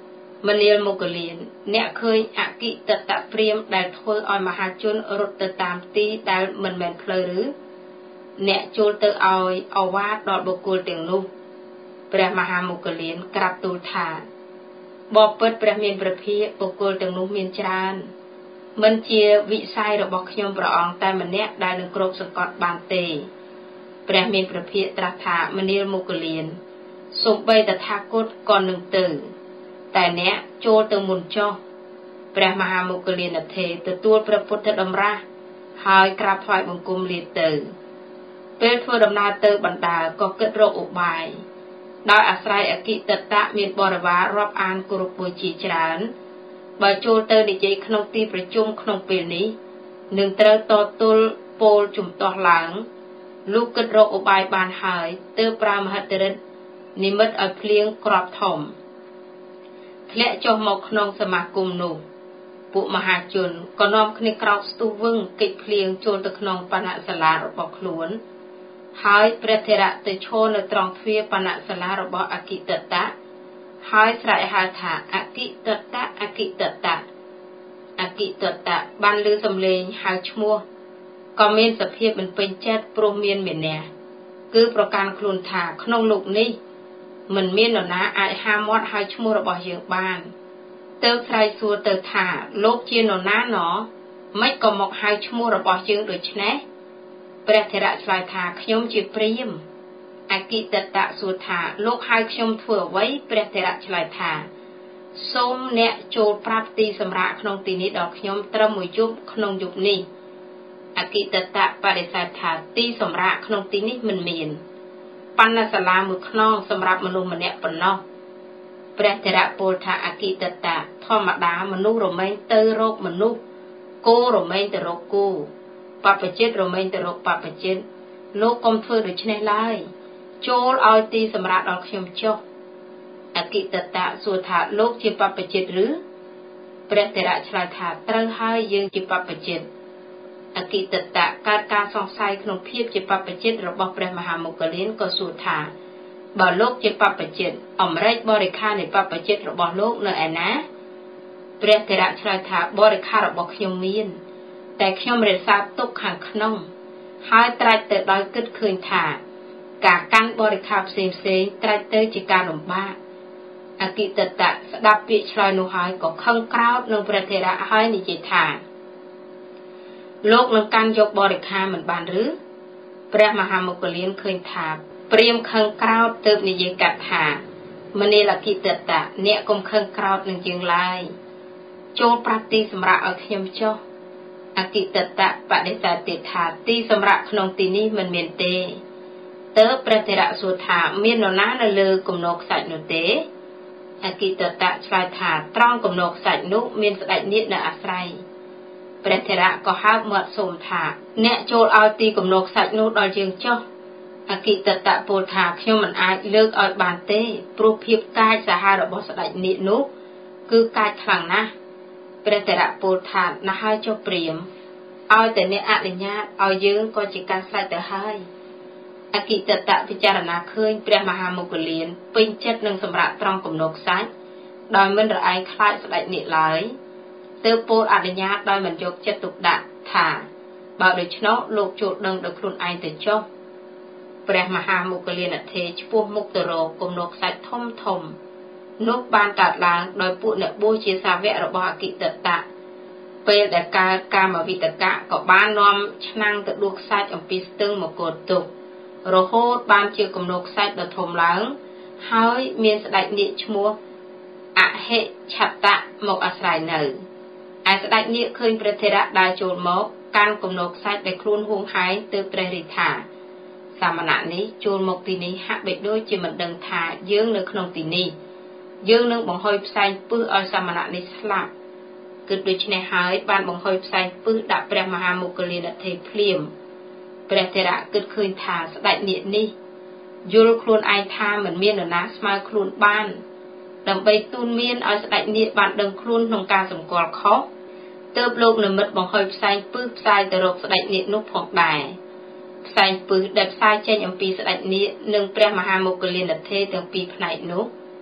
មនាលមុគលានអ្នកឃើញអគិតតព្រាមដែលធ្វើឲ្យមហាជនរត់ទៅតាមទីដែលមិនមែនផ្លូវឬអ្នកចូលទៅឲ្យអវាទដល់បុគ្គលទាំងនោះព្រះមហាមុគលានក្រាបទូលថាបបិទ្ធព្រះមានព្រះភិក្ខបុគ្គលទាំងនោះមានច្រើនមិនជាវិស័យរបស់ខ្ញុំព្រះអង្គតែម្នាក់ដែលនឹងគ្របសង្កត់បានទេព្រះមានព្រះភិក្ខត្រាស់ថាមនាលមុគលានសូម្បីតថាគតក៏នឹងទៅតែអ្នកចូលទៅមុនចុះព្រះមហាមុគលានថេរទទួលព្រះពុទ្ធតម្រាស់ហើយក្រាបថ្វាយបង្គំលាទៅពេលធ្វើដំណើរទៅបណ្ដាក៏គិតរកឧបាយដោយអាស្រ័យអគិតតៈមានបរិវាររាប់អានគោរពបូជាច្រើនបើចូលទៅនិយាយក្នុងទីប្រជុំក្នុងពេលនេះនឹងត្រូវតទល់ពោលជំទាស់ឡើងលោកគិតរកឧបាយបានហើយទើបប្រើមហិទ្ធិឫទ្ធិនិមិត្តឲ្យភ្លៀងក្របធំធ្លាក់ចុះមកក្នុងសមាគមនោះពួកមហាជនក៏នាំគ្នាក្រោកស្ទុះវឹងកិច្ចភ្លៀងចូលទៅក្នុងបណ្ណសាលារបស់ខ្លួនហើយព្រះធរៈទៅឈរនៅត្រង់ទ្វារបណ្ណសាលារបស់អគិតតៈហើយស្រែកហៅថាអគិតតៈអគិតតៈអគិតតៈបានឮសំឡេងហៅឈ្មោះក៏មានសភាពមិនពេញចិត្តព្រោះមានមេនះគឺប្រកាន់ខ្លួនថាក្នុងលោកនេះមិនមាននរណាអាចហាមាត់ហៅឈ្មោះរបស់យើងបានទើបស្រែកសួរទៅថាលោកជានរណាណ៎មិនក៏មកហៅឈ្មោះរបស់យើងដូច្នេះព្រះធរៈឆ្លើយថាខ្ញុំជាព្រាហ្មណ៍អគិតតៈសួរថាលោកហៅខ្ញុំធ្វើអ្វីព្រះធរៈឆ្លើយថាសូមអ្នកចូលប្រាប់ទីសម្រាប់ក្នុងទីនេះដល់ខ្ញុំត្រឹមមួយយប់ក្នុងយប់នេះអគិតតៈបដិសេធថាទីសម្រាប់ក្នុងទីនេះមិនមានបណ្ណសាលាមួយខ្នងសម្រាប់មនុស្សម្នាក់ប៉ុណ្ណោះព្រះធរៈពោលថាអគិតតៈធម្មតាមនុស្សរមែងទៅរកមនុស្សគោរមែងទៅរកគោបព្វជិតរមែងទៅរកបព្វជិតលោកកុំធ្វើដូច្នេះឡើយចូលឲ្យទីសម្រាប់ដល់ខ្ញុំចុះអគិតតៈសួរថាលោកជាបព្វជិតឬព្រះធរៈឆ្លើយថាត្រូវហើយយើងជាបព្វជិតអគិតតៈកើតការសង្ស័យក្នុងភាពជាបព្វជិតរបស់ព្រះមហាមុគលានក៏សួរថាបើលោកជាបព្វជិតអម្រែកបរិខារនៃបព្វជិតរបស់លោកនៅឯណាព្រះធរៈឆ្លើយថាបរិខាររបស់ខ្ញុំមានតែខ្ញុំរក្សាទុកខាងក្នុងហើយត្រាច់ទៅដោយគិតឃើញថាការកាន់បរិខារផ្សេងត្រាច់ទៅជាការលំបាកអគិតតៈស្ដាប់ពាក្យឆ្លើយនោះហើយក៏ខឹងក្រោធនឹងព្រះធរៈហើយនិយាយថាលោកនឹងកាន់យកបរិខារមិនបានឬព្រះមហាមុគលានឃើញថាព្រាហ្មណ៍ខឹងក្រោធទើបនិយាយកាត់ថាមនាលអគិតតៈអ្នកកុំខឹងក្រោធនឹងយើងឡើយចូលប្រាប់ទីសម្រាប់ឲ្យខ្ញុំចុះអគិតតៈបដិសេធទៀតថាទីសម្រាប់ក្នុងទីនេះមិនមានទេទើបព្រះធរៈសួរថាមាននរណានៅលើគំនរខ្សាច់នោះទេអគិតតៈឆ្លើយថាត្រង់គំនរខ្សាច់នោះមានស្ដេចនាគនៅអាស្រ័យព្រះធរៈក៏ហើបមាត់សូមថាអ្នកចូលឲ្យទីគំនរខ្សាច់នោះដល់យើងចុះអគិតតៈពោលថាខ្ញុំមិនអាចលើកឲ្យបានទេព្រោះភាពកាចសាហាវរបស់ស្ដេចនាគនោះគឺកាចខ្លាំងណាស់ព្រះធរៈពោលថាណាស់ហើយចុះព្រាហ្មណ៍ឲ្យតែអ្នកអនុញ្ញាតឲ្យយើងក៏ជាការស្រេចទៅហើយអគិតតៈពិចារណាឃើញព្រះមហាមុគលានពេញចិត្តនឹងសម្រាប់ត្រង់គំនរខ្សាច់ដោយមិនរអែងខ្លាចស្ដេចនាគឡើយទើបពោលអនុញ្ញាតដោយមិនយកចិត្តទុកដាក់ថាបើដូច្នោះលោកចូលដឹងដោយខ្លួនឯងទៅចុះព្រះមហាមុគលានថេរឆ្ពោះមុខទៅរកគំនរខ្សាច់ធំធំនោះបានកើតឡើងដោយពួកអ្នកបួសជាសាវករបស់អគិតតៈពេលដែលកើតកាមវិតកៈក៏បាននាំឆ្នាំងទៅដួសខ្សាច់អំពីស្ទឹងមកគរទុករហូតបានជាគំនរខ្សាច់ដ៏ធំឡើងហើយមានស្ដេចនាគឈ្មោះអហិឆតៈមកអាស្រ័យនៅឯស្ដេចនាគឃើញព្រះធរៈដើរចូលមកកាន់គំនរខ្សាច់ដែលខ្លួនហួងហែងទើបព្រះរាជថាសាមណៈនេះចូលមកទីនេះហាក់បីដូចជាមិនដឹងថាយើងនៅក្នុងទីនេះយើងនឹងបង្ហុយផ្សែងពឹសឲ្យសាមណៈនេះស្លាប់គឺដូច្នេះហើយបានបង្ហុយផ្សែងពឹសដាក់ព្រះមហាមុគលានថេរភ្លាមព្រះធរៈគិតឃើញថាស្ដេចនាគនេះយល់ខ្លួនឯងថាមិនមាននរណាស្មើខ្លួនបានដើម្បីទូនមានឲ្យស្ដេចនាគបានដឹងខ្លួនក្នុងការសម្គាល់ខុសទើបលោកនិមិត្តបង្ហុយផ្សែងពឹសផ្សាយទៅរកស្ដេចនាគនោះផងដែរផ្សែងពឹសដែលផ្សាយចេញអំពីស្ដេចនាគនិងព្រះមហាមុគលានថេរទាំងពីរផ្នែកនោះ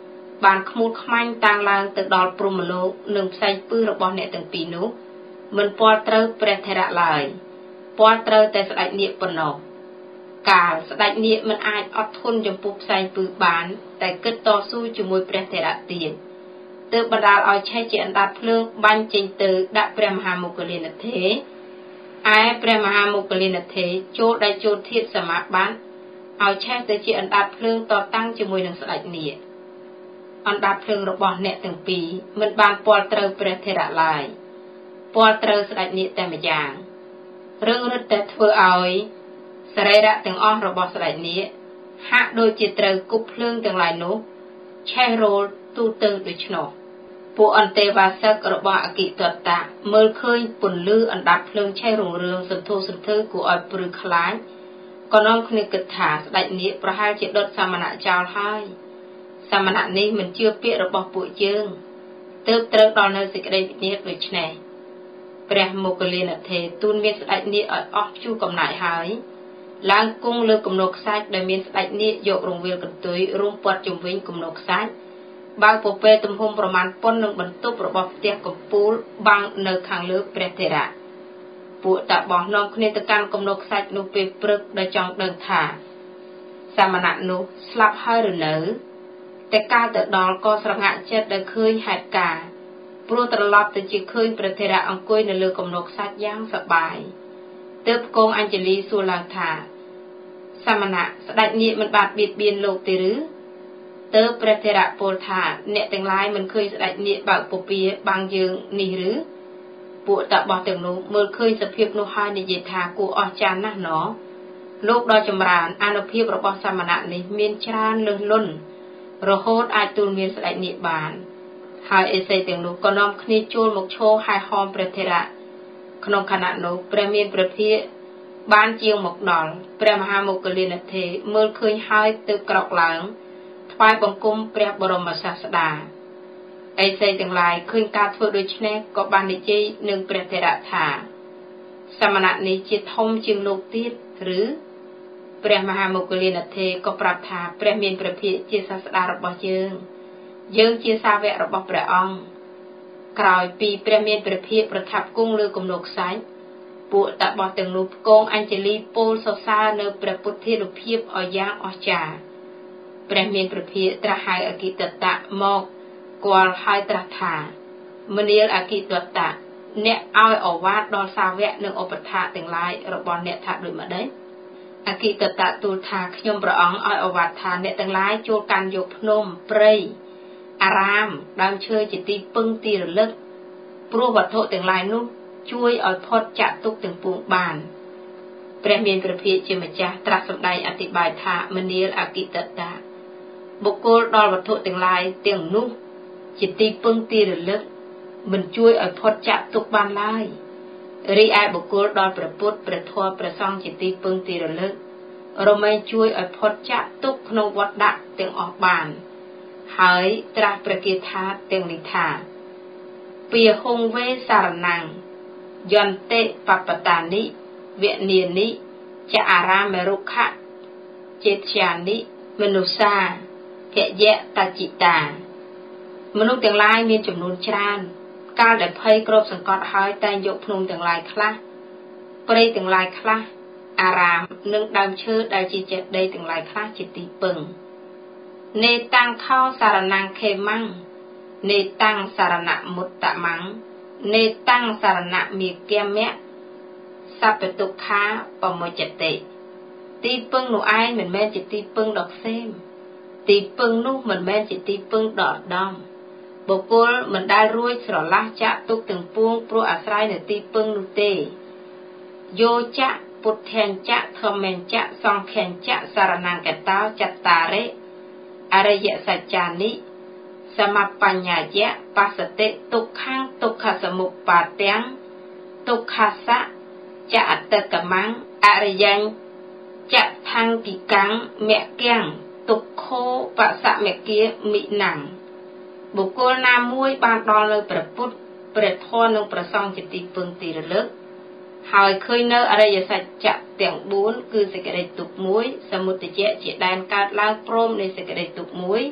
បានខ្មូតខ្មាញ់តាំងឡើងទៅដល់ព្រហ្មលោកនិងផ្សែងពឹសរបស់អ្នកទាំងពីរនោះមិនពាល់ត្រូវព្រះថេរៈឡើយពាល់ត្រូវតែស្ដេចនាគប៉ុណ្ណោះកាលស្ដេចនាគមិនអាចអត់ធន់ចំពោះផ្សែងពឹសបានតែគិតតស៊ូជាមួយព្រះថេរៈទៀតទើបបណ្ដាលឲ្យឆេះជាអណ្ដាតភ្លើងបាញ់ចេញទៅដាក់ព្រះមហាមោគលានធេរឯព្រះមហាមោគលានធេរចូលដៃចូលធៀបសមាបត្តិឲ្យឆេះទៅជាអណ្ដាតភ្លើងតតាំងជាមួយនឹងស្ដេចនាគអណ្ដាតភ្លើងរបស់អ្នកទាំងពីរមិនបានពាល់ត្រូវព្រះថេរៈឡើយពាល់ត្រូវស្ដេចនាគតែម្យ៉ាងរឿងរឹតតែធ្វើឲ្យសរីរៈទាំងអស់របស់ស្ដេចនាគហាក់ដូចជាត្រូវគប់ភ្លើងទាំងឡាយនោះឆេះរោលទូទៅដូច្នោះពួកអន្តេវាសិករបស់អគិតតៈមើលឃើញពន្លឺអណ្ដាតភ្លើងឆេះរុងរឿងសន្ធោសន្ធើគួរឲ្យព្រឺខ្លាចក៏នាំគ្នាគិតថាស្ដេចនាគប្រហែលជាដុតសាមណៈចោលហើយសាមណៈនេះមិនជឿពាក្យរបស់ពួកយើងទើបត្រូវដល់នៅសេចក្តីវិញ្ញាណដូច្នេះព្រះមោគលានធេរទូលមានស្ដេចនាគឲ្យអស់ព្យូរកំណាចហើយឡើងគង់លើគំនរខ្សាច់ដែលមានស្ដេចនាគយករង្វាលកន្ទុយរួមព័ទ្ធជុំវិញគំនរខ្សាច់បើកពពែទំហំប្រមាណប៉ុននឹងបន្ទប់របស់ផ្ទះកំពូលបាំងនៅខាងលើព្រះថេរៈពួកតាបោះនាំគ្នាទៅកាន់គំនរខ្សាច់នោះពេលព្រឹកដែលចង់ដឹងថាសាមណៈនោះស្លាប់ហើយឬនៅតែកាលទៅដល់ក៏ស្រងាក់ចិត្តដែលឃើញហេតុការណ៍ព្រោះត្រឡប់ទៅជាឃើញព្រះថេរៈអង្គុយនៅលើគំនរខ្សាច់យ៉ាងសប្បាយទើបគងអញ្ជលីសួរឡើងថាសាមណៈស្ដេចនាគមិនបានបៀតបៀនលោកទេឬទើបព្រះថេរៈពោលថាអ្នកទាំងឡាយមិនឃើញស្ដេចនាគបើកពពាបាំងយើងនេះឬពួកតាបោះទាំងនោះមើលឃើញសភាពនោះហើយនិយាយថាគួរអស្ចារ្យណាស់ណោះលោកដ៏ចម្រើនអានុភាពរបស់សាមណៈនេះមានច្រើនលើសលន់រហូតអាចទូលមានស្ដេចនាគបានហើយអេសីទាំងនោះក៏នាំគ្នាចូលមកឈរហែហោមព្រះថេរៈក្នុងខណៈនោះព្រះមានព្រះភិក្ខបានជាងមកដល់ព្រះមហាមោគលានធេរមើលឃើញហើយទើបក្រោកឡើងថ្វាយបង្គំព្រះបរមសាស្តាអេសីទាំងឡាយឃើញការធ្វើដូច្នេះក៏បាននិយាយនឹងព្រះថេរៈថាសមណៈនេះជាធំជាងលោកទៀតឬព្រះមហាមោគលានធេរក៏ប្រាប់ថាព្រះមានព្រះភិក្ខជាសាស្តារបស់យើងជាសាវករបស់ព្រះអង្គក្រោយពីព្រះមានព្រះភិក្ខប្រថាប់គង់លើគំនរខ្សាច់ពួកតាបោះទាំងនោះផ្គងអញ្ជលីពោលសរសើរនៅព្រះពុទ្ធានុភាពឲ្យយ៉ាងអស្ចារ្យព្រះមានព្រះភិក្ខត្រាស់ហៅអគិតតៈមកគាល់ហើយត្រាស់ថាមនាលអគិតតៈអ្នកឲ្យអវាទដល់សាវកនិងឧបថាទាំងឡាយរបស់អ្នកថាដូចម្ដេចអគិតតៈទូលថាខ្ញុំព្រះអង្គឲ្យអវាទថាអ្នកទាំងឡាយចូលកាន់យកភ្នំព្រៃអារាមដើមឈើជាទីពឹងទីរលឹកព្រោះវត្ថុទាំងឡាយនោះជួយឲ្យផុតចាក់ទុកទាំងពួងបានព្រះមានព្រះភិក្ខជាម្ចាស់ត្រាស់សម្ដែងអធិប្បាយថាមនាលអគិតតៈបុគ្គលដល់វត្ថុទាំងឡាយទាំងនោះជាទីពឹងទីរលឹកមិនជួយឲ្យផុតចាក់ទុកបានឡើយរីឯបុគ្គលដល់ព្រះពុទ្ធព្រះធម៌ព្រះសង្ឃជាទីពឹងទីរលឹករមែងជួយឲ្យផុតចាក់ទុកក្នុងវដ្តដាក់ទាំងអស់បានហើយត្រាស់ព្រះគាថាទាំងនេះថាពាហុងវេសារណੰយន្តិបបតានិវនានិចអារាមរុក្ខចេតយានិមនុស្សាកយៈតจิតាមនុស្សទាំងឡាយមានចំនួនច្រើនកាលដែលភ័យគ្របសង្កត់ហើយតែងយកភ្នំទាំងឡាយខ្លះព្រៃទាំងឡាយខ្លះអារាមនិងដើមឈើដែលជាចេតិយទាំងឡាយខ្លះជាទីពឹងនេតាំងខោសារណੰខេមੰនេតាំងសារណមុត្តមੰនេតាំងសារណមេគមៈសពតុក្ខាបមុចតិទីពឹងនោះឯងមិនមែនជាទីពឹងដ៏ខ្សែមទីពឹងនោះមិនមែនជាទីពឹងដ៏ឧត្តមបុគ្គលមិនដែលរួចស្រឡះចាក់ទុកទាំងពួងព្រោះអាស្រ័យនៅទីពឹងនោះទេយោចៈពុទ្ធាញ្ចៈធម្មញ្ចៈសង្ឃញ្ចៈសារណង្កតោចត្តារិអរិយសច្ចានិសមបញ្ញយៈបស្សតិទុក្ខំទុក្ខសមុប្បាទាំងទុក្ខសៈចអតកមੰអរិយញ្ញចថੰគិកੰមគ្គំទុក្ខោបសមគាមិណੰបុគ្គលណាមួយបានដល់នៅព្រះពុទ្ធព្រះធម៌និងព្រះសង្ឃជាទីពឹងទីរលឹកហើយឃើញនៅអរិយសច្ចៈទាំង4គឺសេចក្តីទុក្ខមួយសមុទយៈជាដែនកើតឡើងព្រមនៃសេចក្តីទុក្ខមួយ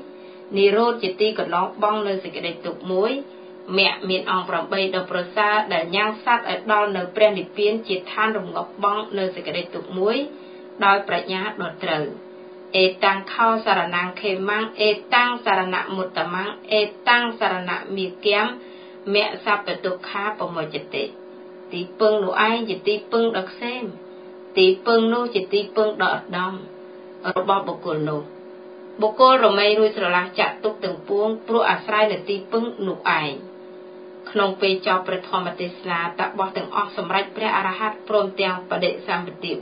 និរោធជាទីកន្លងបងនៅសេចក្តីទុក្ខមួយមគ្គមានអង្គ8ដ៏ប្រសើរដែលញ៉ាំងសត្វឲ្យដល់នៅព្រះនិព្វានជាឋានរងាប់បងនៅសេចក្តីទុក្ខមួយដោយប្រាជ្ញាដ៏ត្រូវអេតាំងខោសារណាំងខេម៉ាំងអេតាំងសារណមុត្តម៉ាំងអេតាំងសារណមីគាំមគ្គសព្ទទុក្ខាបមុជតិទីពឹងនោះឯងជាទីពឹងដ៏ខ្សែមទីពឹងនោះជាទីពឹងដ៏ឧត្តមរបស់បុគ្គលនោះបុគ្គលរមែងរួចស្រឡះចាក់ទុកទាំងពួងព្រោះអាស្រ័យនៅទីពឹងនោះឯងក្នុងពេលចប់ព្រះធម្មទេសនាតបោះទាំងអស់សម្រេចព្រះអរហន្តព្រមទាំងបដិសម្បទា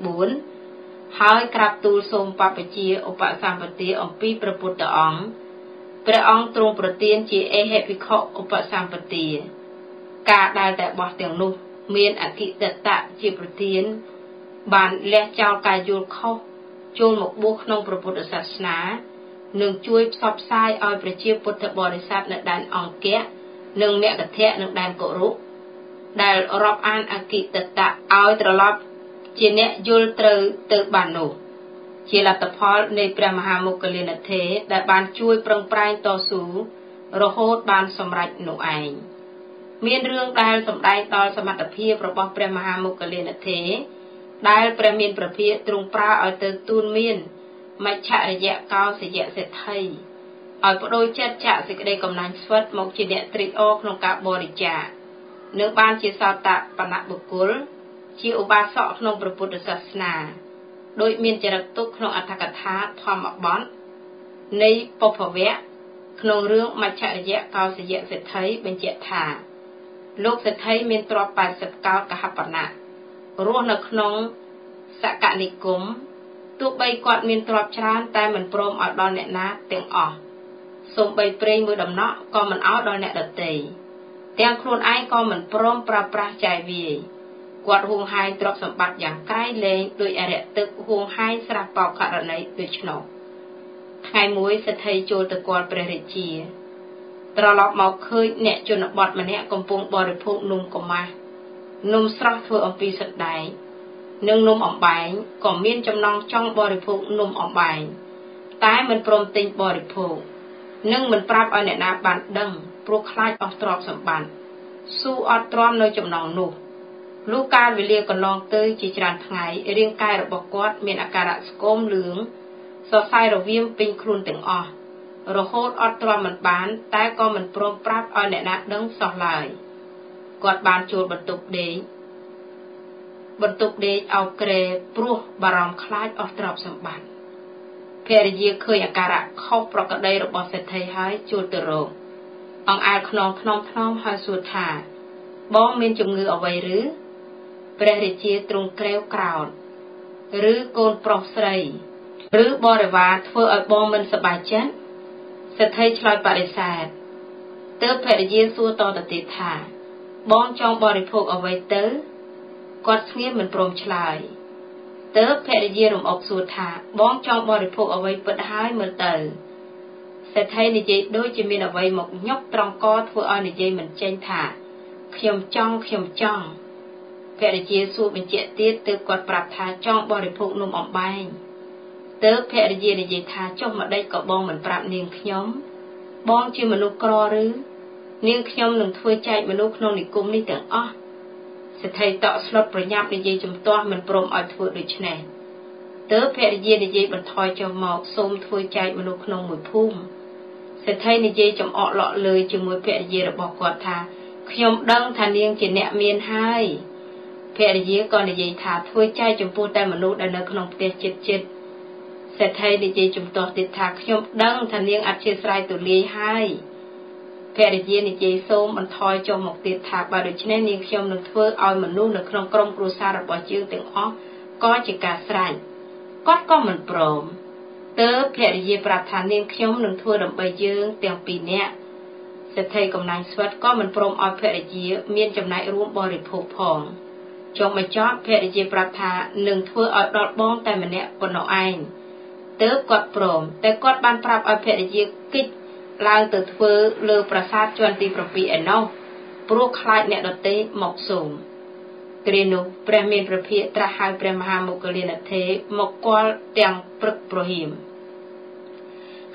4ហើយក្រាបទូលសូមបព្វជិឧបសម្បទាអំពីព្រះពុទ្ធអង្គព្រះអង្គទ្រង់ប្រទានជាអេហិភិក្ខុឧបសម្បទាការដែលតែបោះទាំងនោះមានអគិតតៈជាប្រធានបានលះចោលការយល់ខុសចូលមកបួសក្នុងព្រះពុទ្ធសាសនានឹងជួយផ្សព្វផ្សាយឲ្យប្រជាពុទ្ធបរិស័ទនៅដែនអង្គរនិងមគ្គធៈនិងដែនគរុដែលរាប់អានអគិតតៈឲ្យត្រឡប់ជាអ្នកយល់ត្រូវទៅបាននោះជាលទ្ធផលនៃព្រះមហាមោគលានធេរដែលបានជួយប្រឹងប្រែងតស៊ូរហូតបានសម្រេចនោះឯងមានរឿងដែលសម្ដែងដល់សមត្ថភាពរបស់ព្រះមហាមោគលានធេរដែលព្រះមានព្រះភិក្ខទ្រង់ប្រើឲ្យទៅទូនមានមច្ឆរិយកោសយៈសេដ្ឋីឲ្យបដូរចិត្តចាក់សេចក្តីកំណាញ់ស្វិតមកជាអ្នកត្រេកអរក្នុងការបរិច្ចាគនឹងបានជាសោតបនៈបុគ្គលជាឧបាសកក្នុងព្រះពុទ្ធសាសនាដោយមានចរិតទុកក្នុងអត្ថកថាធម្មបទនៃពុភវៈក្នុងរឿងមច្ឆរិយកោសយៈសេដ្ឋីបញ្ជាក់ថាលោកសេដ្ឋីមានទ្រព្យ80កោដកហបណៈរស់នៅក្នុងសកនិគមទោះបីគាត់មានទ្រព្យច្រើនតែមិនព្រមឲ្យដល់អ្នកណាទាំងអស់សូម្បីព្រេងមួយដំណក់ក៏មិនឲ្យដល់អ្នកដទៃទាំងខ្លួនឯងក៏មិនព្រមប្រើប្រាស់ចាយវាយគាត់ហួងហែងទ្រព្យសម្បត្តិយ៉ាងក្រៃលែងដោយអរិយទឹកហួងហែងស្រះបោកករណីដូច្នោះថ្ងៃមួយសេដ្ឋីចូលទៅគាល់ព្រះរាជាត្រឡប់មកឃើញអ្នកជនបទម្នាក់កំពុងបរិភោគនំកម៉ាស់នំស្រស់ធ្វើអំពីសណ្តែកនិងនំអំបែងក៏មានចំណង់ចង់បរិភោគនំអំបែងតែមិនព្រមទិញបរិភោគនិងមិនប្រាប់ឲ្យអ្នកណាបានដឹងព្រោះខ្លាចអស់ទ្រព្យសម្បត្តិស៊ូអត់ទ្រាំនៅចំណងនោះលុះកាលវេលាកន្លងទៅជាច្រើនថ្ងៃរាងកាយរបស់គាត់មានអាការៈស្គមលឿងសរសៃរវាមពេញខ្លួនទាំងអស់រហូតអត់ទ្រាំមិនបានតែក៏មិនព្រមប្រាប់ឲ្យអ្នកណាដឹងសោះឡើយគាត់បានចូលបន្ទប់ដេកអោក្រែព្រោះបារម្ភខ្លាចអស់ទ្រព្យសម្បត្តិភរិយាឃើញអាការៈខុសប្រក្រតីរបស់សេដ្ឋីហើយចូលទៅរកអង្គអាលខ្នងថ្នមហើយសួរថាបងមានជំងឺអ្វីឬព្រះរាជាទ្រង់ក្រេវក្រោធឬកូនប្រុសស្រីឬបរិវារធ្វើឲ្យបងមិនសប្បាយចិត្តសេដ្ឋីឆ្លើយបដិសេធទើបភរិយាសួរតទៅទៀតថាបងចង់បរិភោគអ្វីទៅគាត់ស្ងៀមមិនព្រមឆ្លើយទើបភរិយារំអុកសួរថាបងចង់បរិភោគអ្វីពិតហើយមើលទៅសេដ្ឋីនិយាយដូចជាមានអ្វីមកញុកត្រង់កធ្វើឲ្យនិយាយមិនចេញថាខ្ញុំចង់ភរិយាសួរបញ្ជាក់ទៀតទើបគាត់ប្រាប់ថាចង់បរិភោគនំអំបែងទើបភរិយានិយាយថាចុះម្ដេចក៏បងមិនប្រាប់នាងខ្ញុំបងជាមនុស្សក្រឬនាងខ្ញុំនឹងធ្វើចែកមនុស្សក្នុងនិគមនេះទាំងអស់សេដ្ឋីតក់ស្លុតប្រញាប់និយាយជំទាស់មិនព្រមឲ្យធ្វើដូច្នេះទើបភរិយានិយាយបន្ថយចុះមកសូមធ្វើចែកមនុស្សក្នុងមួយភូមិសេដ្ឋីនិយាយចំអកលក់លើជាមួយភរិយារបស់គាត់ថាខ្ញុំដឹងថានាងជាអ្នកមានហើយភរិយាក៏និយាយថាធ្វើចែកចំពោះតែមនុស្សដែលនៅក្នុងផ្ទះជិតសេដ្ឋីនិយាយជំទាស់ទៀតថាខ្ញុំដឹងថានាងអធិស្ស្រ័យទូលាយហើយភរិយានិយាយសូមបន្ថយចុះមកទៀតថាបើដូច្នេះនាងខ្ញុំនឹងធ្វើឲ្យមនុស្សនៅក្នុងក្រុមគ្រួសាររបស់យើងទាំងអស់ក៏ជាការស្រេចគាត់ក៏មិនព្រមទើបភរិយាប្រាប់ថានាងខ្ញុំនឹងធ្វើដើម្បីយើងទាំងពីរនាក់សេដ្ឋីកំណាញ់ស្វិតក៏មិនព្រមឲ្យភរិយាមានចំណែករួមបរិភោគផងចុងបញ្ចប់ភរិយាប្រាប់ថានឹងធ្វើឲ្យដល់បងតែម្នាក់ប៉ុណ្ណោះឯងទើបគាត់ព្រមតែគាត់បានប្រាប់ឲ្យភរិយាគិតឡើងទៅធ្វើលើប្រាសាទជាន់ទី7ឯណោះព្រោះខ្លាចអ្នកដទៃមកសូមគ្រានោះព្រះមានព្រះភិក្ខត្រាស់ហៅព្រះមហាមោគលានធេរមកគាល់ទាំងព្រឹកព្រហៀម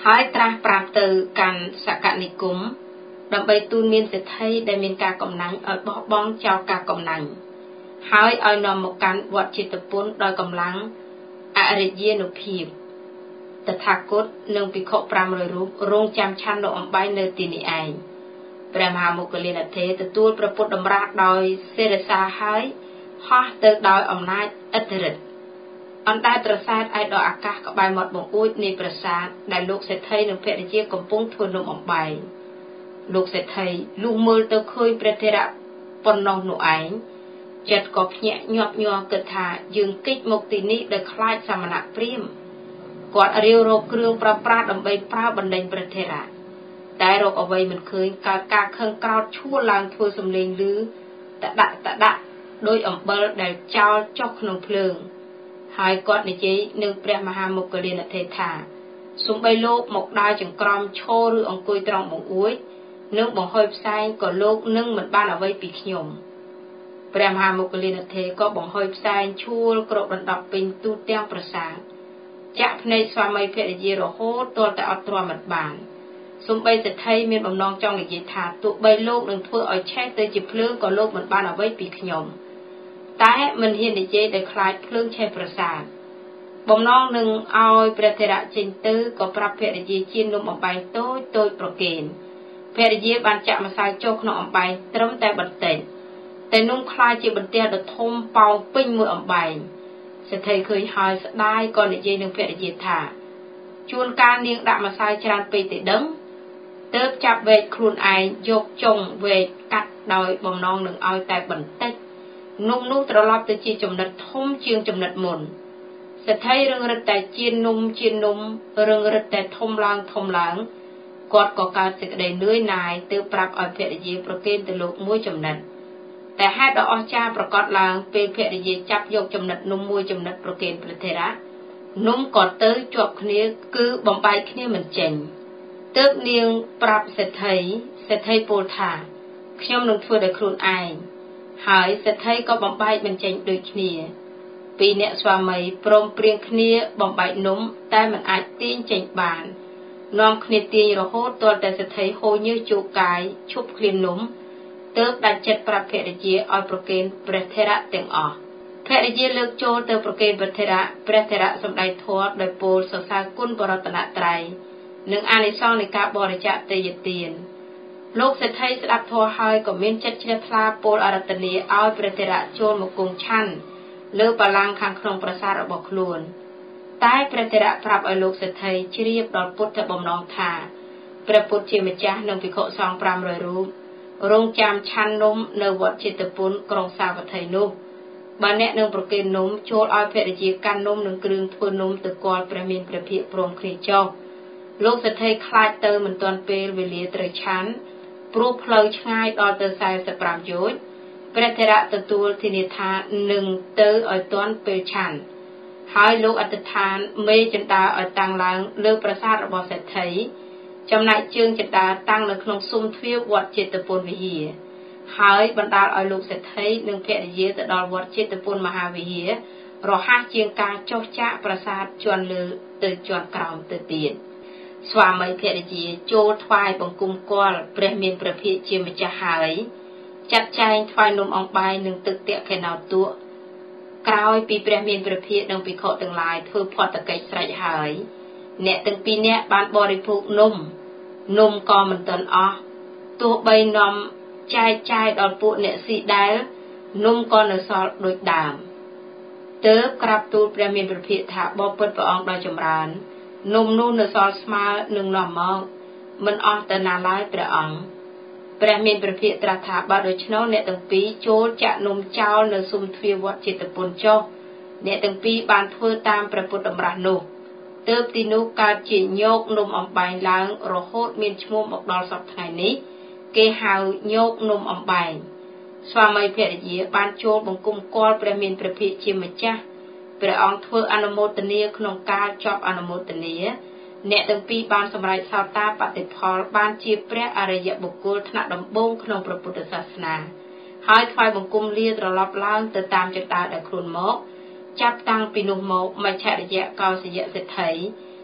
ហើយត្រាស់ប្រាប់ទៅកាន់សកនិគមដើម្បីទូលមានសេដ្ឋីដែលមានការកំណាញ់ឲ្យបោះបង់ចោលការកំណាញ់ហើយឲ្យនាំមកកាន់វត្តចេតពុនដោយកម្លាំងអរិយានុភាពតថាគតនិងភិក្ខុ500រូបរងចាំឆាន់នៅអំបែងនៅទីនេះឯងព្រះមហាមុគលានធេទទួលព្រះពុទ្ធតម្រាសដោយសេរសាហើយហោះទៅដោយអំណាចឥទ្ធិឫទ្ធិអណ្ដែតត្រសែតឯដល់អាកាសក្បែរមាត់បង្អួចនៃប្រាសាទដែលលោកសេដ្ឋីនិងភរិយាកំពុងធ្វើនំអំបែងលោកសេដ្ឋីលុះមើលទៅឃើញព្រះធរៈប៉ុណ្ណោះនោះឯងចិត្តក៏ភ្ញាក់ញាប់ញ័រគិតថាយើងគេចមកទីនេះដោយខ្លាចសមណៈព្រាហ្មណ៍គាត់រាវរកគ្រឿងប្រើប្រាស់ដើម្បីប្រើបណ្ដេញព្រះធរៈតែរកអ្វីមិនឃើញកើតការខឹងក្រោធឈួលឡើងធ្វើសំឡេងឮតដាក់ដោយអំបិលដែលចោលចុះក្នុងភ្លើងហើយគាត់និយាយនឹងព្រះមហាមុគលានធេថាសូម្បីលោកមកដើរចង្ក្រមឈរឬអង្គុយត្រង់បង្អួចនិងបង្ហុយផ្សែងក៏លោកនឹងមិនបានអ្វីពីខ្ញុំព្រះមហាមុគលានធេក៏បង្ហុយផ្សែងឈួលគ្របដណ្ដប់ពេញទូទាំងប្រាសាទចាក់ភ្នែកស្វាមីភរិយារហូតទាល់តែអត់ទ្រាំមិនបានសូម្បីសេដ្ឋីមានបំណងចង់និយាយថាទោះបីលោកនឹងធ្វើឲ្យឆេះទៅជាភ្លើងក៏លោកមិនបានអ្វីពីខ្ញុំតែមិនហ៊ាននិយាយដោយខ្លាចភ្លើងឆេះប្រាសាទបំណងនឹងឲ្យព្រះធរៈចេញទៅក៏ប្រាប់ភរិយាជានំអំបែងតូចប្រគេនភរិយាបានចាក់ម្សៅចូលក្នុងអំបែងត្រឹមតែបន្តិចតែនំខ្លាយជាបន្ទះដ៏ធំប៉ោងពេញមួយអំបែងសេដ្ឋីឃើញហើយស្ដាយក៏និយាយនឹងភរិយាថាជួនកាលនាងដាក់ម្សៅច្រើនពេកទៅដឹងទើបចាប់វែកខ្លួនឯងយកចុងវែកកាត់ដោយបំណងនឹងឲ្យតែបន្តិចនំនោះត្រឡប់ទៅជាចំណិតធំជាងចំណិតមុនសេដ្ឋីរឹងរិតតែជានំរឹងរិតតែធំឡើងគាត់ក៏កើតសេចក្តីនឿយណាយទើបប្រាប់ឲ្យភរិយាប្រគេនទៅលោកមួយចំណិតតែហេតុដ៏អស្ចារ្យប្រកបឡើងពេលភរិយាចាប់យកចំណិតនំមួយចំណិតប្រគេនព្រះធរៈនំក៏ទៅជាប់គ្នាគឺបំបែកគ្នាមិនចេញទើបនាងប្រាប់សេដ្ឋីពោលថាខ្ញុំនឹងធ្វើដោយខ្លួនឯងហើយសេដ្ឋីក៏បំបែកមិនចេញដូចគ្នាពីរអ្នកស្វាមីព្រមព្រៀងគ្នាបំបែកនំតែមិនអាចទាញចេញបាននាំគ្នាទាញរហូតទាល់តែសេដ្ឋីហូរញើសជោគកាយឈប់ឃ្លាននំទើបដាច់ចិត្តប្រាប់ភរិយាឲ្យប្រគេនព្រះធរៈទាំងអស់ភរិយាលើកចូលទៅប្រគេនព្រះធរៈសម្ដែងធម៌ដោយពោលសរសើរគុណបរតនត្រ័យនិងអានិសង្សនៃការបរិច្ចាគទេយទានលោកសេដ្ឋីស្ដាប់ធម៌ហើយក៏មានចិត្តជ្រះថ្លាពោលអារាធនាឲ្យព្រះធរៈចូលមកគង់ឆាន់លើបល្ល័ង្កខាងក្នុងប្រាសាទរបស់ខ្លួនតែព្រះធរៈប្រាប់ឲ្យលោកសេដ្ឋីជ្រាបដល់ពុទ្ធបំណងថាព្រះពុទ្ធជាម្ចាស់និងភិក្ខុសង្ឃ500រូបរងចាំឆាន់នំនៅវត្តចេតពុនក្រុងសាវត្ថីនោះបើអ្នកនឹងប្រគេននំចូលឲ្យភរិយាកាន់នំនិងគ្រឿងធ្វើនំទៅគាល់ព្រះមានព្រះភិក្ខព្រមគ្នាចុះលោកសេដ្ឋីខ្លាចទៅមិនទាន់ពេលវេលាត្រូវឆាន់ព្រោះផ្លូវឆ្ងាយដល់ទៅ45យោជន៍ព្រះធរៈទទួលធានាថានឹងទៅឲ្យទាន់ពេលឆាន់ហើយលោកអធិដ្ឋានមេចិន្តាឲ្យតាំងឡើងលើប្រាសាទរបស់សេដ្ឋីចំណែកជើងចិន្តាតាំងនៅក្នុងស៊ុមទ្វារវត្តចេតពុនវិហារហើយបណ្ដាលឲ្យលោកសេដ្ឋីនិងភរិយាទៅដល់វត្តចេតពុនមហាវិហាររហ័សជាងការចុះចាក់ប្រាសាទជាន់លើទៅជាន់ក្រោមទៅទៀតស្វាមីភរិយាចូលថ្វាយបង្គំគាល់ព្រះមានព្រះភិក្ខជាម្ចាស់ហើយចាត់ចែងថ្វាយនំអង្បែងនិងទឹកទាក់ខេណោទក់ក្រោយពីព្រះមានព្រះភិក្ខនិងភិក្ខុទាំងឡាយធ្វើផតកិច្ចស្រេចហើយអ្នកទាំងពីរនាក់បានបរិភោគនំក៏មិនទាន់អស់ទោះបីនាំចែកចាយដល់ពួកអ្នកស៊ីដែលនំក៏នៅសល់ដូចដើមទើបក្រាបទូលព្រះមានព្រះភិក្ខថាបបិទ្ធព្រះអង្គដ៏ចម្រើននំនោះនៅសល់ស្មើនឹងនាំមកមិនអស់ទៅណាឡើយព្រះអង្គព្រះមានព្រះភិក្ខត្រាស់ថាបើដូច្នោះអ្នកទាំងពីរចូលចាក់នំចោលនៅស៊ុមទ្វារវត្តចេតពុនចុះអ្នកទាំងពីរបានធ្វើតាមព្រះពុទ្ធតម្រាសនោះទើបទីនោះកើតជាញោកនំអំបែងឡើងរហូតមានឈ្មោះមកដល់សព្វថ្ងៃនេះគេហៅញោកនំអំបែងស្វាមីភរិយាបានចូលបង្គំគាល់ព្រះមានព្រះភិក្ខជាម្ចាស់ព្រះអង្គធ្វើអនុមោទនាក្នុងកាលចប់អនុមោទនាអ្នកទាំងពីរបានសម្រេចសោតាបតិផលបានជាព្រះអរិយបុគ្គលថ្នាក់ដំបូងក្នុងព្រះពុទ្ធសាសនាហើយថ្វាយបង្គំលាត្រឡប់ឡើងទៅតាមចតាដែលខ្លួនមកចាប់តាំងពីនោះមកមច្ឆរិយកោសយៈសេដ្ឋី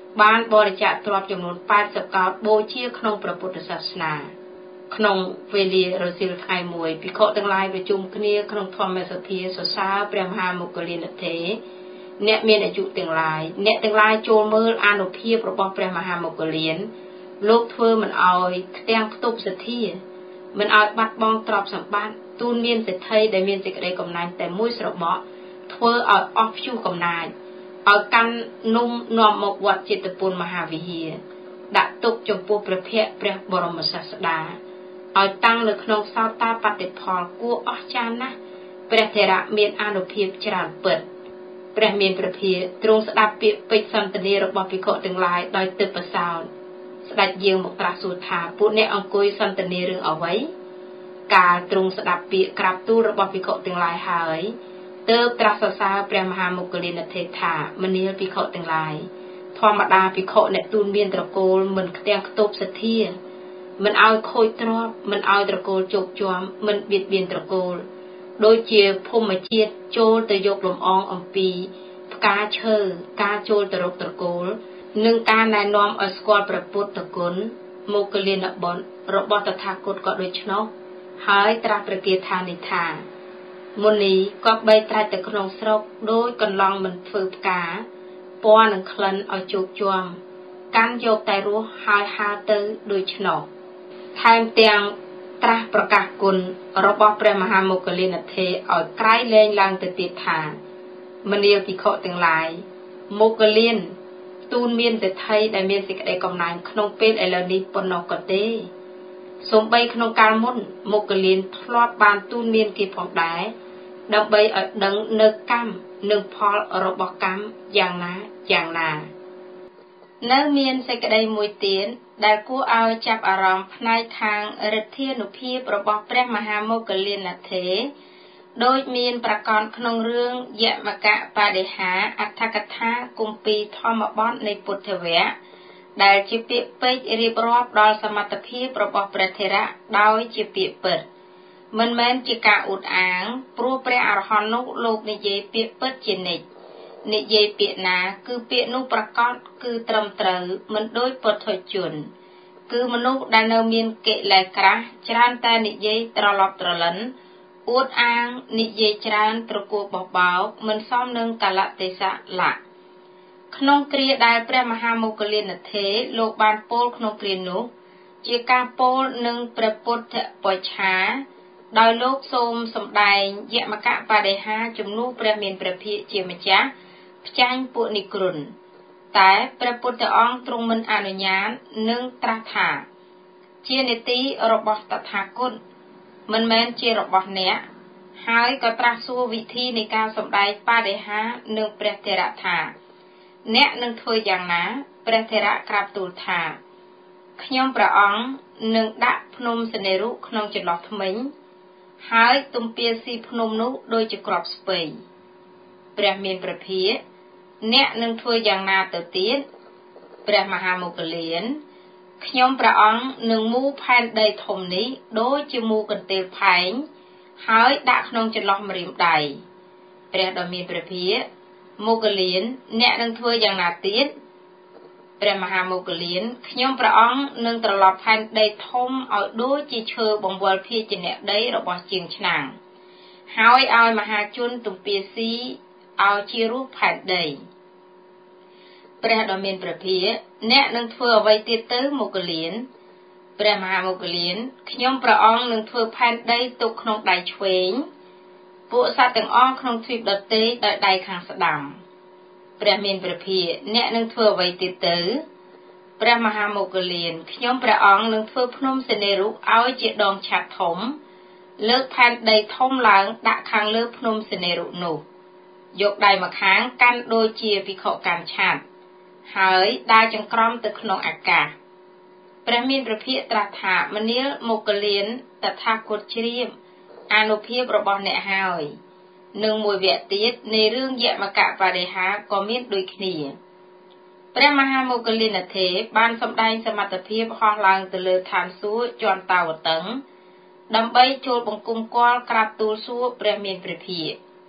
បានបរិច្ចាគទ្រព្យចំនួន80កោដបូជាក្នុងព្រះពុទ្ធសាសនាក្នុងវេលារសៀលថ្ងៃមួយភិក្ខុទាំងឡាយប្រជុំគ្នាក្នុងធម្មសភាសរសើរព្រះមហាមោគលានធេរអ្នកមានអាយុទាំងឡាយអ្នកទាំងឡាយចូលមើលអានុភាពរបស់ព្រះមហាមោគលានលោកធ្វើមិនអោយផ្ទាំងផ្ទប់សទ្ធាមិនអោយបាត់បង់ទ្រព្យសម្បត្តិទូនមានសេដ្ឋីដែលមានសេចក្តីកំណាញ់តែមួយស្របក់ធ្វើឲ្យអស់ព្យុះកំណាចឲ្យកាន់នំនាំមកវត្តចេតពុនមហាវិហារដាក់ទុកចំពោះព្រះភ័ក្ត្រព្រះបរមសាស្តាឲ្យតាំងនៅក្នុងសោតាបតិផលគួរអស្ចារ្យណាស់ព្រះថេរៈមានអានុភាពច្រើនពិតព្រះមានព្រះភាទ្រង់ស្ដាប់ពាក្យពេចន៍សន្ទនារបស់ភិក្ខុទាំងឡាយដោយទឹកប្រសោតស្ដេចយាងមកត្រាស់សួរថាពួកអ្នកអង្គុយសន្ទនារឿងអ្វីកាលទ្រង់ស្ដាប់ពាក្យក្រាបទូលរបស់ភិក្ខុទាំងឡាយហើយទើបត្រាស់សរសើរព្រះមហាមោគលានធេរថាមនាលភិក្ខុទាំងឡាយធម្មតាភិក្ខុអ្នកទូនមានត្រកូលមិនខ្ទាំងខ្ទប់សទ្ធាមិនឲ្យខូចទ្រព្យមិនឲ្យត្រកូលជោគជាំមិនបៀតបៀនត្រកូលដូចជាភូមិជាតិចូលទៅយកលំអងអំពីផ្កាឈើការចូលទៅរកត្រកូលនិងការណែនាំឲ្យស្គាល់ព្រះពុទ្ធគុណមោគលានបុត្ររបស់តថាគតក៏ដូច្នោះហើយត្រាស់ប្រកាសថានេះថាមុនីក៏បីត្រាច់ទៅក្នុងស្រុកដោយកន្លងមិនធ្វើផ្កាពណ៌នឹងក្លិនឲ្យជោគជាំកាន់យកតែរស់ហើយហើរទៅដូច្នោះថែមទាំងត្រាស់ប្រកាសគុណរបស់ព្រះមហាមោគលានធេរឲ្យក្រៃលែងឡើងទៅទៀតថាមនាលភិក្ខុទាំងឡាយមោគលានទូនមានសេដ្ឋីដែលមានសេចក្តីកំណាញ់ក្នុងពេលឥឡូវនេះប៉ុណ្ណោះក៏ទេសូម្បីក្នុងកាលមុនមោគលានធ្លាប់បានទូនមានគេផងដែរដើម្បីឲ្យដឹងនៅកម្មនិងផលរបស់កម្មយ៉ាងណានៅមានសេចក្តីមួយទៀតដែលគួរឲ្យចាប់អារម្មណ៍ផ្នែកខាងឫទ្ធានុភាពរបស់ព្រះមហាមោគលានធេរដោយមានប្រកាសក្នុងរឿងយមកៈបដិហាអត្ថកថាគម្ពីរធម្មបទនៃពុទ្ធវគ្គដែលជាពាក្យពេចន៍រៀបរាប់ដល់សមត្ថភាពរបស់ព្រះថេរៈដោយជាពាក្យពិតមិនមែនជាការអួតអាងព្រោះព្រះអរហន្តនោះលោកនិយាយពាក្យពិតជានិច្ចនិយាយពាក្យណាគឺពាក្យនោះប្រកាសគឺត្រឹមត្រូវមិនដូចពុទ្ធជនគឺមនុស្សដែលនៅមានកិលេសក្រាស់ច្រើនតែនិយាយត្រឡប់ត្រលិនអួតអាងនិយាយច្រើនត្រកួលបោះបោកមិនសមនឹងកលៈទេសៈលៈក្នុងគ្រាដែលព្រះមហាមោគលានធេរលោកបានពោលក្នុងគ្រានោះជាការពោលនឹងព្រះពុទ្ធបច្ឆាដោយលោកសូមសម្ដែងយមកៈបដិហាជំនួសព្រះមានព្រះភិក្ខជាម្ចាស់ផ្ចាញ់ពួកនិក្រន់តែព្រះពុទ្ធអង្គទ្រង់មិនអនុញ្ញាតនឹងត្រាស់ថាជានីតិរបស់តថាគតមិនមែនជារបស់អ្នកហើយក៏ត្រាស់សួរវិធីនៃការសម្ដែងបដិហានឹងព្រះថេរៈថាអ្នកនឹងធ្វើយ៉ាងណាព្រះថេរៈក្រាបទូលថាខ្ញុំព្រះអង្គនឹងដាក់ភ្នំសនេរុក្នុងចន្លោះធ្មេញហើយទំពាស៊ីភ្នំនោះដូចជាក្របស្ពៃព្រះមានព្រះភិក្ខអ្នកនឹងធ្វើយ៉ាងណាទៅទៀតព្រះមហាមោគលានខ្ញុំព្រះអង្គនឹងមូរផែនដីធំនេះដូចជាមូរកន្ទេលផែងហើយដាក់ក្នុងចន្លោះម្រាមដៃព្រះដ៏មានព្រះភិក្ខមោគលានអ្នកនឹងធ្វើយ៉ាងណាទៀតព្រះមហាមោគលានខ្ញុំព្រះអង្គនឹងត្រឡប់ផែនដីធំឲ្យដូចជាឈើបង្វិលភាជនដីរបស់ជាងឆ្នាំងហើយឲ្យមហាជនទំពាស៊ីឲ្យជារស់ផែនដីព្រះដ៏មានព្រះភិក្ខអ្នកនឹងធ្វើអ្វីទៀតទៅមោគលានព្រះមហាមោគលានខ្ញុំព្រះអង្គនឹងធ្វើផែនដីទុកក្នុងដៃឆ្វេងពួកសត្វទាំងអស់ក្នុងទ្វីបដទៃដោយដៃខាងស្ដាំព្រះមានព្រះភិក្ខអ្នកនឹងធ្វើអ្វីទៀតទៅព្រះមហាមោគលានខ្ញុំព្រះអង្គនឹងធ្វើភ្នំសេនេរុឲ្យជាដងឆ័ត្រធំលើកផែនដីធំឡើងដាក់ខាងលើភ្នំសេនេរុនោះយកដៃម្ខាងកាន់ដូចជាភិក្ខុកាន់ឆ័ត្រហើយដើរចង្ក្រមទៅក្នុងអាកាសព្រះមានព្រះភិក្ខត្រាស់ថាមនាលមោគលានតថាគតជ្រាបអានុភាពរបស់អ្នកហើយនិងមួយវគ្គទៀតនៃរឿងយមកៈបដិហាក៏មានដូចគ្នាព្រះមហាមោគលានធេរបានសម្ដែងសមត្ថភាពហោះឡើងទៅលើឋានសួគ៌ជាន់តាវតឹងដើម្បីចូលបង្គំគាល់ក្រាបទូលសួរព្រះមានព្រះភិក្ខ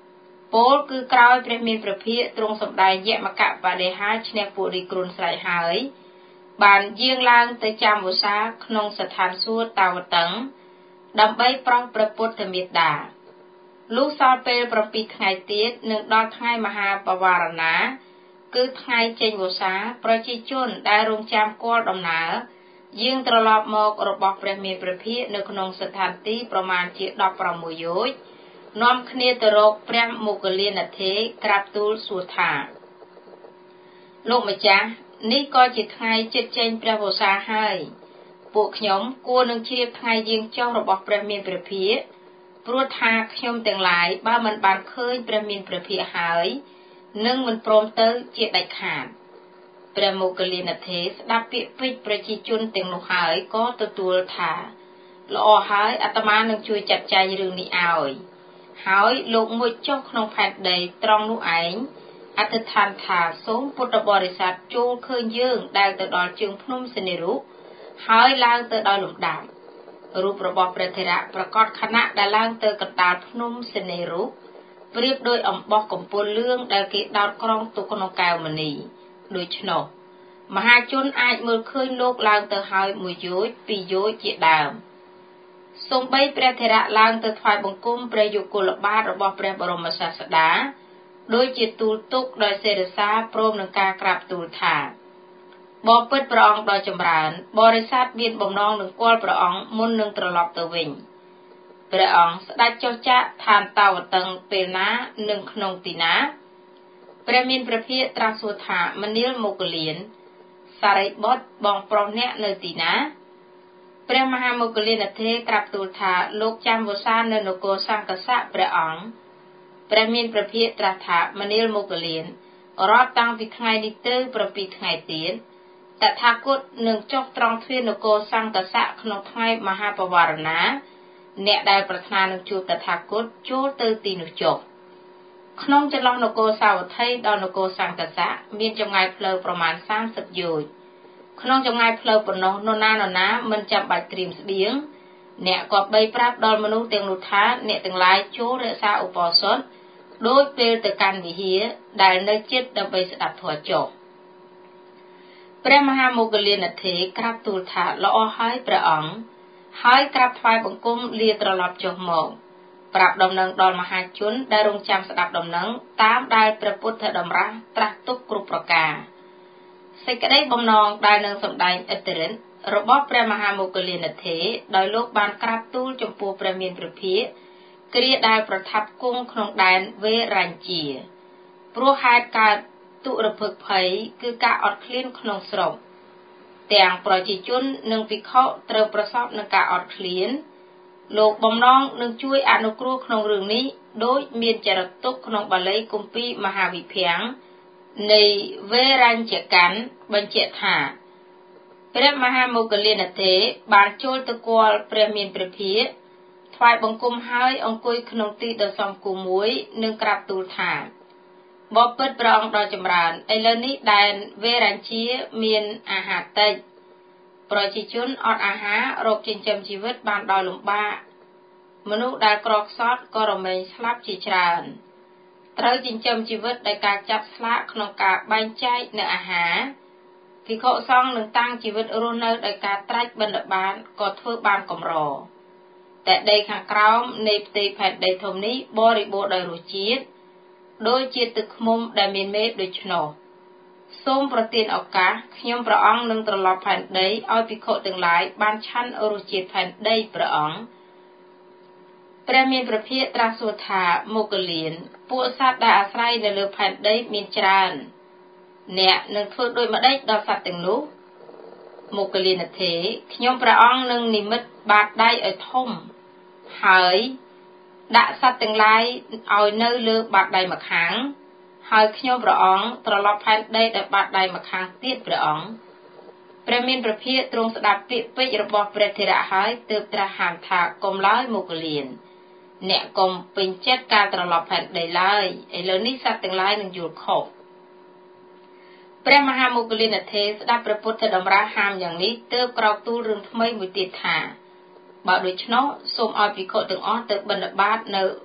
ពលគឺក្រោយព្រះមានព្រះភិក្ខទ្រង់សម្ដែងយមកបដិហាឈ្នះពួករីគ្រុនស្រេចហើយបានយាងឡើងទៅចាំវសាក្នុងស្ថានសួគ៌តាវតឹងដើម្បីប្រោសព្រះពុទ្ធមេត្តាលុះសល់ពេល7ថ្ងៃទៀតនឹងដល់ថ្ងៃមហាបវារណាគឺថ្ងៃចេញវស្សាប្រជាជនដែលរងចាំគាល់ដំណើរយាងត្រឡប់មករបស់ព្រះមានព្រះភិក្ខនៅក្នុងស្ថានទីប្រមាណជា16យោជន៍នាំគ្នាទៅរកព្រះមុគលានថេរក្រាបទូលសួរថាលោកម្ចាស់នេះក៏ជាថ្ងៃជិតចេញព្រះវស្សាហើយពួកខ្ញុំគួរនឹងជ្រាបថ្ងៃយាងចុះរបស់ព្រះមានព្រះភិក្ខព្រោះថាខ្ញុំទាំងឡាយបើមិនបានឃើញព្រះមានព្រះភិក្ខហើយនឹងមិនព្រមទៅជាដាច់ខាតព្រះមុគលានថេរស្ដាប់ពាក្យពេចន៍ប្រជាជនទាំងនោះហើយក៏ទទួលថាល្អហើយអាត្មានឹងជួយចាត់ចែងរឿងនេះឲ្យហើយលោកងូចចុះក្នុងផែនដីត្រង់នោះឯងអធិដ្ឋានថាសូមពុទ្ធបរិស័ទចូលឃើញយើងដែលទៅដល់ជើងភ្នំសេនីរុហើយឡើងទៅដោយលំដាប់រូបរបស់ព្រះថេរៈប្រកាសខណៈដែលឡើងទៅកណ្ដាលភ្នំសេនីរុប្រៀបដោយអំបោះកំពូលលឿងដែលគេដោតក្រងទុកក្នុងកែវមณีដូច្នោះមហាជនអាចមើលឃើញលោកឡើងទៅហើយ1យោជន៍2យោជន៍ជាដើមសូម្បីព្រះថេរៈឡើងទៅថ្វាយបង្គំព្រះយុគលបាទរបស់ព្រះបរមសាស្តាដោយជាទូលទុកដោយសេរសាព្រមនឹងការក្រាបទូលថាបបិទ្ធព្រះអង្គដ៏ចម្រើនបរិស័ទមានបំណងនឹងគាល់ព្រះអង្គមុននឹងត្រឡប់ទៅវិញព្រះអង្គស្ដេចចុះចាកឋានតាវតឹងពេលណានិងក្នុងទីណាព្រះមានព្រះភិក្ខត្រាស់សួរថាមនាលមុគលានសារីបុត្របងប្រុសអ្នកនៅទីណាព្រះមហាមុគលានថេរក្រាបទូលថាលោកចាំវស្សានៅនគរសង្កសៈព្រះអង្គព្រះមានព្រះភិក្ខត្រាស់ថាមនាលមុគលានរាប់តាំងពីថ្ងៃនេះទៅ7ថ្ងៃទៀតតថាគតនឹងចុះត្រង់ទ្វារនគរសង្កសៈក្នុងថ្ងៃមហាបវារណាអ្នកដែលប្រាថ្នានឹងជួបតថាគតចូលទៅទីនោះចុះក្នុងចន្លោះនគរសាវត្ថីដល់នគរសង្កសៈមានចម្ងាយផ្លូវប្រមាណ30យោជន៍ក្នុងចម្ងាយផ្លូវប៉ុណ្ណោះនរណាមិនចាំបាច់ត្រៀមស្បៀងអ្នកក៏បីប្រាប់ដល់មនុស្សទាំងនោះថាអ្នកទាំងឡាយចូលរក្សាឧបោសថដោយពេលទៅកាន់វិហារដែលនៅជិតដើម្បីស្ដាប់ធម៌ចុះព្រះមហាមុគលានថេរក្រាបទូលថាល្អហើយព្រះអង្គហើយក្រាបថ្វាយបង្គំលាត្រឡប់ចុះមកប្រាប់ដំណឹងដល់មហាជនដែលរងចាំស្ដាប់ដំណឹងតាមដែលព្រះពុទ្ធតម្រាស់ត្រាស់ទុកគ្រប់ប្រការសេចក្តីបំណងដែលនឹងសម្ដែងឥទ្ធិឫទ្ធិរបស់ព្រះមហាមុគលានថេរដោយលោកបានក្រាបទូលចំពោះព្រះមានព្រះភិក្ខគ្រាដែលប្រថាប់គង់ក្នុងដែនវេរញ្ជាព្រោះហេតុកើតទុរភិក្ខភ័យគឺការអត់ឃ្លានក្នុងស្រុកទាំងប្រជាជននិងភិក្ខុត្រូវប្រសពនឹងការអត់ឃ្លានលោកបំណងនឹងជួយអនុគ្រោះក្នុងរឿងនេះដោយមានចរិតទុកក្នុងបាលីគម្ពីរមហាវិភាំងនៃវេរញ្ញកាន់បញ្ជាក់ថាព្រះមហាមុគលានថេរបានចូលទៅគាល់ព្រះមានព្រះភិក្ខថ្វាយបង្គំហើយអង្គុយក្នុងទីដ៏សមគួរមួយនិងក្រាបទូលថាបបិទ្ធព្រះអង្គដ៏ចម្រើនឥឡូវនេះដែនវេរញ្ជាមានអាហារតិចប្រជាជនអត់អាហាររកចិញ្ចឹមជីវិតបានដោយលំបាកមនុស្សដែលក្រខ្សត់ក៏រមែងស្លាប់ជាច្រើនត្រូវចិញ្ចឹមជីវិតដោយការចាប់ស្លាកក្នុងការបែងចែកនៅអាហារភិក្ខុសង្ឃនឹងតាំងជីវិតរស់នៅដោយការត្រាច់បិណ្ឌបាតក៏ធ្វើបានកម្រតែដីខាងក្រោមនៃផ្ទៃផែនដីធំនេះបរិបូរដោយរសជាតិដោយជាទឹកឃ្មុំដែលមានមេឃដូច្នោះសូមប្រទានឱកាសខ្ញុំព្រះអង្គនឹងត្រឡប់ផែនដីឲ្យភិក្ខុទាំងឡាយបានឆាន់រសជាតិផែនដីព្រះអង្គព្រះមានព្រះភិក្ខត្រាស់សួរថាមុគលានពួកសត្វដែលអាស្រ័យនៅលើផែនដីមានច្រើនអ្នកនឹងធ្វើដូចម្ដេចដល់សត្វទាំងនោះមុគលានថេរខ្ញុំព្រះអង្គនឹងនិមិត្តបាតដៃឲ្យធំហើយដាក់សត្វទាំងឡាយឲ្យនៅលើបាតដៃម្ខាងហើយខ្ញុំព្រះអង្គត្រឡប់ផែនដីដោយបាតដៃម្ខាងទៀតព្រះអង្គព្រះមានព្រះភិក្ខទ្រង់ស្ដាប់ពាក្យពេចន៍របស់ព្រះថេរៈហើយទើបត្រាស់ហាមថាកុំឡើយមុគលានអ្នកកុំពេញចិត្តការត្រឡប់ផែនដីឡើយឥឡូវនេះសត្វទាំងឡាយនឹងយល់ខុសព្រះមហាមុគលានថេរស្ដាប់ព្រះពុទ្ធតម្រាស់ហាមយ៉ាងនេះទើបក្រោកទូលរឿងថ្មីមួយទៀតថាបើដូច្នោះសូមឲ្យភិក្ខុទាំងអស់ទៅបិណ្ឌបាតនៅ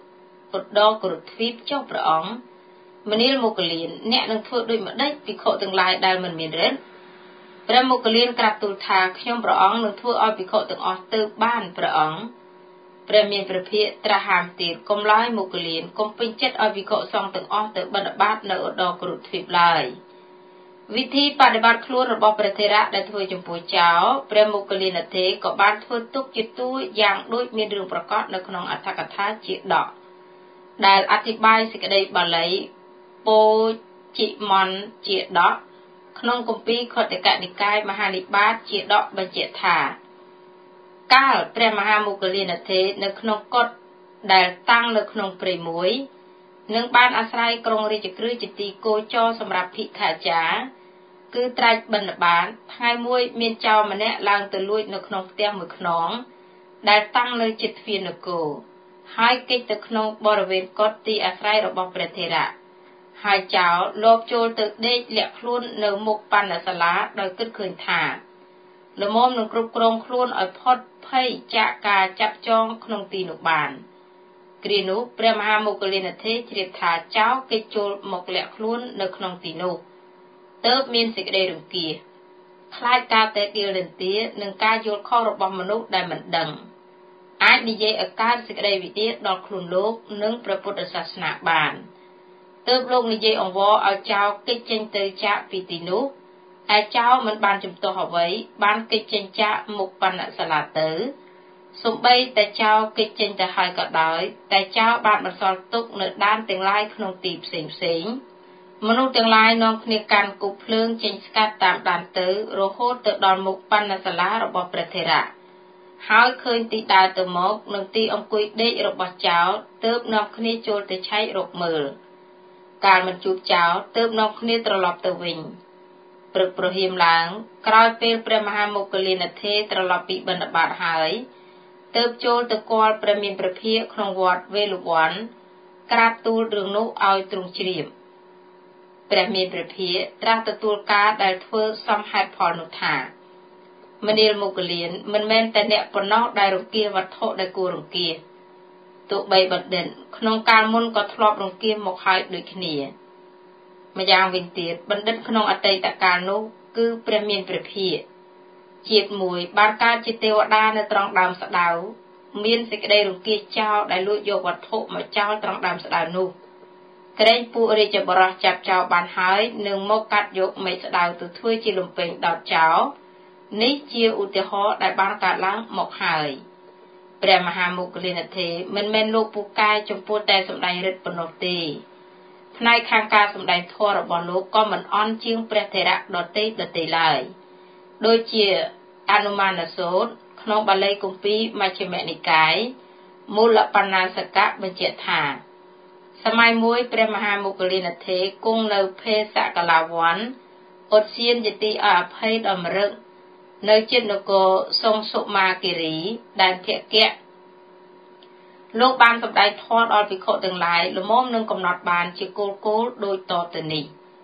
ឧត្តរគុរទ្វីបចុះព្រះអង្គមនាលមុគលានអ្នកនឹងធ្វើដូចម្ដេចភិក្ខុទាំងឡាយដែលមិនមានរិទ្ធព្រះមុគលានក្រាបទូលថាខ្ញុំព្រះអង្គនឹងធ្វើឲ្យភិក្ខុទាំងអស់ទៅបានព្រះអង្គព្រះមានព្រះភិក្ខត្រាស់ហាមទៀតកុំឡើយមុគលានកុំពេញចិត្តឲ្យភិក្ខុសង្ឃទាំងអស់ទៅបិណ្ឌបាតនៅឧត្តរគុរទ្វីបឡើយវិធីបដិបត្តិខ្លួនរបស់ព្រះថេរៈដែលធ្វើចំពោះចោរព្រះមុគលានថេរក៏បានធ្វើទុកជាទួយ៉ាងដូចមានរឿងប្រកបនៅក្នុងអត្ថកថាជាដកដែលអធិប្បាយសេចក្តីបាលីពោជិមន្តជាដកក្នុងគម្ពីរខត្តកនិកាយមហានិបាតជាដកបញ្ជាក់ថាកាលព្រះមហាមុគលានថេរនៅក្នុងកុដិដែលតាំងនៅក្នុងព្រៃមួយនឹងបានអាស្រ័យក្រុងរាជក្រឹសជាទីគោចរសម្រាប់ភិក្ខាចារ្យគឺត្រាច់បិណ្ឌបាតថ្ងៃមួយមានចោរម្នាក់ឡើងទៅលួចនៅក្នុងផ្ទះមួយខ្នងដែលតាំងនៅជិតទ្វារនគរហើយគេចទៅក្នុងបរិវេណកុដិទីអាស្រ័យរបស់ព្រះថេរៈហើយចោរលបចូលទៅដេកលាក់ខ្លួននៅមុខបណ្ណសាលាដោយគិតឃើញថាល្មមនឹងគ្រប់គ្រងខ្លួនឲ្យផុតភ័យจากការចាប់ចងក្នុងទីនោះបានគ្រានោះព្រះមហាមុគលានថេរជ្រាបថាចោរគេចចូលមកលាក់ខ្លួននៅក្នុងទីនោះទើបមានសេចក្តីរង្គៀសខ្លាចការតេទៀលរន្ទានិងការយល់ខុសរបស់មនុស្សដែលមិនដឹងអាចនិយាយឲ្យកើតសេចក្តីវិទាដល់ខ្លួនលោកនិងព្រះពុទ្ធសាសនាបានទើបលោកនិយាយអង្វរឲ្យចោរគេចចេញទៅចាកពីទីនោះឯចោរមិនបានជំទាស់អ្វីបានគេចចេញចាកមុខបណ្ណសាលាទៅសូម្បីតែចោរគេចចេញទៅហើយក៏ដោយតែចោរបានបន្សល់ទុកនៅដានទាំងឡាយក្នុងទីផ្សេងមនុស្សទាំងឡាយនាំគ្នាកាន់គប់ភ្លើងចេញស្កាត់តាមដានទៅរហូតទៅដល់មុខបណ្ណសាលារបស់ព្រះថេរៈហើយឃើញទីដើរទៅមកនិងទីអង្គុយដេករបស់ចោរទើបនាំគ្នាចូលទៅឆែករកមើលកាលមិនជួបចោរទើបនាំគ្នាត្រឡប់ទៅវិញព្រឹកព្រហៀមឡើងក្រោយពេលព្រះមហាមុគលានថេរត្រឡប់ពីបិណ្ឌបាតហើយទើបចូលទៅគាល់ព្រះមានព្រះភិក្ខក្នុងវត្តវេលវ័នក្រាបទូលរឿងនោះឲ្យទ្រង់ជ្រាបព្រះមានព្រះភិក្ខត្រាស់ទទួលការដែលធ្វើសមហេតុផលនោះថាមនាលមុគលានមិនមែនតែអ្នកប៉ុណ្ណោះដែលរង្គៀសវត្ថុដែលគួររង្គៀសទោះបីបណ្ឌិតក្នុងកាលមុនក៏ធ្លាប់រង្គៀសមកហើយដូចគ្នាម្យ៉ាងវិញទៀតបណ្ឌិតក្នុងអតីតកាលនោះគឺព្រះមានព្រះភិក្ខជាតិមួយបានកើតជាទេវតានៅត្រង់ដើមស្ដៅមានសេចក្តីរង្គៀសចោលដែលលួចយកវត្ថុមកចោលត្រង់ដើមស្ដៅនោះក្រែងពួករាជបរិះចាប់ចោលបានហើយនឹងមកកាត់យកមេស្ដៅទៅធ្វើជាលំពេងដោតចោលនេះជាឧទាហរណ៍ដែលបានកើតឡើងមកហើយព្រះមហាមុគលានថេរមិនមែនលោកពូកែចំពោះតែសម្ដែងឫទ្ធិប៉ុណ្ណោះទេផ្នែកខាងការសម្ដែងធម៌របស់លោកក៏មិនអន់ជាងព្រះថេរៈដទៃឡើយដូចជាអនុមានសូត្រក្នុងបាលីគម្ពីរមជ្ឈិមនិកាយមូលបណ្ណាសកៈបញ្ជាក់ថាសម័យមួយព្រះមហាមុគលានថេរគង់នៅភេសកលាវ័នឧទ្យានជាទីអភ័យដល់មរឹកនៅជិតនគរសុងសុមាគិរីដែនភគៈលោកបានសម្ដែងធម៌ដល់ភិក្ខុទាំងឡាយល្មមនឹងកំណត់បានជាគោលដូចតទៅនេះ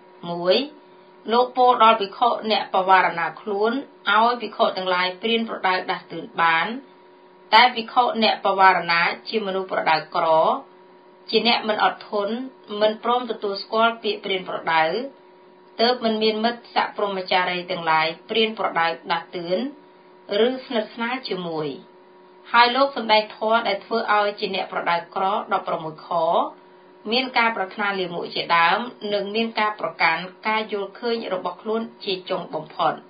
1. លោកពោលដល់ភិក្ខុអ្នកបវារណាខ្លួនឲ្យភិក្ខុទាំងឡាយព្រានប្រដៅដាស់តឿនបានតែភិក្ខុអ្នកបវារណាជាមនុស្សប្រដៅក្រជាអ្នកមិនអត់ធន់មិនព្រមទទួលស្គាល់ពាក្យព្រានប្រដៅទើបមិនមានមិត្តសព្រហ្មចារីទាំងឡាយព្រានប្រដៅដាស់តឿនឬស្និទ្ធស្នាលជាមួយហើយលោកសម្ដែងធម៌ដែលធ្វើឲ្យជាអ្នកប្រដៅក្រ16ខមានការប្រាថ្នាលាមកជាដើមនិងមានការប្រកាន់ការយល់ឃើញរបស់ខ្លួនជាចុងបំផុត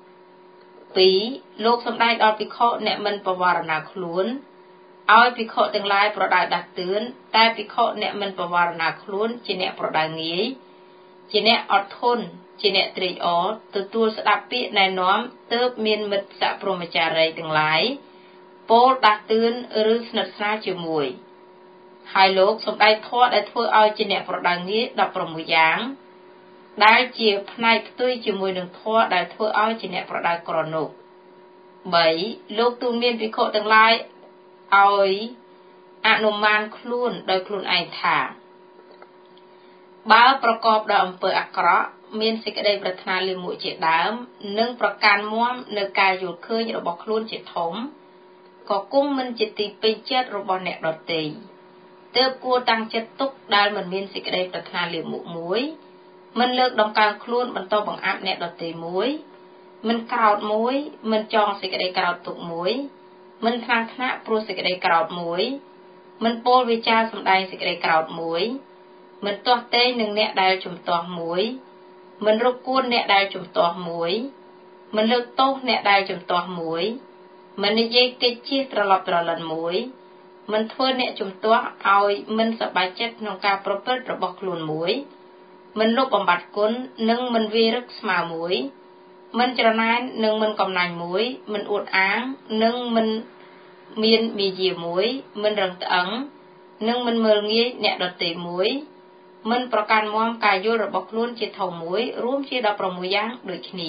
2. លោកសម្ដែងដល់ភិក្ខុអ្នកមិនបវារណាខ្លួនឲ្យភិក្ខុទាំងឡាយប្រដៅដាស់តឿនតែភិក្ខុអ្នកមិនបវារណាខ្លួនជាអ្នកប្រដៅងាយជាអ្នកអត់ធន់ជាអ្នកត្រេកអរទទួលស្ដាប់ពាក្យណែនាំទើបមានមិត្តសព្រហ្មចារីទាំងឡាយពោលដាស់តឿនឬស្និទ្ធស្នាលជាមួយហើយលោកសម្ដែងធម៌ដែលធ្វើឲ្យជាអ្នកប្រដៅងាយ16យ៉ាងដែលជាផ្នែកផ្ទុយជាមួយនឹងធម៌ដែលធ្វើឲ្យជាអ្នកប្រដៅក្រនោះ 3. លោកទូលមានភិក្ខុទាំងឡាយឲ្យអនុមានខ្លួនដោយខ្លួនឯងថាបើប្រកបដោយអំពើអាក្រក់មានសេចក្តីប្រាថ្នាលាមកជាដើមនិងប្រកាន់មាំនៅការយល់ឃើញរបស់ខ្លួនជាធំក៏គង់មិនជាទីពេញចិត្តរបស់អ្នកដទៃទើបគួរតាំងចិត្តទុកដែលមិនមានសេចក្តីប្រាថ្នាលាមុខមួយមិនលើកដង្កើងខ្លួនបន្តបង្អាប់អ្នកដទៃមួយមិនក្រោធមួយមិនចងសេចក្តីក្រោធទុកមួយមិនថ្នាក់ព្រោះសេចក្តីក្រោធមួយមិនពោលវិចារសម្ដែងសេចក្តីក្រោធមួយមិនទាស់ទែងនឹងអ្នកដែលជំទាស់មួយមិនរកគួនអ្នកដែលជំទាស់មួយមិនលើកទោសអ្នកដែលជំទាស់មួយមិននិយាយកិច្ចជៀសត្រឡប់ត្រលិនមួយមិនធ្វើអ្នកជំទាស់ឲ្យមិនសប្បាយចិត្តក្នុងការប្រព្រឹត្តរបស់ខ្លួនមួយមិនលុបបំបត្តិគុណនិងមិនវាយរឹកស្មើមួយមិនច្រណែននិងមិនកំណាញ់មួយមិនអួតអាងនិងមិនមានមាយាមួយមិនរឹងត្អឹងនិងមិនមើលងាយអ្នកដទៃមួយមិនប្រកាន់មាំការយល់របស់ខ្លួនជាធំមួយរួមជា16យ៉ាងដូចគ្នា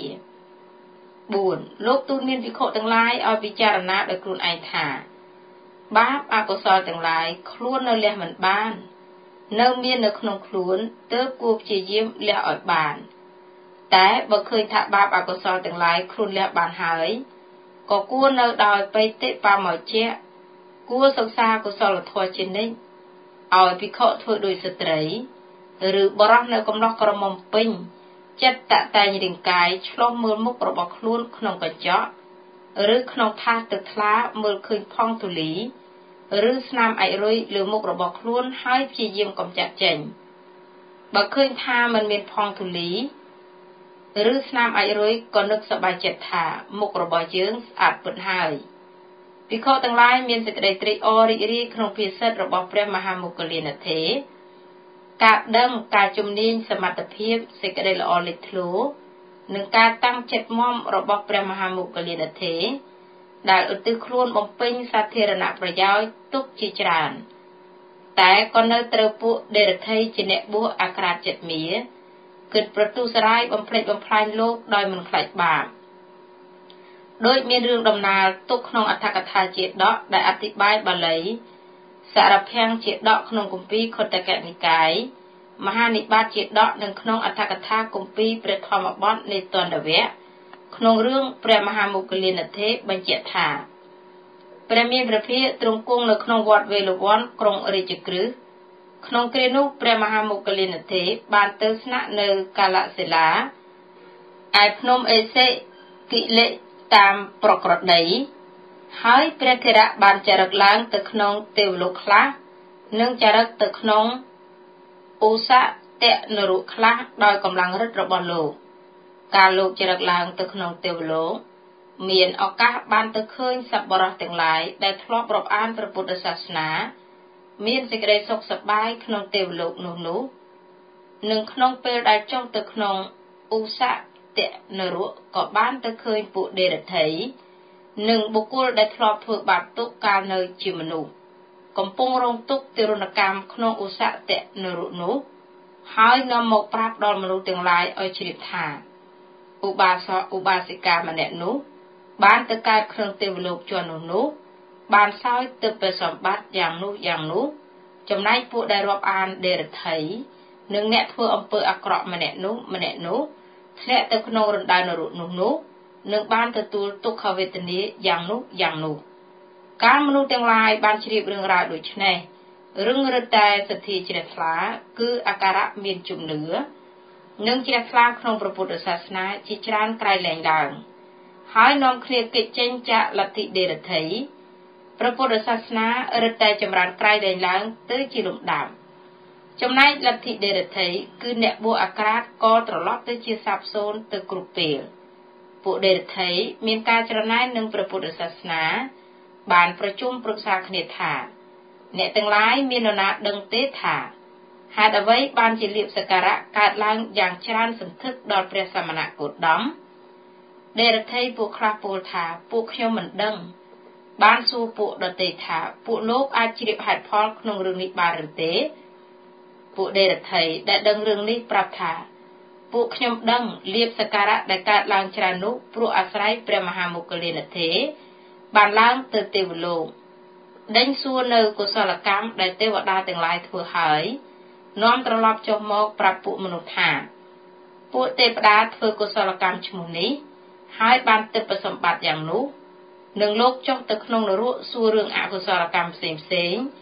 4លោកទូលមានភិក្ខុទាំងឡាយឲ្យពិចារណាដោយខ្លួនឯងថាបាបអកុសលទាំងឡាយខ្លួននៅលះមិនបាននៅមាននៅក្នុងខ្លួនទើបគួរព្យាយាមលះឲ្យបានតែបើឃើញថាបាបអកុសលទាំងឡាយខ្លួនលះបានហើយក៏គួរនៅដោយបិតិបមោជ្ជៈគួរសិក្សាកុសលធម៌ជានិច្ចឲ្យភិក្ខុធ្វើដោយស្ត្រីឬបរោះនៅកំឡោះក្រមុំពេញចិត្តតតែងរាងកាយឆ្លោះមើលមុខរបស់ខ្លួនក្នុងកញ្ចក់ឬក្នុងថាសទឹកថ្លាមើលឃើញផង់ទូលីឬស្នាមអាចរុយលើមុខរបស់ខ្លួនហើយព្យាយាមកំចាត់ចេញបើឃើញថាมันមានផង់ទូលីឬស្នាមអាចរុយក៏នឹកសប្បាយចិត្តថាមុខរបស់យើងស្អាតពិតហើយភិក្ខុទាំងឡាយមានសេចក្តីត្រេកអររីករាយក្នុងភាសិទ្ធរបស់ព្រះមហាមោគលានធិការដឹងការជំនាញសមត្ថភាពសេចក្តីល្អលេចធ្លោនិងការតាំងចិត្តមាំរបស់ព្រះមហាមោគលានធិដែលឧទ្ទិសខ្លួនបំពេញសាធារណប្រយោជន៍ទុកជាច្រើនតែក៏នៅត្រូវពួកដេរថីជាអ្នកបួសអាក្រាតចិត្តមាគិតប្រទុសរាយបំផ្លិចបំផ្លាញលោកដោយមិនខ្លាចបាបដោយមានរឿងដំណាលទុកក្នុងអត្ថកថាជាដកដែលអធិប្បាយបាលីសារភាំងជាដកក្នុងគម្ពីរខុទ្ទកនិកាយមហានិបាតជាដកនិងក្នុងអត្ថកថាគម្ពីរព្រះធម្មបទនៃទណ្ឌវៈក្នុងរឿងព្រះមហាមោគលានធិបញ្ជាក់ថាព្រះមានព្រះភិក្ខទ្រង់គង់នៅក្នុងវត្តវេលវ័នក្រុងរាជក្រឹសក្នុងគ្រានោះព្រះមហាមោគលានធិបានទៅស្នាក់នៅកាលសិលាឯភ្នំអេសិគិលេតាមប្រក្រតីហើយព្រះធរៈបានចរិកឡើងទៅក្នុងទេវលោកខ្លះនិងចរិកទៅក្នុងឧសតនរុខ្លះដោយកម្លាំងរិទ្ធរបស់លោកការលោកចរិកឡើងទៅក្នុងទេវលោកមានឱកាសបានទៅឃើញសប្បុរសទាំងឡាយដែលធ្លាប់រាប់អានព្រះពុទ្ធសាសនាមានសេចក្តីសុខសប្បាយក្នុងទេវលោកនោះនិងក្នុងពេលដែលចុះទៅក្នុងឧសតនរុក៏បានទៅឃើញពួកដេរថីនិងបុគ្គលដែលធ្លាប់ធ្វើបាបទុកកាលនៅជាមនុស្សកំពុងរងទុក្ខទរណកម្មក្នុងឧសតនរុនោះហើយនាំមកប្រាប់ដល់មនុស្សទាំងឡាយឲ្យជ្រាបថាឧបាសកឧបាសិកាម្នាក់នោះបានទៅកើតក្នុងទេវលោកជាន់នោះបានសោយទិព្វសម្បត្តិយ៉ាងនោះចំណែកពួកដែលរាប់អានដេរថីនិងអ្នកធ្វើអំពើអាក្រក់ម្នាក់នោះធ្លាក់ទៅក្នុងរណ្ដៅនរកនោះនឹងបានទទួលទុក្ខវេទនាយ៉ាងនោះកាលមនុស្សទាំងឡាយបានជ្រាបរឿងរ៉ាវដូចនេះរឹងរឹតតែសទ្ធាជ្រះថ្លាគឺអាការៈមានជំនឿនិងជ្រះថ្លាក្នុងព្រះពុទ្ធសាសនាជាច្រើនក្រៃលែងឡើងហើយនាំគ្នាគេចចេញចាកលទ្ធិដេរថីព្រះពុទ្ធសាសនារឹតតែចម្រើនក្រៃលែងឡើងទៅជាលំដាប់ចំណែកលទ្ធិដេរថីគឺអ្នកបួសអាក្រាតក៏ត្រឡប់ទៅជាសាបសូន្យទៅគ្រប់ពេលពួកដេរថីមានការច្រណែននឹងព្រះពុទ្ធសាសនាបានប្រជុំប្រឹក្សាគ្នាថាអ្នកទាំងឡាយមាននរណាដឹងទេថាហេតុអ្វីបានជាលៀបសក្ការៈកើតឡើងយ៉ាងច្រើនសន្ធឹកដល់ព្រះសមណគោតមដេរថីពួកខ្លះពោលថាពួកខ្ញុំមិនដឹងបានសួរពួកដទៃថាពួកលោកអាចជ្រាបហេតុផលក្នុងរឿងនេះបានឬទេពួកដេរថីដែលដឹងរឿងនេះប្រាប់ថាពួកខ្ញុំដឹងលៀបសក្ការៈដែលកើតឡើងច្រើននោះព្រោះអាស្រ័យព្រះមហាមោគលានធិបានឡើងទៅទេវលោកដេញសួរនៅកុសលកម្មដែលទេវតាទាំងឡាយធ្វើហើយនាំត្រឡប់ចុះមកប្រាប់ពួកមនុស្សថាពួកទេវតាធ្វើកុសលកម្មឈ្មោះនេះហើយបានទិព្វសម្បត្តិយ៉ាងនោះនឹងលោកចុះទៅក្នុងនរកសួររឿងអកុសលកម្មផ្សេង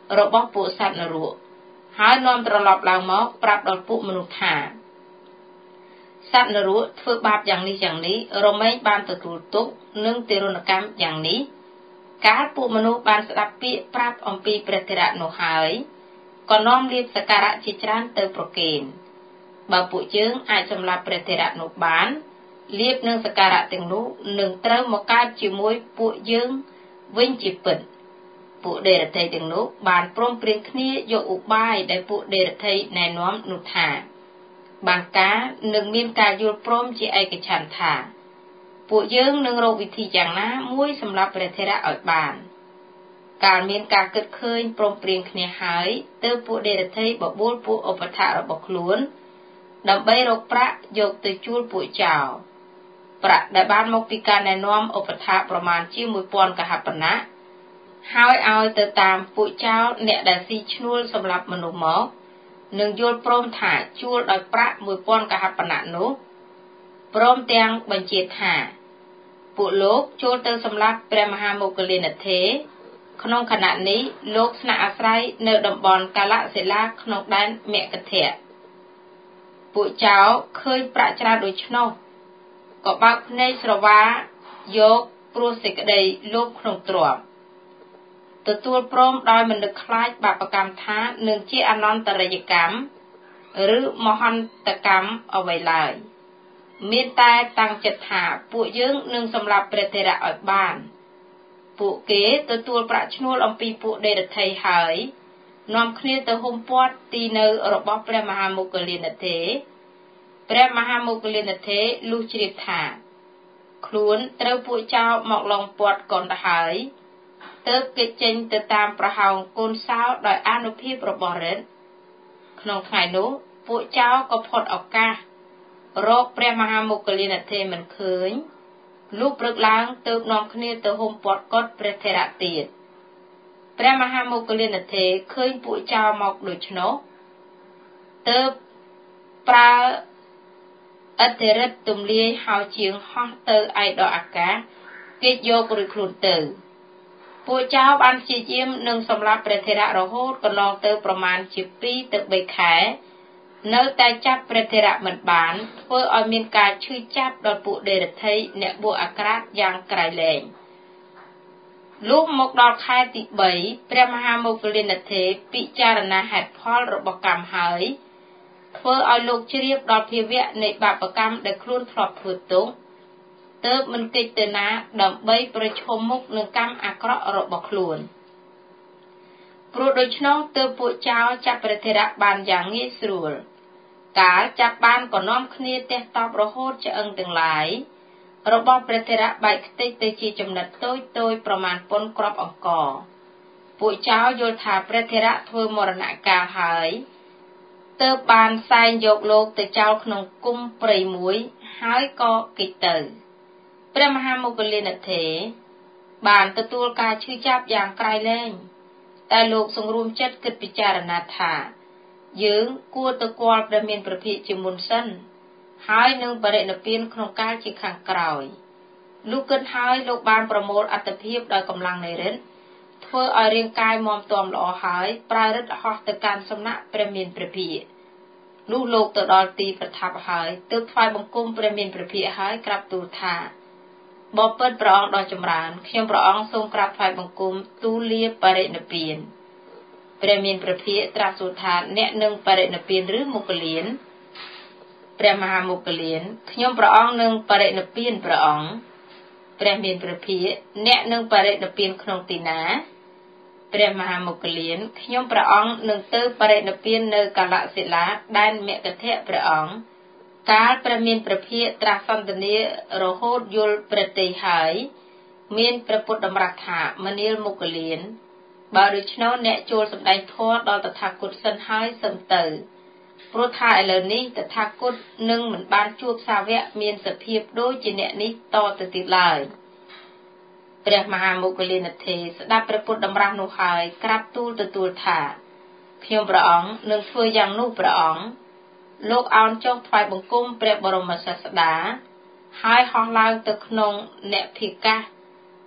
របស់ពួកសត្វនរកហើយនាំត្រឡប់ឡើងមកប្រាប់ដល់ពួកមនុស្សថាសត្វនរកធ្វើបាបយ៉ាងនេះរមែងបានទទួលទុក្ខនិងទារុណកម្មយ៉ាងនេះកាលពួកមនុស្សបានស្ដាប់ពាក្យប្រាប់អំពីព្រះថេរៈនោះហើយក៏នាំលៀបសក្ការៈជាច្រើនទៅប្រគេនបើពួកយើងអាចសម្លាប់ព្រះថេរៈនោះបានលៀបនឹងសក្ការៈទាំងនោះនឹងត្រូវមកកើតជាមួយពួកយើងវិញជាពិតពួកដេរថីទាំងនោះបានព្រមព្រៀងគ្នាយកឧបាយដែលពួកដេរថីណែនាំនោះថាបានការនឹងមានការយល់ព្រមជាឯកច្ឆន្ទថាពួកយើងនឹងរកវិធីយ៉ាងណាមួយសម្រាប់ព្រះថេរៈឲ្យបានកាលមានការគិតឃើញព្រមព្រៀងគ្នាហើយទើបពួកដេរថីបបួលពួកឧបថៈរបស់ខ្លួនដើម្បីរកប្រាក់យកទៅជួលពួកចោរប្រាក់ដែលបានមកពីការណែនាំឧបថៈប្រមាណជា 1000 កហបណៈហើយឲ្យទៅតាមពួកចោរអ្នកដែលស៊ីឈ្នួលសម្រាប់មនុស្សមកនឹងយល់ព្រមថាជួលដោយប្រាក់ 1000 កហបណៈនោះព្រមទាំងបញ្ជាថាពួកលោកចូលទៅសម្លាប់ព្រះមហាមោគលានថេរក្នុងខណៈនេះលោកស្នាក់អាស្រ័យនៅតំបន់កាលសិលាក្នុងដែនមគធៈពួកចោរឃើញប្រាក់ច្រើនដូច្នោះក៏បើកភ្នែកស្រវាយកព្រោះសេចក្តីលោភក្នុងទ្រព្យទទួលព្រមដោយមិននឹកខ្លាចបាបកម្មថានឹងជាអនន្តរិយកម្មឬមហន្តកម្មអ្វីឡើយមានតែតាំងចិត្តថាពួកយើងនឹងសម្លាប់ព្រះថេរៈឲ្យបានពួកគេទទួលប្រាក់ឈ្នួលអំពីពួកដេរថីហើយនាំគ្នាទៅហុំព័ទ្ធទីនៅរបស់ព្រះមហាមោគលានថេរព្រះមហាមោគលានថេរលុះជ្រាបថាខ្លួនត្រូវពួកចោរមកឡងព័ទ្ធកូនទៅហើយទើបគេចេញទៅតាមប្រហោងកូនសោដោយអានុភាពរបស់រិទ្ធក្នុងថ្ងៃនោះពួកចោរក៏ផុតឱកាសរកព្រះមហាមោគលានថេរមិនឃើញលុះព្រឹកឡើងទើបនាំគ្នាទៅហុំព័ទ្ធកុដិព្រះថេរៈទៀតព្រះមហាមោគលានថេរឃើញពួកចោរមកដូច្នោះទើបប្រើអធិរិទ្ធទំលាយហោជាងហោះទៅឯដល់អាកាសគេយករួចខ្លួនទៅពួកចោរបានព្យាយាមនឹងសម្លាប់ព្រះថេរៈរហូតកន្លងទៅប្រមាណជា2ទៅ3ខែនៅតែចាប់ព្រះថេរៈមិនបានធ្វើឲ្យមានការឈឺចាប់ដល់ពួកដេរថីអ្នកបួសអាក្រាតយ៉ាងក្រៃលែងលុះមកដល់ខែទី3ព្រះមហាមោគលានថេរពិចារណាហេតុផលរបស់កម្មហើយធ្វើឲ្យលោកជ្រាបដល់ភាវៈនៃបាបកម្មដែលខ្លួនធ្លាប់ធ្វើទុកទើបមិនគេចទៅណាដើម្បីប្រឈមមុខនឹងកម្មអាក្រក់របស់ខ្លួនព្រោះដូច្នោះទើបពួកចោរចាប់ព្រះថេរៈបានយ៉ាងងាយស្រួលកាលចាប់បានក៏នាំគ្នាទះតបរហូតឆ្អឹងទាំងឡាយរបស់ព្រះថេរៈបែកខ្ទេចទៅជាចំណិតតូចប្រមាណប៉ុនគ្រាប់អង្ករពួកចោរយល់ថាព្រះថេរៈធ្វើមរណកាលហើយទើបបានសែងយកលោកទៅចោលក្នុងគុម្ពព្រៃមួយហើយក៏គេចទៅព្រះមហាមោគលានថេរបានទទួលការឈឺចាប់យ៉ាងក្រៃលែងតែលោកសង្រួមចិត្តគិតពិចារណាថាយើងគួរទៅគាល់ព្រះមានព្រះភិក្ខជាមុនសិនហើយនឹងបរិនិព្វានក្នុងកាលជាខាងក្រោយលុះគិតហើយលោកបានប្រមូលអត្តភាពដោយកម្លាំងនៃឫទ្ធិធ្វើឲ្យរាងកាយមាំទាំល្អហើយប្រើឫទ្ធិហោះទៅកាន់សំណាក់ព្រះមានព្រះភិក្ខលុះលោកទៅដល់ទីប្រថាប់ហើយទើបថ្វាយបង្គំព្រះមានព្រះភិក្ខហើយក្រាបទូលថាបបិទ្ធព្រះអង្គដ៏ចម្រើនខ្ញុំព្រះអង្គសូមក្រាបថ្វាយបង្គំទូលលាបរិនិព្វានព្រះមានព្រះភិក្ខត្រាស់សួរថាអ្នកនឹងបរិនិព្វានឬមោគលានព្រះមហាមោគលានខ្ញុំព្រះអង្គនឹងបរិនិព្វានព្រះអង្គព្រះមានព្រះភិក្ខអ្នកនឹងបរិនិព្វានក្នុងទីណាព្រះមហាមោគលានខ្ញុំព្រះអង្គនឹងទៅបរិនិព្វាននៅកាលសិលាដែនមគធៈព្រះអង្គកាលព្រះមានព្រះភិក្ខត្រាស់សន្ទនារហូតយល់ព្រះទ័យហើយមានព្រះពុទ្ធតម្រាស់ថាមនាលមោគលានបើដូច្នោះអ្នកចូលសម្ដែងធម៌ដល់តថាគតសិនហើយសឹមទៅព្រោះថាឥឡូវនេះតថាគតនឹងមិនបានជួបសាវកមានសភាពដូចជាអ្នកនេះតទៅទៀតឡើយព្រះមហាមោគលានថេរស្ដាប់ព្រះពុទ្ធតម្រាស់នោះហើយក្រាបទូលទទួលថាខ្ញុំព្រះអង្គនឹងធ្វើយ៉ាងនោះព្រះអង្គលោកអោនចុះថ្វាយបង្គំព្រះបរមសាស្តាហើយហោះឡើងទៅក្នុងអ្នកភិកាស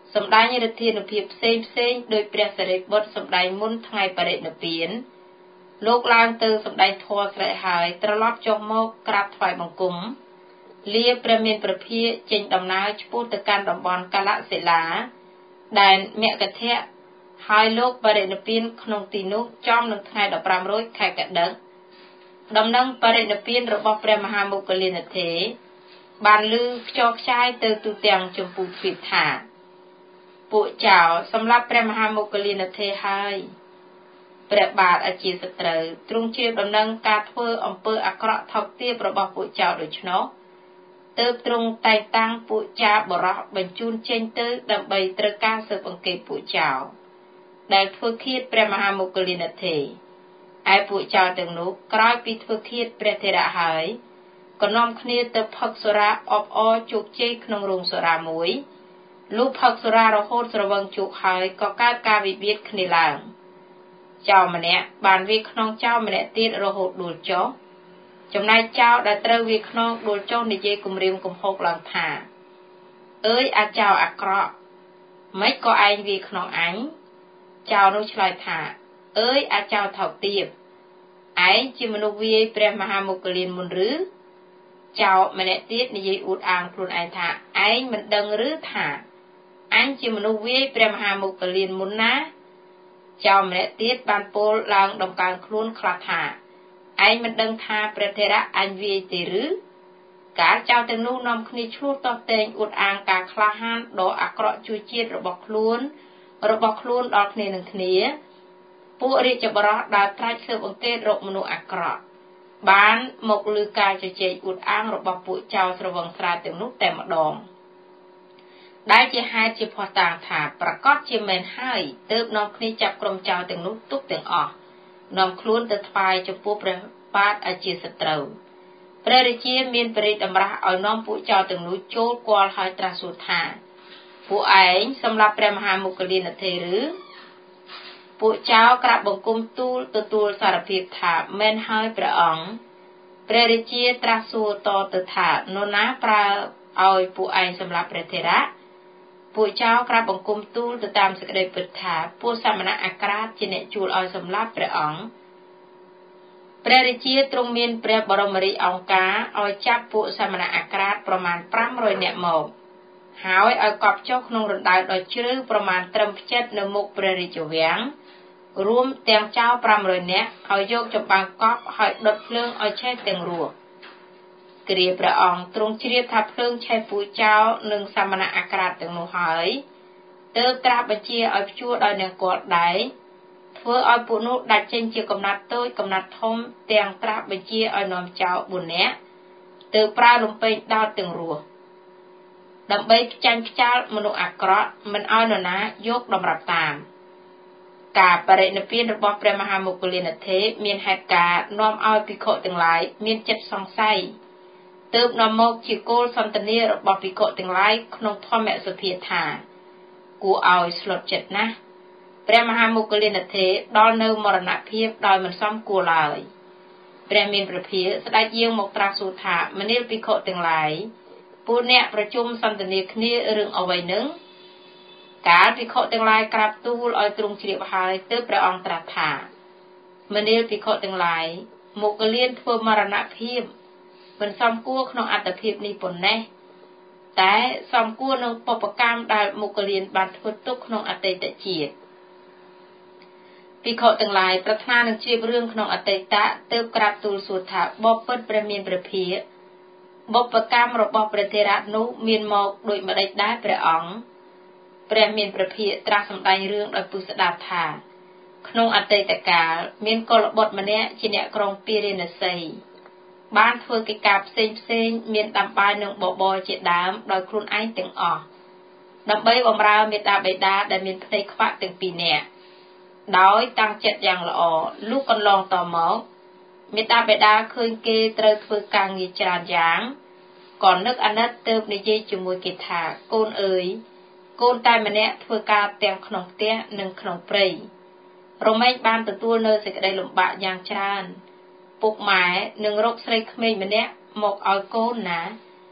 សម្ដែងឫទ្ធានុភាពផ្សេងដោយព្រះសិរីបុត្រសម្ដែងមុនថ្ងៃបរិនិព្វានលោកឡើងទៅសម្ដែងធម៌ស្រែកហើយត្រឡប់ចុះមកក្រាបថ្វាយបង្គំលាព្រះមានព្រះភិក្ខចេញដំណើរឆ្ពោះទៅកាន់តំបន់កាលសិលាដែលមគ្គធៈហើយលោកបរិនិព្វានក្នុងទីនោះចំនឹងថ្ងៃ15រោចខែកដឹកដំណឹងបរិនិព្វានរបស់ព្រះមហាមោគលានថេរបានឮខ្ចរខ្ចាយទៅទូទាំងជម្ពូទ្វីបថាពួកចៅសម្រាប់ព្រះមហាមោគលានថេរហើយព្រះបាទអជាសត្រូវទ្រង់ជាដំណឹងការធ្វើអំពើអាក្រក់ថោកទាបរបស់ពួកចៅដូច្នោះទើបទ្រង់តែងតាំងពួកចាបរោះបញ្ជូនចេញទៅដើម្បីត្រូវការស៊ើបអង្កេតពួកចៅដែលធ្វើឃាតព្រះមហាមោគលានថេរឯពួកចៅទាំងនោះក្រោយពីធ្វើឃាតព្រះថេរៈហើយក៏នាំគ្នាទៅផឹកសុរាអបអរជោគជ័យក្នុងរោងសុរាមួយលុះផឹកសុរារហូតស្រវឹងជោគហើយក៏កើតការវិវាទគ្នាឡើងចៅម្នាក់បានវាយខ្នងចៅម្នាក់ទៀតរហូតដួលចុះចំណែកចៅដែលត្រូវវាយខ្នងដួលចុះនិយាយគំរាមកំហុកឡើងថាអើយអាចៅអាក្រក់ម៉េចក៏ឯងវាយខ្នងអញចៅនោះឆ្លើយថាអើយអាចៅថោកទាបឯងជាមនុស្សវាយព្រះមហាមោគលានមុនឬចៅម្នាក់ទៀតនិយាយអួតអាងខ្លួនឯងថាឯងមិនដឹងឬថាអញជាមនុស្សវាយព្រះមហាមោគលានមុនណាចៅម្នាក់ទៀតបានពោលឡើងដំកើងខ្លួនខ្លះថាឯងមិនដឹងថាព្រះថេរៈអញវាយទេឬកាលចៅទាំងនោះនាំគ្នាឈ្លោះតោះតែងអួតអាងការក្លាហានដ៏អាក្រក់ជួយជាតិរបស់ខ្លួនដល់គ្នានឹងគ្នាពួករាជបរោះដើរត្រាច់ស៊ើបអង្កេតរកមនុស្សអាក្រក់បានមកលើការជជែកអួតអាងរបស់ពួកចៅស្រវឹងស្រាលទាំងនោះតែម្ដងដែលជាហេតុជាភ័ស្តុតាងថាប្រកាសជាមែនហើយទើបនាំគ្នាចាប់ក្រុមចៅទាំងនោះទុកទាំងអស់នាំខ្លួនទៅថ្វាយចំពោះព្រះបាទអជាសត្រូវព្រះរាជាមានព្រះរាជតម្រាស់ឲ្យនាំពួកចៅទាំងនោះចូលគាល់ហើយត្រាស់សួរថាពួកឯងសម្រាប់ព្រះមហាមោគលានថេរឬពួកចៅក្រាបបង្គំទូលទទួលសារភាពថាមែនហើយព្រះអង្គព្រះរាជាត្រាស់សួរតទៅថានរណាប្រើឲ្យពួកឯងសម្រាប់ព្រះថេរៈពួកចៅក្រាបបង្គំទូលទៅតាមសេចក្តីពិតថាពួកសមណៈអាក្រាតជាអ្នកជួលឲ្យសម្លាប់ព្រះអង្គព្រះរាជាទ្រង់មានព្រះបរមរាជអង្គការឲ្យចាប់ពួកសមណៈអាក្រាតប្រមាណ500នាក់មកហើយឲ្យកប់ចុះក្នុងរណ្ដៅដ៏ជ្រៅប្រមាណត្រឹមផ្ចិតនៅមុខព្រះរាជវាំងរួមទាំងចៅ500នាក់ឲ្យយកចម្បាំងកប់ហើយដុតភ្លើងឲ្យឆេះទាំងរស់គ្រាព្រះអង្គទ្រង់ជ្រាបថាភ្លើងឆេះពួកចៅនិងសមណៈអាក្រាតទាំងនោះហើយទើបត្រាស់បញ្ជាឲ្យព្យួរដោយនង្គ័លដែកធ្វើឲ្យពួកនោះដាច់ចេញជាកំណាត់តូចកំណាត់ធំទាំងត្រាស់បញ្ជាឲ្យនាំចៅ4នាក់ទើបប្រើលំពេងដោតទាំងរស់ដើម្បីខ្ចាញ់ខ្ចាល់មនុស្សអាក្រក់មិនឲ្យនរណាយកតម្រាប់តាមការបរិនិព្វានរបស់ព្រះមហាមោគលានថេរមានហេតុការណ៍នាំឲ្យភិក្ខុទាំងឡាយមានចិត្តសង្ស័យទើបនាំមកជាគោលសន្ទនារបស់ភិក្ខុទាំងឡាយក្នុងធម្មសភាថាគួរឲ្យស្លុតចិត្តណាស់ព្រះមហាមោគលានថេរដល់នៅមរណភាពដោយមិនសមគួរឡើយព្រះមានព្រះភិក្ខស្ដេចយាងមកត្រាស់សួរថាមនាលភិក្ខុទាំងឡាយពួកអ្នកប្រជុំសន្ទនាគ្នារឿងអ្វីនឹងកាលភិក្ខុទាំងឡាយក្រាបទូលឲ្យទ្រង់ជ្រាបហើយទើបព្រះអង្គត្រាស់ថាមនាលភិក្ខុទាំងឡាយមោគលានធ្វើមរណភាពមិនសមគួរក្នុងអត្តភាពនេះប៉ុណ្ណេះតែសមគួរនឹងបុព្វកម្មដែលមោគលានបានធ្វើទុកក្នុងអតីតជាតិភិក្ខុទាំងឡាយប្រាថ្នានឹងជ្រាបរឿងក្នុងអតីតទើបក្រាបទូលសួរថាបបិទ្ធព្រះមានព្រះភិក្ខបុព្វកម្មរបស់ព្រះថេរៈនោះមានមកដូចម្ដេចដែរព្រះអង្គព្រះមានព្រះភិក្ខត្រាស់សម្ដែងរឿងដោយពុស្ដាប់ថាក្នុងអតីតកាលមានកុលបុត្រម្នាក់ជាអ្នកក្រុងពារាណសីបានធ្វើកិច្ចការផ្សេងមានដាំបាយនិងបបរជាដើមដោយខ្លួនឯងទាំងអស់ដើម្បីបម្រើមេត្តាបិតាដែលមានភ្នែកខ្វាក់ទាំងពីរនាក់ដោយតាំងចិត្តយ៉ាងល្អលុះកន្លងតមកមេត្តាបិតាឃើញគេត្រូវធ្វើការងារច្រើនយ៉ាងក៏នឹកអាណិតទើបនិយាយជាមួយគេថាកូនអើយកូនតែម្នាក់ធ្វើការទាំងក្នុងផ្ទះនិងក្នុងព្រៃរមែងបានទទួលនៅសេចក្តីលំបាកយ៉ាងច្រើនពុកម៉ែនឹងរកស្រីក្មេងម្នាក់មកឲ្យកូនណា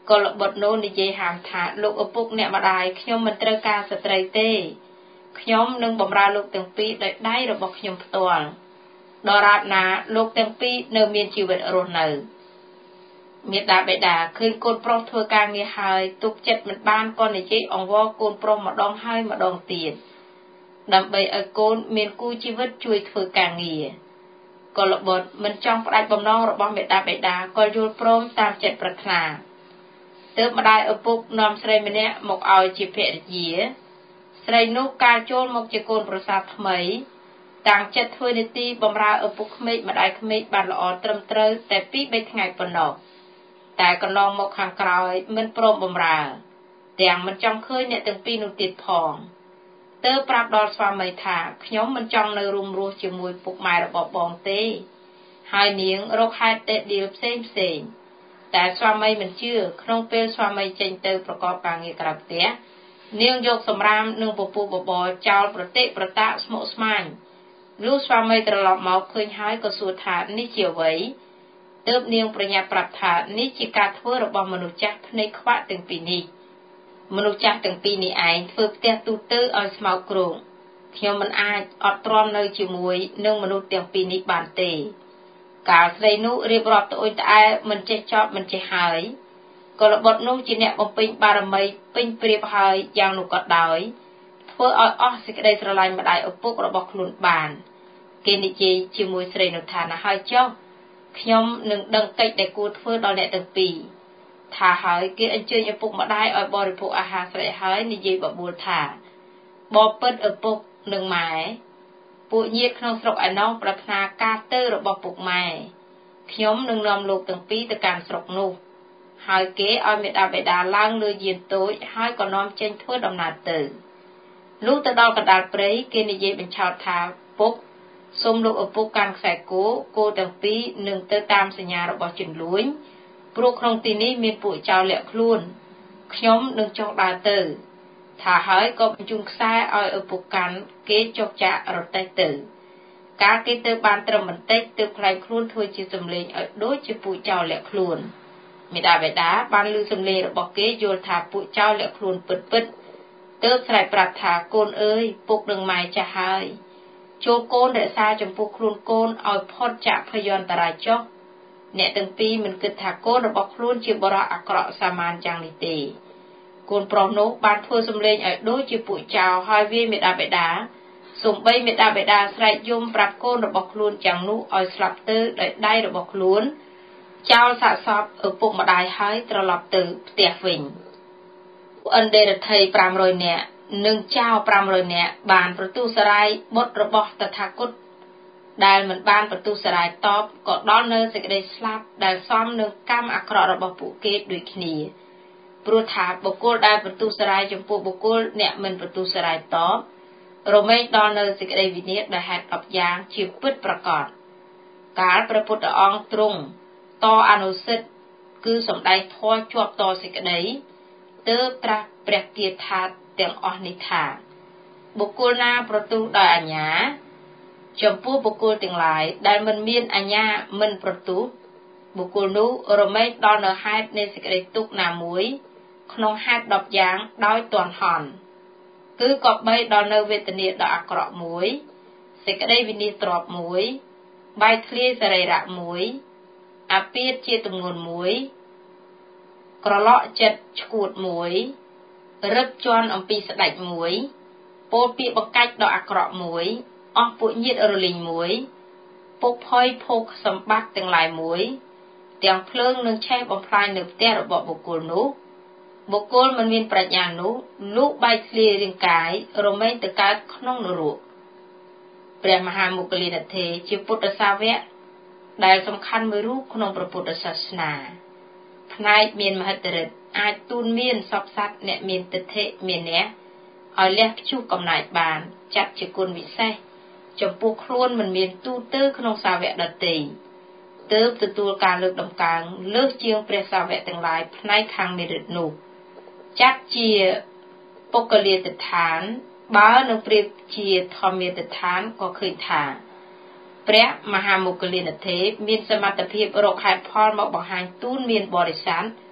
ក៏លបត់នោះនិយាយហាមថាលោកឪពុកអ្នកម្ដាយខ្ញុំមិនត្រូវការស្ត្រីទេខ្ញុំនឹងបម្រើលោកទាំងពីរដោយដៃរបស់ខ្ញុំផ្ទាល់ដរាបណាលោកទាំងពីរនៅមានជីវិតរស់នៅមេដាបេដាឃើញកូនប្រុសធ្វើការងារហើយទុកចិត្តមិនបានក៏និយាយអង្វរកូនប្រុសម្ដងហើយម្ដងទៀតដើម្បីឲ្យកូនមានគូជីវិតជួយធ្វើការងារក៏លបត់មិនចង់ផ្ដាច់បំណងរបស់មេដាបេដាក៏យល់ព្រមតាមចិត្តប្រាថ្នាទើបម្ដាយឪពុកនាំស្រីម្នាក់មកឲ្យជាភរិយាស្រីនោះកាលចូលមកជាកូនប្រសារថ្មីតាំងចិត្តធ្វើនីតិបម្រើឪពុកក្មេកម្ដាយក្មេកបានល្អត្រឹមត្រូវតែ 2-3 ថ្ងៃប៉ុណ្ណោះតែកន្លងមកខាងក្រោយមិនព្រមបម្រើទាំងមិនចង់ឃើញអ្នកទាំងពីរនោះទៀតផងទើបប្រាប់ដល់ស្វាមីថាខ្ញុំមិនចង់នៅរួមរស់ជាមួយពុកម៉ែរបស់បងទេហើយនាងរកហេតុដៀលផ្សេងតែស្វាមីមិនជឿក្នុងពេលស្វាមីចេញទៅប្រកបការងារក្រៅផ្ទះនាងយកសម្រាមនិងពពុះបបរចោលប្រតិប្រតាស្មុគស្មាញលុះស្វាមីត្រឡប់មកឃើញហើយក៏សួរថានេះជាអ្វីទើបនាងប្រញាប់ប្រាប់ថានេះជាការធ្វើរបស់មនុស្សចាស់ភ្នែកខ្វាក់ទាំងពីរនេះមនុស្សចាស់ទាំងពីរនេះឯងធ្វើផ្ទះទូទៅឲ្យស្មោកគ្រោកខ្ញុំមិនអាចអត់ទ្រាំនៅជាមួយនឹងមនុស្សទាំងពីរនេះបានទេកាលស្រីនោះរៀបរាប់ត្អូញត្អែមិនចេះចប់មិនចេះហើយក៏ល្បុតនោះជាអ្នកបំពេញបារមីពេញព្រៀបហើយយ៉ាងនោះក៏ដោយធ្វើឲ្យអស់សេចក្តីស្រឡាញ់ម្ដាយឪពុករបស់ខ្លួនបានគេនិយាយជាមួយស្រីនោះថាណាហើយចុះខ្ញុំនឹងដឹងកិច្ចដែលគួរធ្វើដល់អ្នកទាំងពីរថាហើយគេអញ្ជើញឪពុកម្ដាយឲ្យបរិភោគអាហារស្រេចហើយនិយាយបបួលថាបបពិតឪពុកនិងម៉ែពួកញាតិក្នុងស្រុកឯណោះប្រាថ្នាការទៅរបស់ពុកម៉ែខ្ញុំនឹងនាំលោកទាំងពីរទៅកាន់ស្រុកនោះហើយគេឲ្យមេដាបេដាឡើងលើយានតូចហើយក៏នាំចេញធ្វើដំណើរទៅលុះទៅដល់កណ្ដាលព្រៃគេនិយាយបញ្ឆោតថាពុកសូមលោកឪពុកកាន់ខ្សែគោទាំងពីរនឹងទៅតាមសញ្ញារបស់ជនលួចព្រោះក្នុងទីនេះមានពួកចោរលាក់ខ្លួនខ្ញុំនឹងចុះដើរទៅថាហើយក៏បញ្ជូនខ្សែឲ្យឪពុកកាន់គេចុះចាក់រទេះទៅកាលគេទៅបានត្រឹមបន្តិចទើបខ្លែងខ្លួនធ្វើជាសំឡេងឲ្យដូចជាពួកចោរលាក់ខ្លួនមេដាបេដាបានឮសំឡេងរបស់គេយល់ថាពួកចោរលាក់ខ្លួនពិតទើបស្រែកប្រាប់ថាកូនអើយពុកនឹងម៉ែចាស់ហើយចូលកូនរក្សាចំពោះខ្លួនកូនឲ្យផុតចាកភយន្តរាយចុះអ្នកទាំងពីរមិនគិតថាកូនរបស់ខ្លួនជាបរិះអាក្រក់សាមញ្ញយ៉ាងនេះទេកូនប្រុសនោះបានធ្វើសំឡេងឲ្យដូចជាពួកចោរហើយវាយមេដាបេដាសូម្បីមេដាបេដាស្រែកយំប្រាប់កូនរបស់ខ្លួនយ៉ាងនោះឲ្យស្លាប់ទៅដោយដៃរបស់ខ្លួនចោលសាកសពឪពុកម្ដាយហើយត្រឡប់ទៅផ្ទះវិញឥណ្ឌេរដ្ឋី500នាក់និងចៅ500នាក់បានប្រទូសរាយបុត្ររបស់តថាគតដែលមិនបានប្រទូសរាយតបក៏ដល់នៅសេចក្តីស្លាប់ដែលសមនឹងកម្មអាក្រក់របស់ពួកគេដូចគ្នាព្រោះថាបុគ្គលដែលប្រទូសរាយចំពោះបុគ្គលអ្នកមិនប្រទូសរាយតបរមែងដល់នៅសេចក្តីវិនាសដែលហេតុ10យ៉ាងជាពិតប្រាកដកាលព្រះពុទ្ធអង្គទ្រង់តអនុសិទ្ធគឺសំដែងធម៌ជាប់តសេចក្តីទើបត្រាស់ព្រះគាថាទាំងអស់នេះថាបុគ្គលណាប្រទូសដោយអញ្ញាចំពោះបុគ្គលទាំងឡាយដែលមិនមានអញ្ញាមិនប្រទូសបុគ្គលនោះរមែងដល់នៅហេតុនៃសេចក្តីទុក្ខណាមួយក្នុងហេតុ10យ៉ាងដោយទាន់ហន់គឺក៏បីដល់នៅវេទនាដ៏អាក្រក់មួយសេចក្តីវិនិច្ឆ័យទ្របមួយបែកធ្លាយសរីរៈមួយអាពាធជាទម្ងន់មួយក្រឡក់ចិត្តឈួតមួយរឹបជន់អំពីស្ដេចមួយពោលពាក្យបង្កាច់ដ៏អាក្រក់មួយអស់ពួកញាតិរលីងមួយពុកផុយភោគសម្បត្តិទាំងឡាយមួយទាំងភ្លើងនឹងឆេះបំផ្លាញនៅផ្ទះរបស់បុគ្គលនោះបុគ្គលមិនមានប្រាជ្ញានោះលូកបែកធ្លាយរាងកាយរមែងទៅកើតក្នុងនរកព្រះមហាមុគលានធេរជាពុទ្ធសាវកដែលសំខាន់មួយរូបក្នុងព្រះពុទ្ធសាសនាផ្នែកមានមហិទ្ធិឫទ្ធិអាចទូនមានសពសត្វអ្នកមានទិដ្ឋិមានអ្នកឲ្យលះព្យុះកំណាចបានចាត់ជាគុណវិសេសចំពោះខ្លួនមិនមានទូទៅក្នុងសាវកដទៃទើបទទួលការលើកដំកើងលើសជាងព្រះសាវកទាំងឡាយផ្នែកខាងមេរិតនោះចាត់ជាពុគលាទិដ្ឋានបើនឹងប្រៀបជាធម្មាទិដ្ឋានក៏ឃើញថាព្រះមហាមុគលានធេរមានសមត្ថភាពរកហេតុផលមកបង្ហាញទូនមានបរិស័ទ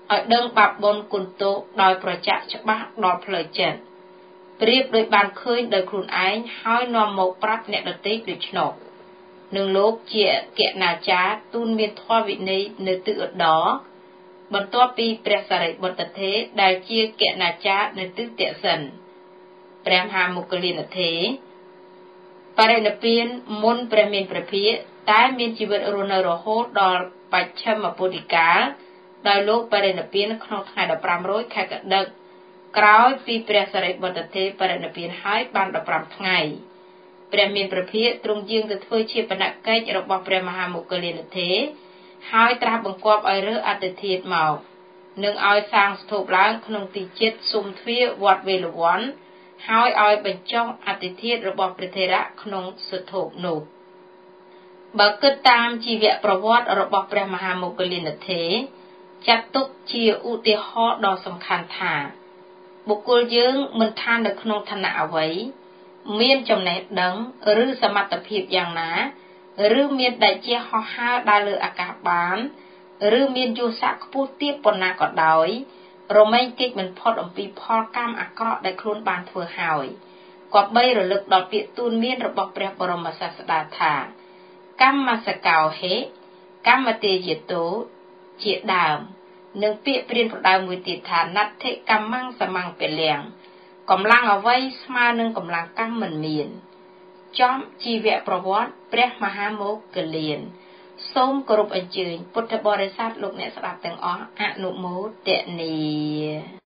ឲ្យដឹងបាបបុណ្យគុណទោសដោយប្រចាក់ច្បាស់ដល់ផ្លូវចិត្តប្រៀបដោយបានឃើញដោយខ្លួនឯងហើយនាំមកប្រាប់អ្នកដទៃដូច្នោះនឹងលោកជាគណាចារ្យទូនមានធម៌វិន័យនៅទិឧត្តរបន្ទាប់ពីព្រះសារីបុត្រថេរដែលជាគណាចារ្យនៅទិសទសិនព្រះមហាមុគលានថេរបរិនិព្វានមុនព្រះមានព្រះភិក្ខតែមានជីវិតរស់នៅរហូតដល់បច្ឆិមពុទ្ធិកាលដោយលោកបរិនិព្វានក្នុងថ្ងៃ15រោចខែកដឹកក្រោយពីព្រះសារីបុត្រថេរបរិនិព្វានហើយបាន15ថ្ងៃព្រះមានព្រះភិក្ខទ្រង់យាងទៅធ្វើជាបណកិច្ចរបស់ព្រះមហាមុគលានថេរហើយត្រាស់បង្គាប់ឲ្យរើសអតិធាតុមកនិងឲ្យសាងស្ទូបឡើងក្នុងទីជិតស៊ុំទ្វារវត្តវេលវ័នហើយឲ្យបញ្ចុះអតិធាតុរបស់ព្រះថេរៈក្នុងស្ទូបនោះបើគិតតាមជីវប្រវត្តិរបស់ព្រះមហាមុគលានថេរចាត់ទុកជាឧទាហរណ៍ដ៏សំខាន់ថាបុគ្គលយើងមិនថានៅក្នុងឋានៈអ្វីមានចំណេះដឹងឬសមត្ថភាពយ៉ាងណាឬមានដៃជះហោះហើរដើរលើអាកាសបានឬមានយសស័ក្តិខ្ពស់ទាបប៉ុណ្ណាក៏ដោយរមែងគេចមិនផុតអំពីផលកម្មអាក្រក់ដែលខ្លួនបានធ្វើហើយគប្បីរលឹកដល់ពាក្យទូនមានរបស់ព្រះបរមសាស្តាថាកម្មសកោហេកម្មទេយតោជាដើមនិងពាក្យព្រានប្រដៅមួយទៀតថាណដ្ឋិកម្មੰសមੰពលំកម្លាំងអ្វីស្មើនឹងកម្លាំងកម្មមិនមានចំជីវប្រវត្តិព្រះមហាមុគលានសូមគោរពអញ្ជើញពុទ្ធបរិស័ទលោកអ្នកស្ដាប់ទាំងអស់អនុមោទនា